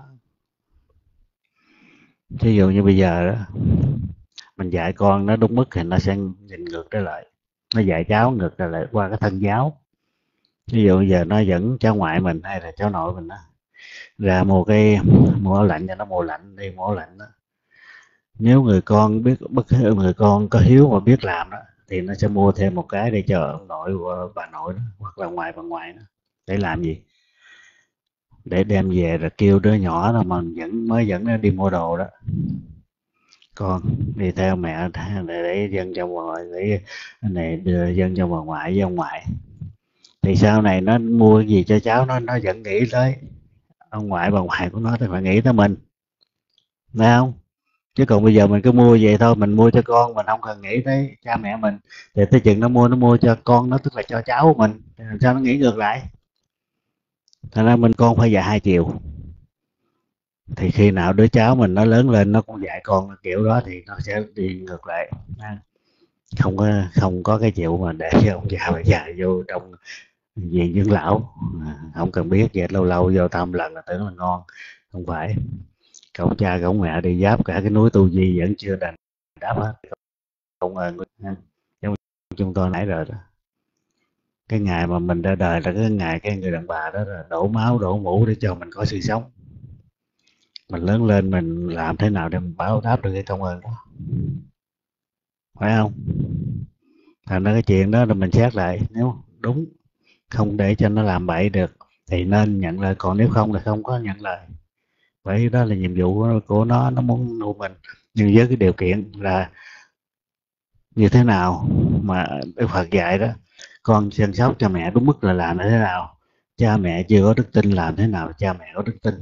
Ví dụ như bây giờ đó, mình dạy con nó đúng mức thì nó sẽ nhìn ngược trở lại, nó dạy cháu ngược trở lại qua cái thân giáo. Ví dụ bây giờ nó dẫn cháu ngoại mình hay là cháu nội mình đó, ra mua cái mua áo lạnh cho nó, mua lạnh đi mua áo lạnh đó. Nếu người con biết bất người con có hiếu mà biết làm đó thì nó sẽ mua thêm một cái để cho ông nội của bà nội đó, hoặc là ngoại bà ngoại đó. Để làm gì? Để đem về rồi kêu đứa nhỏ đó mà vẫn mới dẫn nó đi mua đồ đó, con đi theo mẹ để, để dân cho bà ngoại, để này đưa dân cho bà ngoại với ông ngoại. Thì sau này nó mua cái gì cho cháu nó nó vẫn nghĩ tới ông ngoại bà ngoại của nó, thì phải nghĩ tới mình, phải không? Chứ còn bây giờ mình cứ mua vậy thôi, mình mua cho con mình không cần nghĩ tới cha mẹ mình, thì tới chừng nó mua nó mua cho con nó, tức là cho cháu của mình, thì làm sao nó nghĩ ngược lại. Thành ra mình con phải dạy hai chiều, thì khi nào đứa cháu mình nó lớn lên nó cũng dạy con kiểu đó thì nó sẽ đi ngược lại. Không có không có cái chịu mà để cho ông già bà già vô trong viện dưỡng lão, không cần biết vậy, lâu lâu vô thăm lần là tưởng là ngon. Không phải, cậu cha cậu mẹ đi giáp cả cái núi Tu Di vẫn chưa đền đáp hết công ơn của chúng tôi nãy rồi đó. Cái ngày mà mình ra đời là cái ngày cái người đàn bà đó là đổ máu đổ mũ để cho mình có sự sống. Mình lớn lên mình làm thế nào để mình báo đáp được cái công ơn đó, phải không? Thành ra cái chuyện đó là mình xét lại, nếu đúng không để cho nó làm bậy được thì nên nhận lời, còn nếu không thì không có nhận lời. Bởi đó là nhiệm vụ của nó nó muốn nuôi mình, nhưng với cái điều kiện là như thế nào mà Đức Phật dạy đó, con chăm sóc cho mẹ đúng mức là làm thế nào, cha mẹ chưa có đức tin làm thế nào cha mẹ có đức tin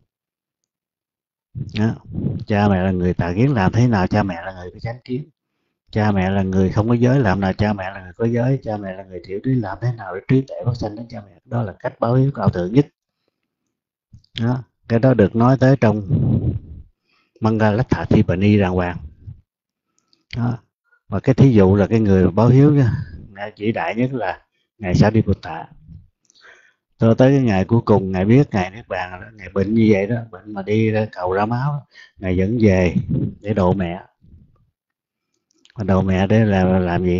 đó. Cha mẹ là người tà kiến làm thế nào cha mẹ là người có chánh kiến, cha mẹ là người không có giới làm nào cha mẹ là người có giới, cha mẹ là người thiểu trí làm thế nào để trí tuệ phát sinh đến cha mẹ. Đó là cách báo hiếu cao thượng nhất đó. Cái đó được nói tới trong Mangalattha Thipani đàng hoàng đó. Và cái thí dụ là cái người báo hiếu đó, chỉ đại nhất là ngài Sariputta. cho tới cái ngày cuối cùng Ngài biết Ngài Niết Bàn đó, Ngài bệnh như vậy đó, bệnh mà đi ra cầu ra máu, Ngài vẫn về để độ mẹ. Mà độ mẹ để là làm gì?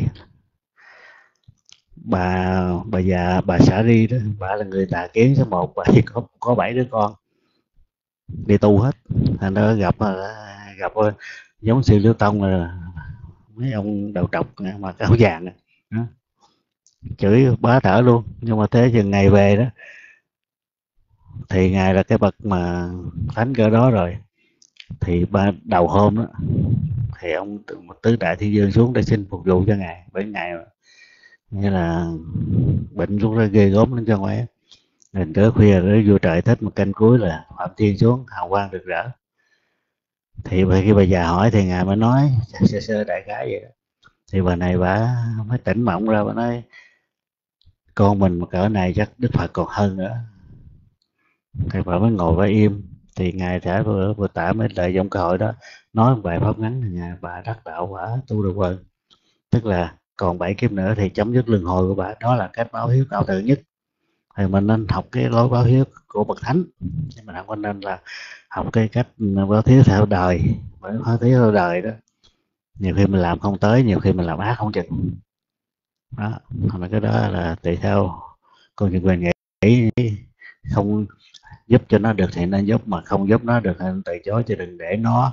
Bà bà già bà Xả Ri đó, bà là người tà kiến số một, bà chỉ có có bảy đứa con đi tu hết, thành ra gặp gặp giống sư Liễu Tông là mấy ông đầu trọc mà áo vàng đó, chửi bá thở luôn. Nhưng mà thế chừng ngày về đó thì ngài là cái bậc mà thánh cỡ đó rồi, thì ba đầu hôm đó thì ông tứ đại thiên vương xuống để xin phục vụ cho ngài, bởi ngài như là bệnh lúc đó ghê gớm lắm cho ngoại. Nên tới khuya tới vua trời thích một canh cuối là Phạm Thiên xuống hào quang rực rỡ, thì khi bà già hỏi thì ngài mới nói sơ sơ đại khái vậy đó. Thì bà này bà mới tỉnh mộng ra, bà nói con mình mà cỡ này chắc Đức Phật còn hơn nữa. Thì bà mới ngồi bà im, thì ngài sẽ vừa, vừa tả mới lợi dụng cơ hội đó nói một bài pháp ngắn thì ngài bà đắc đạo quả tu được quần, tức là còn bảy kiếp nữa thì chấm dứt luân hồi của bà. Đó là cách báo hiếu cao thượng nhất. Thì mình nên học cái lối báo hiếu của bậc thánh, nhưng mình không có nên là học cái cách báo hiếu theo đời. Bởi báo hiếu theo đời đó nhiều khi mình làm không tới, nhiều khi mình làm ác không chừng đó. Mà cái đó là tùy theo con Nhật Quyền nghĩ, không giúp cho nó được thì nên giúp, mà không giúp nó được thì nên từ chối, chứ đừng để nó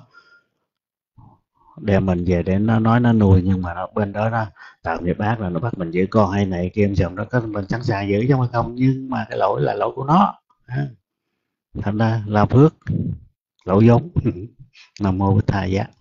đem mình về để nó nói nó nuôi, nhưng mà nó bên đó nó tạo nghiệp ác là nó bắt mình giữ con hay này kia chồng đó, có mình sẵn sàng giữ chứ không, nhưng mà cái lỗi là lỗi của nó. Thành ra làm phước lỗi vốn. Nam mô Bích Thầy Giá.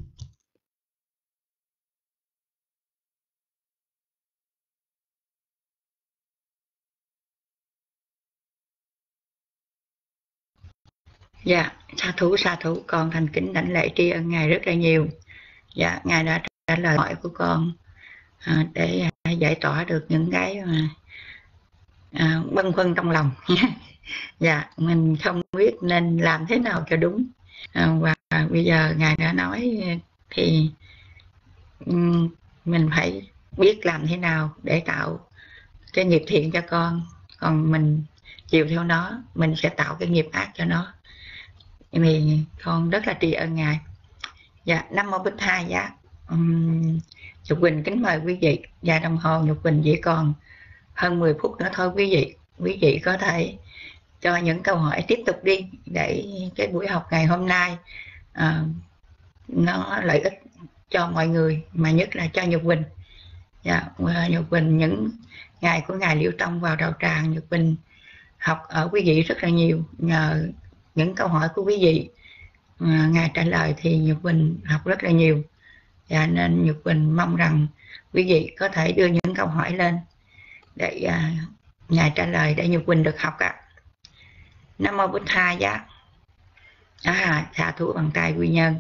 Dạ, sa thú sa thú con thành kính đảnh lễ tri ân ngài rất là nhiều. Dạ, ngài đã trả lời hỏi của con à, để à, giải tỏa được những cái mà à, bâng khuâng trong lòng. Dạ, mình không biết nên làm thế nào cho đúng. À, và bây giờ ngài đã nói thì um, mình phải biết làm thế nào để tạo cái nghiệp thiện cho con, còn mình chiều theo nó, mình sẽ tạo cái nghiệp ác cho nó. Thì con rất là tri ân ngài. Dạ, Nam mô Bích Thầy Giá. Uhm, Nhục Quỳnh kính mời quý vị. Dạ, đồng hồ Nhục Quỳnh chỉ còn hơn mười phút nữa thôi quý vị. Quý vị có thể cho những câu hỏi tiếp tục đi, để cái buổi học ngày hôm nay à, nó lợi ích cho mọi người, mà nhất là cho Nhục Quỳnh. Dạ, Nhục Quỳnh những ngày của ngài Liễu Tông vào đạo tràng, Nhục Quỳnh học ở quý vị rất là nhiều, nhờ những câu hỏi của quý vị à, ngài trả lời thì Nhật Quỳnh học rất là nhiều. Và nên Nhật Quỳnh mong rằng quý vị có thể đưa những câu hỏi lên để à, ngài trả lời để Nhật Quỳnh được học ạ. À. Nam mô Bích Tha Giá. À, xạ thủ bằng tay quy nhân.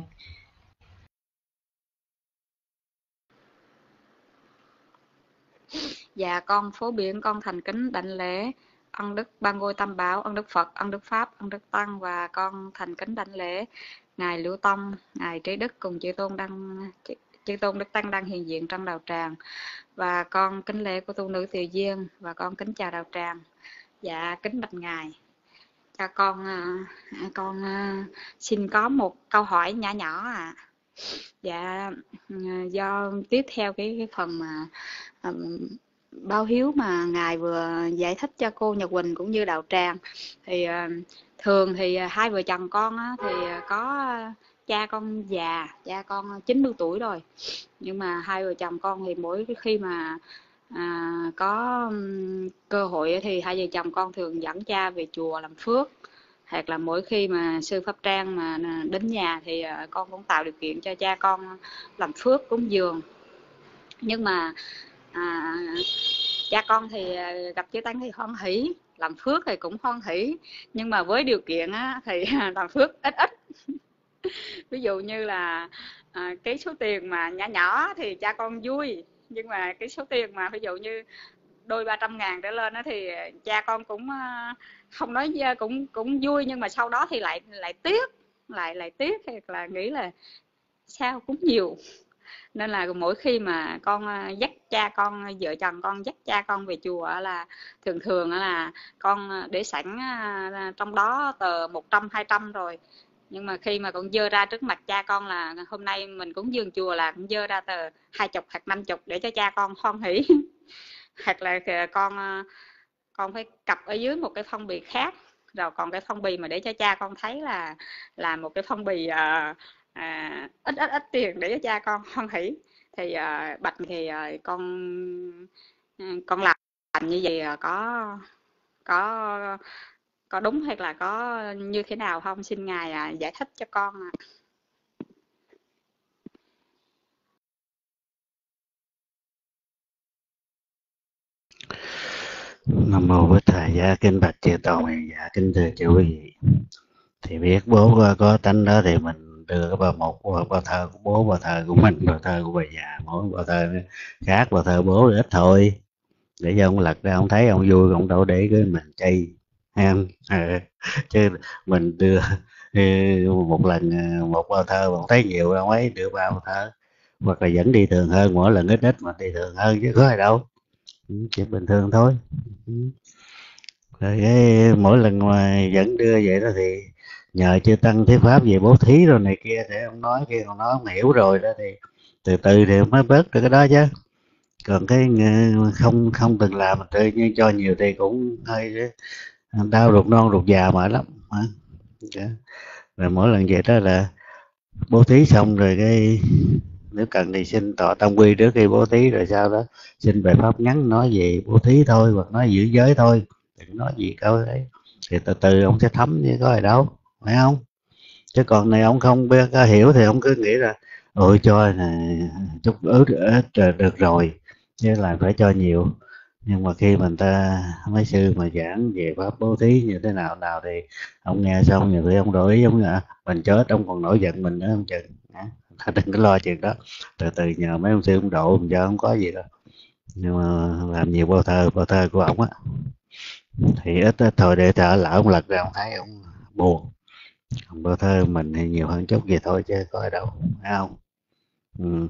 Dạ, con Phố Biển con thành kính đảnh lễ ân đức Ba Ngôi Tam Bảo, ân đức Phật, ân đức Pháp, ân đức Tăng, và con thành kính đảnh lễ ngài Liễu Tông, ngài Trí Đức cùng chư tôn đăng chư tôn đức tăng đang hiện diện trong đạo tràng, và con kính lễ của tu nữ Tiểu Duyên, và con kính chào đạo tràng. Dạ, kính bạch ngài. Cho con con xin có một câu hỏi nhỏ nhỏ à. Dạ, do tiếp theo cái cái phần mà um, báo hiếu mà ngài vừa giải thích cho cô Nhật Quỳnh cũng như đạo tràng, thì uh, thường thì hai vợ chồng con á, thì có cha con già, cha con chín mươi tuổi rồi, nhưng mà hai vợ chồng con thì mỗi khi mà à, có um, cơ hội thì hai vợ chồng con thường dẫn cha về chùa làm phước, hoặc là mỗi khi mà sư Pháp Trang mà đến nhà thì con cũng tạo điều kiện cho cha con làm phước cúng dường. Nhưng mà à, cha con thì gặp chư tăng thì hoan hỷ, làm phước thì cũng hoan hỷ, nhưng mà với điều kiện á, thì làm phước ít ít. Ví dụ như là à, cái số tiền mà nhỏ nhỏ thì cha con vui, nhưng mà cái số tiền mà ví dụ như đôi ba trăm ngàn trở lên đó thì cha con cũng không nói, cũng cũng vui, nhưng mà sau đó thì lại lại tiếc, lại lại tiếc, hoặc là nghĩ là sao cũng nhiều. nên là mỗi khi mà con dắt cha con, vợ chồng con dắt cha con về chùa là thường thường là con để sẵn trong đó tờ một trăm hai trăm rồi, nhưng mà khi mà con dơ ra trước mặt cha con là hôm nay mình cũng dường chùa là cũng dơ ra tờ hai chục hoặc năm chục để cho cha con hoan hỉ. Hoặc là con con phải cặp ở dưới một cái phong bì khác, rồi còn cái phong bì mà để cho cha con thấy là là một cái phong bì à, à, ít ít ít tiền để cho cha con hoan hỉ. Thì à, Bạch thì à, con con làm như vậy có có có đúng hay là có như thế nào không, xin ngài à, giải thích cho con à. Nam mô Bổn Thầy. Dạ kính bạch chư tôn, dạ kính thưa chư quý vị. Thì biết bố có, có tánh đó thì mình đưa cái bao một bao thơ của bố, bao thơ của mình, bao thơ của bà già, mỗi bao thơ khác, bao thơ bố ít thôi, để cho ông lật ra ông thấy ông vui, ông đâu để cái mình chay em chứ mình đưa một lần một bao thơ mà thấy nhiều đâu ấy, đưa bao thơ hoặc là vẫn đi thường hơn, mỗi lần ít ít mà đi thường hơn chứ có ai đâu, chuyện bình thường thôi. Rồi cái mỗi lần mà vẫn đưa vậy đó thì nhờ chư tăng thuyết pháp về bố thí rồi này kia để ông nói kia, còn nói ông hiểu rồi đó thì từ từ thì mới bớt được cái đó chứ. Còn cái không không từng làm mà tự nhiên cho nhiều thì cũng hơi đau ruột non ruột già mệt lắm. Rồi mỗi lần vậy đó là bố thí xong rồi cái nếu cần thì xin tọa tâm quy trước khi bố thí, rồi sau đó xin bài pháp ngắn nói về bố thí thôi, hoặc nói giữ giới thôi, đừng nói gì câu đấy, thì từ từ ông sẽ thấm chứ có gì đâu, phải không? Chứ còn này ông không biết có hiểu thì ông cứ nghĩ là ôi cho này chút ớt ít được rồi, chứ là phải cho nhiều. Nhưng mà khi mình ta mấy sư mà giảng về pháp bố thí như thế nào nào thì ông nghe xong nhiều khi ông đổi ý, ông là mình chết ông còn nổi giận mình nữa không chừng. Đừng có lo chuyện đó, từ từ nhờ mấy ông sư ông độ mình cho không có gì đâu. Nhưng mà làm nhiều bao thơ bao thơ của ông á thì ít, ít thôi, để thở lỡ ông lật ra ông thấy ông buồn. Còn bao thơ mình thì nhiều hơn chút gì thôi chứ có ở đâu, phải không? Ừ.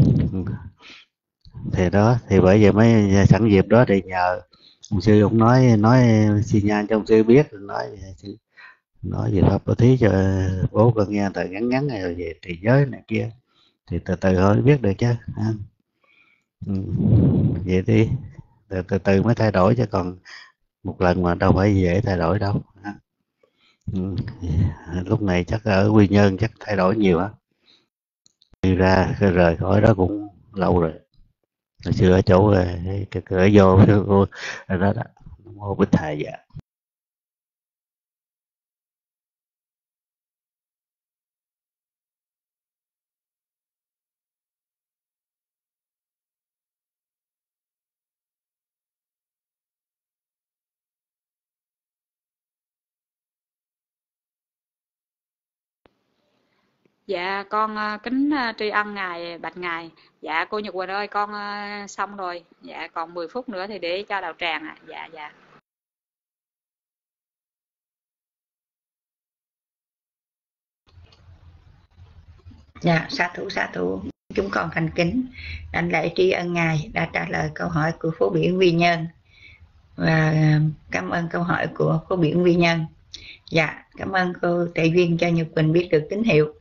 Thì đó, thì bởi vậy mới sẵn dịp đó thì nhờ ông sư ông nói nói xin nhan cho ông sư biết, nói nói về pháp bố thí cho bố con nghe thời ngắn ngắn này, rồi về trì giới này kia thì từ từ thôi biết được chứ. Ừ. Vậy đi từ, từ từ mới thay đổi, chứ còn một lần mà đâu phải dễ thay đổi đâu. Ừ. Lúc này chắc ở Quy Nhơn chắc thay đổi nhiều á, đi ra rời khỏi đó cũng lâu rồi. Hồi xưa ở chỗ cái cửa vô đó đó, đó. Mô Bích Thầy. Dạ. Dạ con uh, kính uh, tri ân ngài bạch ngài. Dạ cô Nhật Quỳnh ơi, con uh, xong rồi. Dạ còn mười phút nữa thì để cho đạo tràng ạ. À. Dạ dạ. Dạ, sa thú sa thú. Chúng con thành kính đảnh lễ tri ân ngài đã trả lời câu hỏi của Phổ Biển Quy Nhơn, và cảm ơn câu hỏi của Phổ Biển Quy Nhơn. Dạ, cảm ơn cô Tệ Duyên cho Nhật Quỳnh biết được tín hiệu.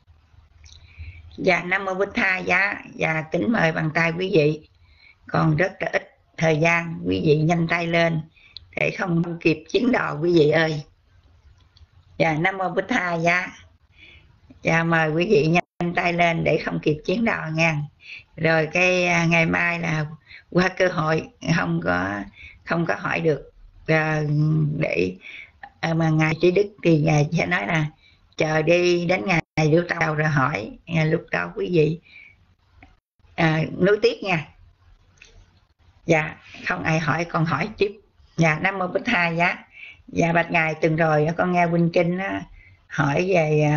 Dạ, Nam Mô Bích Tha. Dạ, dạ kính mời bằng tay quý vị. Còn rất là ít thời gian, quý vị nhanh tay lên để không kịp chiến đò quý vị ơi. Dạ, Nam Mô Bích Tha. Dạ, dạ mời quý vị nhanh tay lên để không kịp chiến đò nha. Rồi cái ngày mai là qua cơ hội không có không có hỏi được, à, để mà ngài Trí Đức thì ngài sẽ nói là chờ đi đến ngày Liễu Tàu rồi hỏi, lúc đó quý vị à, nối tiếp nha. Dạ, không ai hỏi con hỏi tiếp. Dạ, Nam Mô Bích Tha. Dạ, dạ bạch ngài từng rồi con nghe Huynh Trinh á, hỏi về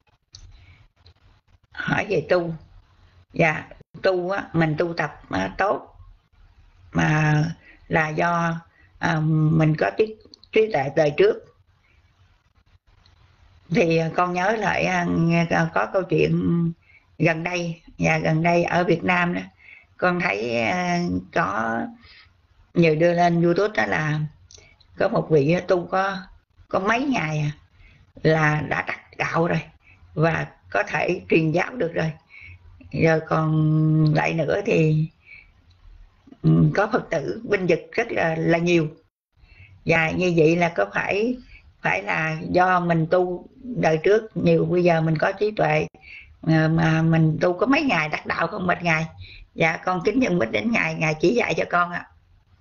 hỏi về tu. Dạ, tu á, mình tu tập á, tốt mà là do à, mình có trí trí tuệ đời trước. Thì con nhớ lại nghe có câu chuyện gần đây và gần đây ở Việt Nam đó, con thấy uh, có nhiều đưa lên YouTube đó là có một vị tu có có mấy ngày à, là đã đắc đạo rồi và có thể truyền giáo được rồi. Rồi còn lại nữa thì có Phật tử binh vực rất là là nhiều. Và như vậy là có phải phải là do mình tu đời trước nhiều, bây giờ mình có trí tuệ mà mình tu có mấy ngày đắc đạo không một ngày. Dạ con kính nhân bích đến ngày ngày chỉ dạy cho con ạ.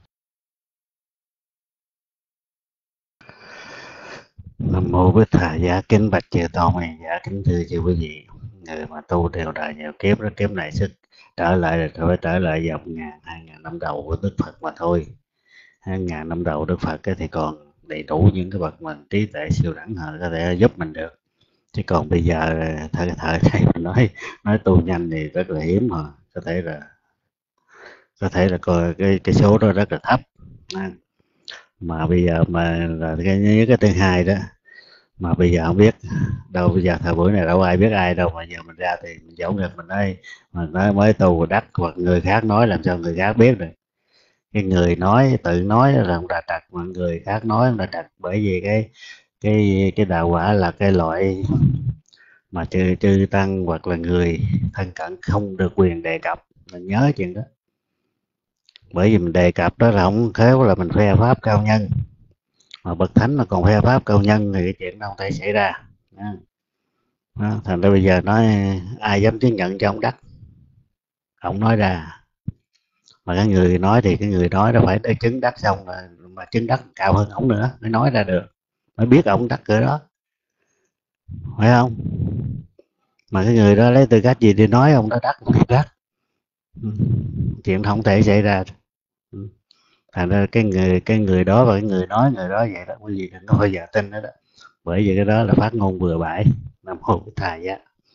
Nam mô Bích Thà Giá, kính bạch chư tôn này, dạ kính thưa chư quý vị. Người mà tu đều đời nhiều kiếp, rất kiếp này sức trở lại rồi thôi, trở lại dòng ngàn hai ngàn năm đầu của Đức Phật mà thôi. Hai ngàn năm đầu Đức Phật thì còn đầy đủ những cái bậc mình trí tuệ siêu đẳng hơn có thể giúp mình được. Chứ còn bây giờ thời thời này mình nói nói tu nhanh thì rất là hiếm mà có thể là có thể là coi cái cái số đó rất là thấp. Mà bây giờ mà là cái cái thứ hai đó, mà bây giờ không biết đâu, bây giờ thời buổi này đâu ai biết ai đâu, mà giờ mình ra thì mình giấu được, mình nói mình nói mới tu đắc, hoặc người khác nói làm sao người khác biết được. Cái người nói tự nói là không đạt trật, mà người khác nói không đạt trật, bởi vì cái cái cái đạo quả là cái loại mà chư chư tăng hoặc là người thân cận không được quyền đề cập. Mình nhớ chuyện đó, bởi vì mình đề cập đó là không khéo là mình khoe pháp cao nhân, mà bậc thánh mà còn khoe pháp cao nhân thì cái chuyện đó không thể xảy ra. Đó, thành ra bây giờ nói ai dám chứng nhận cho ông đắc, ông nói ra, mà cái người nói thì cái người nói đó phải để chứng đắc xong rồi, mà chứng đắc cao hơn ông nữa mới nói ra được, mới biết ông đắc cỡ đó, phải không? Mà cái người đó lấy tư cách gì để nói ông đó đắc không đắc? Chuyện không thể xảy ra. Thành ra cái người cái người đó và cái người nói người đó vậy đó, quý vị đừng có bao giờ tin đó, đó. Bởi vì cái đó là phát ngôn bừa bãi. Nam mô Bích Thà Giá.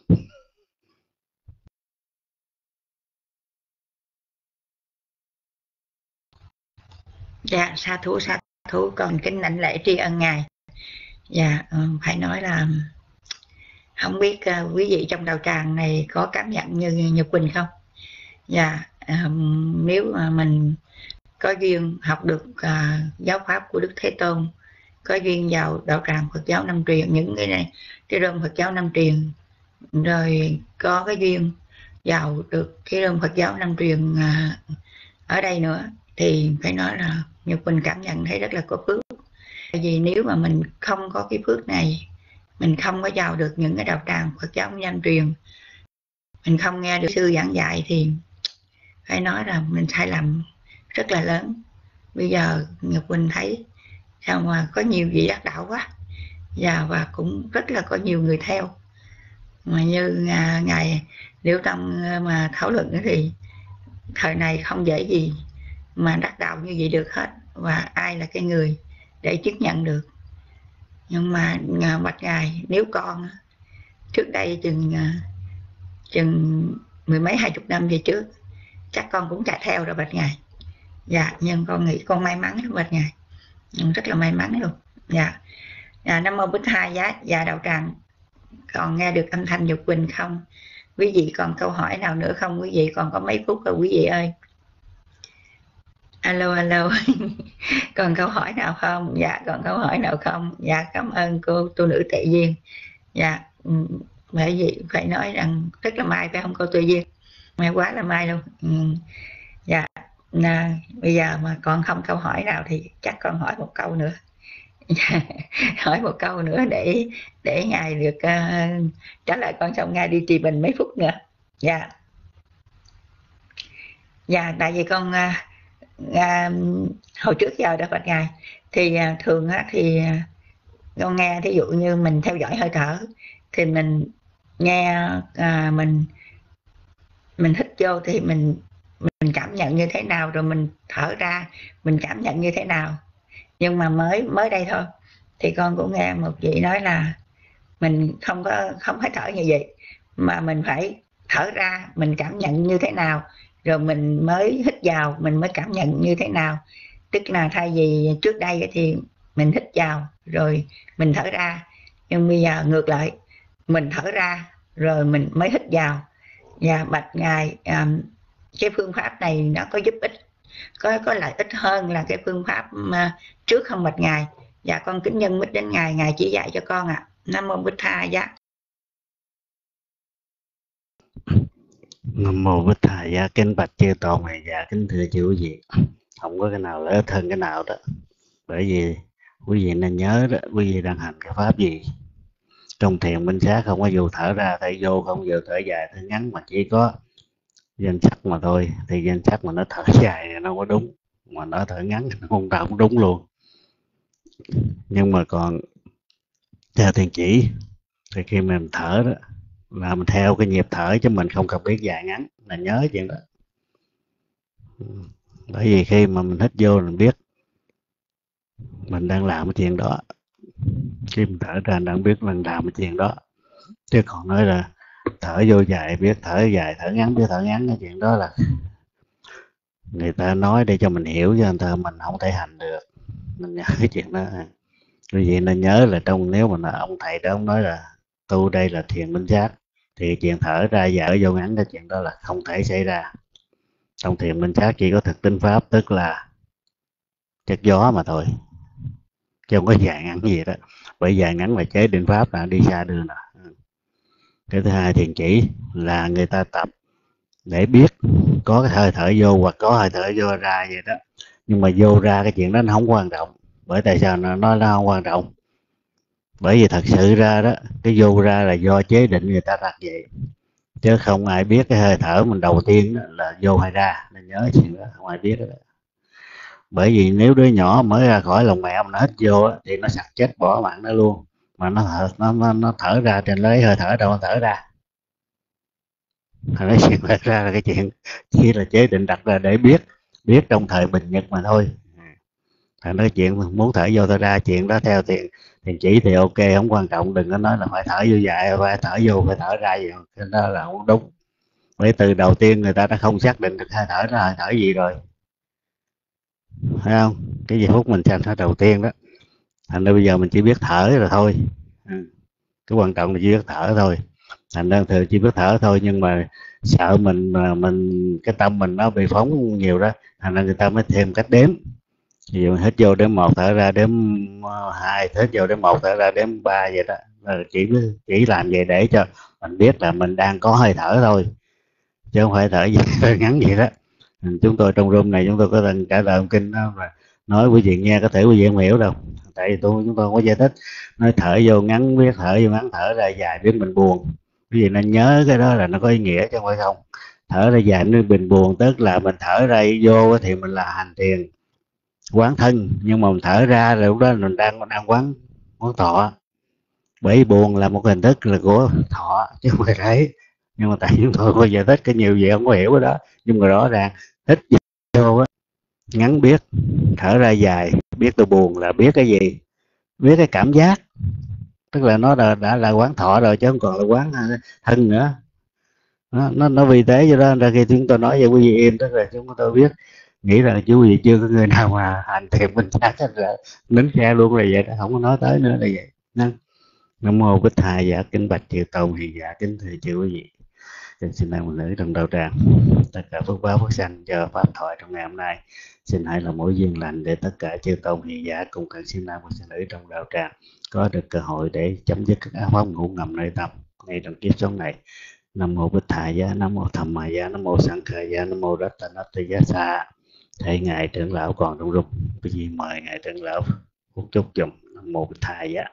Dạ sa thú sa thú, còn kính lãnh lễ tri ân ngài. Dạ phải nói là không biết uh, quý vị trong đạo tràng này có cảm nhận như Nhật Quỳnh không? Dạ um, nếu mà mình có duyên học được uh, giáo pháp của Đức Thế Tôn, có duyên vào đạo tràng Phật giáo Nam Truyền, những cái này cái rơm Phật giáo Nam Truyền, rồi có cái duyên vào được cái rơm Phật giáo Nam Truyền uh, ở đây nữa, thì phải nói là Nhật Quỳnh cảm nhận thấy rất là có phước. Tại vì nếu mà mình không có cái phước này, mình không có vào được những cái đạo tràng Phật giáo Nam Truyền, mình không nghe được sư giảng dạy, thì phải nói là mình sai lầm rất là lớn. Bây giờ Nhật Quỳnh thấy sao mà có nhiều vị đắc đạo quá, và, và cũng rất là có nhiều người theo. Mà như à, ngài Liễu Tâm mà thảo luận nữa thì thời này không dễ gì mà đắc đạo như vậy được hết, và ai là cái người để chứng nhận được. Nhưng mà bạch ngài, nếu con trước đây chừng chừng mười mấy hai chục năm về trước chắc con cũng chạy theo rồi bạch ngài. Dạ nhưng con nghĩ con may mắn bạch ngài, rất là may mắn luôn. Dạ, dạ Nam mô Bích Thà Giá. Dạ đạo tràng còn nghe được âm thanh Nhật Quỳnh không? Quý vị còn câu hỏi nào nữa không? Quý vị còn có mấy phút rồi quý vị ơi. Alo alo. Còn câu hỏi nào không? Dạ còn câu hỏi nào không? Dạ cảm ơn cô tu nữ Tuệ Duyên. Dạ bởi vì phải nói rằng rất là may, phải không cô Tuệ Duyên? May quá là may luôn. Ừ. Dạ à, bây giờ mà còn không câu hỏi nào thì chắc con hỏi một câu nữa. Hỏi một câu nữa để để ngài được uh, trả lời con, xong ngài đi trì bình mấy phút nữa. Dạ dạ tại vì con uh, uh, hồi trước giờ đã bạch ngài thì uh, thường uh, thì uh, con nghe thí dụ như mình theo dõi hơi thở thì mình nghe uh, mình mình hít vô thì mình mình cảm nhận như thế nào, rồi mình thở ra mình cảm nhận như thế nào. Nhưng mà mới mới đây thôi thì con cũng nghe một vị nói là mình không có không phải thở như vậy, mà mình phải thở ra mình cảm nhận như thế nào, rồi mình mới hít vào mình mới cảm nhận như thế nào. Tức là thay vì trước đây thì mình hít vào rồi mình thở ra, nhưng bây giờ ngược lại, mình thở ra rồi mình mới hít vào, Dạ bạch ngài, à, cái phương pháp này nó có giúp ích, có có lợi ích hơn là cái phương pháp mà trước không bạch ngài. Dạ con kính nhân mít đến ngài, ngài chỉ dạy cho con ạ. À. Nam mô Bích Tha Giá. Nam mô Bích Tha Giá. Kính bạch chư tôn này, dạ kính thưa chư quý vị, không có cái nào lợi ích hơn cái nào đó. Bởi vì quý vị nên nhớ đó, quý vị đang hành cái pháp gì trong thiền minh sát, không có dù thở ra thở vô, không dù thở dài thở ngắn, mà chỉ có danh sắc mà thôi. Thì danh sắc mà nó thở dài thì nó không có đúng, mà nó thở ngắn nó không không đúng luôn. Nhưng mà còn theo thiền chỉ thì khi mình thở đó là mình theo cái nhịp thở, chứ mình không cần biết dài ngắn, là nhớ chuyện đó. Bởi vì khi mà mình hít vô mình biết mình đang làm cái chuyện đó, khi mình thở ra đang biết mình làm cái chuyện đó. Chứ còn nói là thở vô dài biết thở dài, thở ngắn biết thở ngắn, cái chuyện đó là người ta nói để cho mình hiểu, cho người ta mình không thể hành được. Mình nhớ cái chuyện đó. Quý vị nên nhớ là trong, nếu mà ông thầy đó ông nói là tu đây là thiền minh sát, thì chuyện thở ra dài vô ngắn, cái chuyện đó là không thể xảy ra. Trong thiền minh sát chỉ có thực tinh pháp, tức là chất gió mà thôi, chứ không có dài ngắn gì đó. Bởi dài ngắn là chế định pháp, là đi xa đường nào. Cái thứ hai, thiền chỉ là người ta tập để biết có cái hơi thở vô hoặc có hơi thở vô ra vậy đó. Nhưng mà vô ra cái chuyện đó nó không quan trọng. Bởi tại sao nó nói nó không quan trọng? Bởi vì thật sự ra đó, cái vô ra là do chế định người ta đặt vậy, chứ không ai biết cái hơi thở mình đầu tiên đó là vô hay ra. Nên nhớ chuyện đó, không ai biết đó. Bởi vì nếu đứa nhỏ mới ra khỏi lòng mẹ mà nó hít vô đó, thì nó sặc chết bỏ mạng nó luôn. Mà nó thở, nó, nó, nó thở ra trên lấy hơi thở đâu nó thở ra. Thành nói chuyện thật ra là cái chuyện chỉ là chế định đặt ra để biết biết trong thời bình nhật mà thôi. Thành nói chuyện muốn thở vô thở ra, chuyện đó theo tiền tiền chỉ thì ok, không quan trọng. Đừng có nói là phải thở vô dài, phải thở vô phải thở ra gì, cái đó là không đúng. Bởi từ đầu tiên người ta đã không xác định được hơi thở nó hơi thở gì rồi, phải không? Cái giây phút mình sanh ra đầu tiên đó, thành ra bây giờ mình chỉ biết thở rồi thôi. Cái quan trọng là chỉ biết thở thôi. Thành ra thường chỉ biết thở thôi, nhưng mà sợ mình mà mình cái tâm mình nó bị phóng nhiều đó, thành ra người ta mới thêm cách đếm. Ví dụ hít vô đếm một, thở ra đếm hai, hít vô đếm một, thở ra đếm ba vậy đó. Chỉ chỉ làm vậy để cho mình biết là mình đang có hơi thở thôi, chứ không phải thở gì ngắn vậy đó. Chúng tôi trong room này chúng tôi có từng trả lời kinh đó, mà nói quý vị nghe có thể quý vị không hiểu đâu, tại vì tôi chúng tôi không có giải thích. Nói thở vô ngắn biết thở vô ngắn, thở ra dài biết mình buồn. Quý vị nên nhớ cái đó là nó có ý nghĩa chứ không phải không. Thở ra dài nên mình buồn, tức là mình thở ra vô thì mình là hành thiền quán thân, nhưng mà mình thở ra là lúc đó mình đang đang quán quán thọ. Bởi buồn là một hình thức là của thọ chứ không phải thấy. Nhưng mà tại chúng tôi không có giải thích cái nhiều vậy không có hiểu cái đó. Nhưng mà rõ ràng hít vô á ngắn biết, thở ra dài biết tôi buồn là biết cái gì? Biết cái cảm giác, tức là nó đã, đã là quán thọ rồi, chứ không còn là quán thân nữa. Nó nó, nó vì thế cho đó ra khi chúng tôi nói với quý vị im, tức là chúng tôi biết nghĩ rằng chú quý vị chưa có người nào mà hành thiền minh sát là nín xe luôn rồi vậy đó, không có nói tới nữa là vậy. Nên Nam mô Bích Tha Giá. Kính bạch chư tôn hiền giả, kính thưa chư quý vị, xin nam một nữ trong đạo tràng, tất cả phước báo phước sanh cho pháp thoại trong ngày hôm nay xin hãy là mối duyên lành để tất cả chư tôn hiền giả cùng các xin nam và xin nữ trong đạo tràng có được cơ hội để chấm dứt các ác pháp ngủ ngầm nơi tâm ngay trong kiếp sống này. Nam mô Bích Tha Giá, Nam mô Tham Ma Giá, Nam mô Sang Khả Giá, Nam mô Rattanata Giá Sa. Thầy ngài trưởng lão còn trong rung, cái gì mời ngài trưởng lão phúc chúc dùm. Nam mô Bích Tha Giá.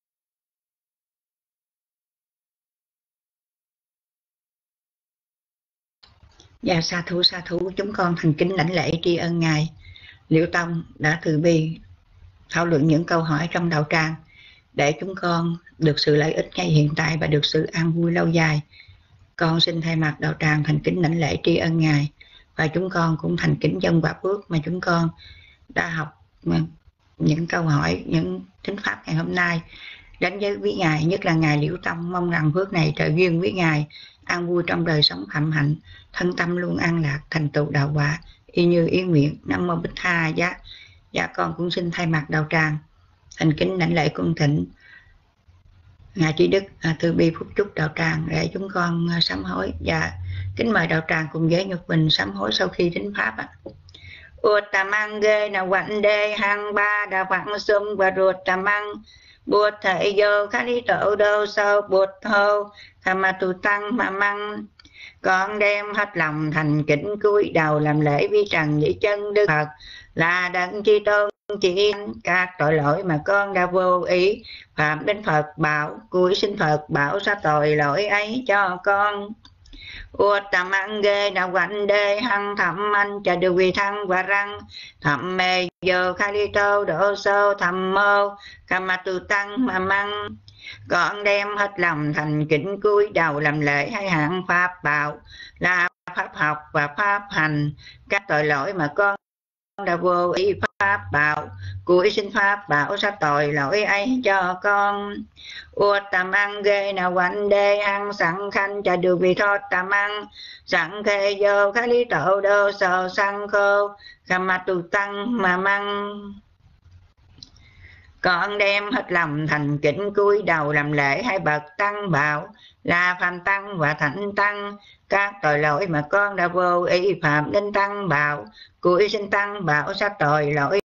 Dạ sa thú sa thú, chúng con thành kính lãnh lễ tri ân ngài Liễu Tông đã từ bi thảo luận những câu hỏi trong đạo tràng để chúng con được sự lợi ích ngay hiện tại và được sự an vui lâu dài. Con xin thay mặt đạo tràng thành kính lãnh lễ tri ân ngài, và chúng con cũng thành kính dâng quả phước mà chúng con đã học những câu hỏi, những thính pháp ngày hôm nay đến với quý ngài, nhất là ngài Liễu Tông. Mong rằng phước này trợ duyên với ngài an vui trong đời sống hạnh hạnh, thân tâm luôn an lạc, thành tựu đạo quả y như ý nguyện. Nam mô Bích Tha Giá. Dạ con cũng xin thay mặt đạo tràng thành kính lãnh lễ cung thỉnh ngài Trí Đức à, từ bi phúc chúc đạo tràng để chúng con sám hối và Kính mời đạo tràng cùng với Nhật Bình sám hối sau khi thính pháp ạ. Uttamang ghê na quạnh đê hăng ba đà phẳng sum và ruột tamang bột thầy vô khá đi tổ đô sâu bột thô khả mà tu tăng mà măng. Con đem hết lòng thành kính cúi đầu làm lễ vi trần với chân Đức Phật là đấng chi tôn chỉ các tội lỗi mà con đã vô ý phạm đến Phật bảo, cúi xin Phật bảo xa tội lỗi ấy cho con. Uttamang ghê na quạnh đê hăng thẩm anh cha đưa vi thăng và răng thẩm mê vô khá đi tô đổ sâu thầm mô khả mà tu tăng mà măng. Con đem hết lòng thành kính cúi đầu làm lễ hai hạng pháp bảo là pháp học và pháp hành, các tội lỗi mà con đã vô ý pháp bảo, cúi xin pháp bảo xa tội lỗi ấy cho con. Uttamang ghê na quạnh đê hăng sẵn khanh cha được vì thoát tam ăn sẵn khê vô khá lý tổ đô sầu sẵn khô khả mà tu tăng mà măng. Con đem hết lòng thành kính cúi đầu làm lễ hai bậc tăng bảo là phàm tăng và thánh tăng, các tội lỗi mà con đã vô ý phạm đến tăng bảo, cúi xin tăng bảo xa tội lỗi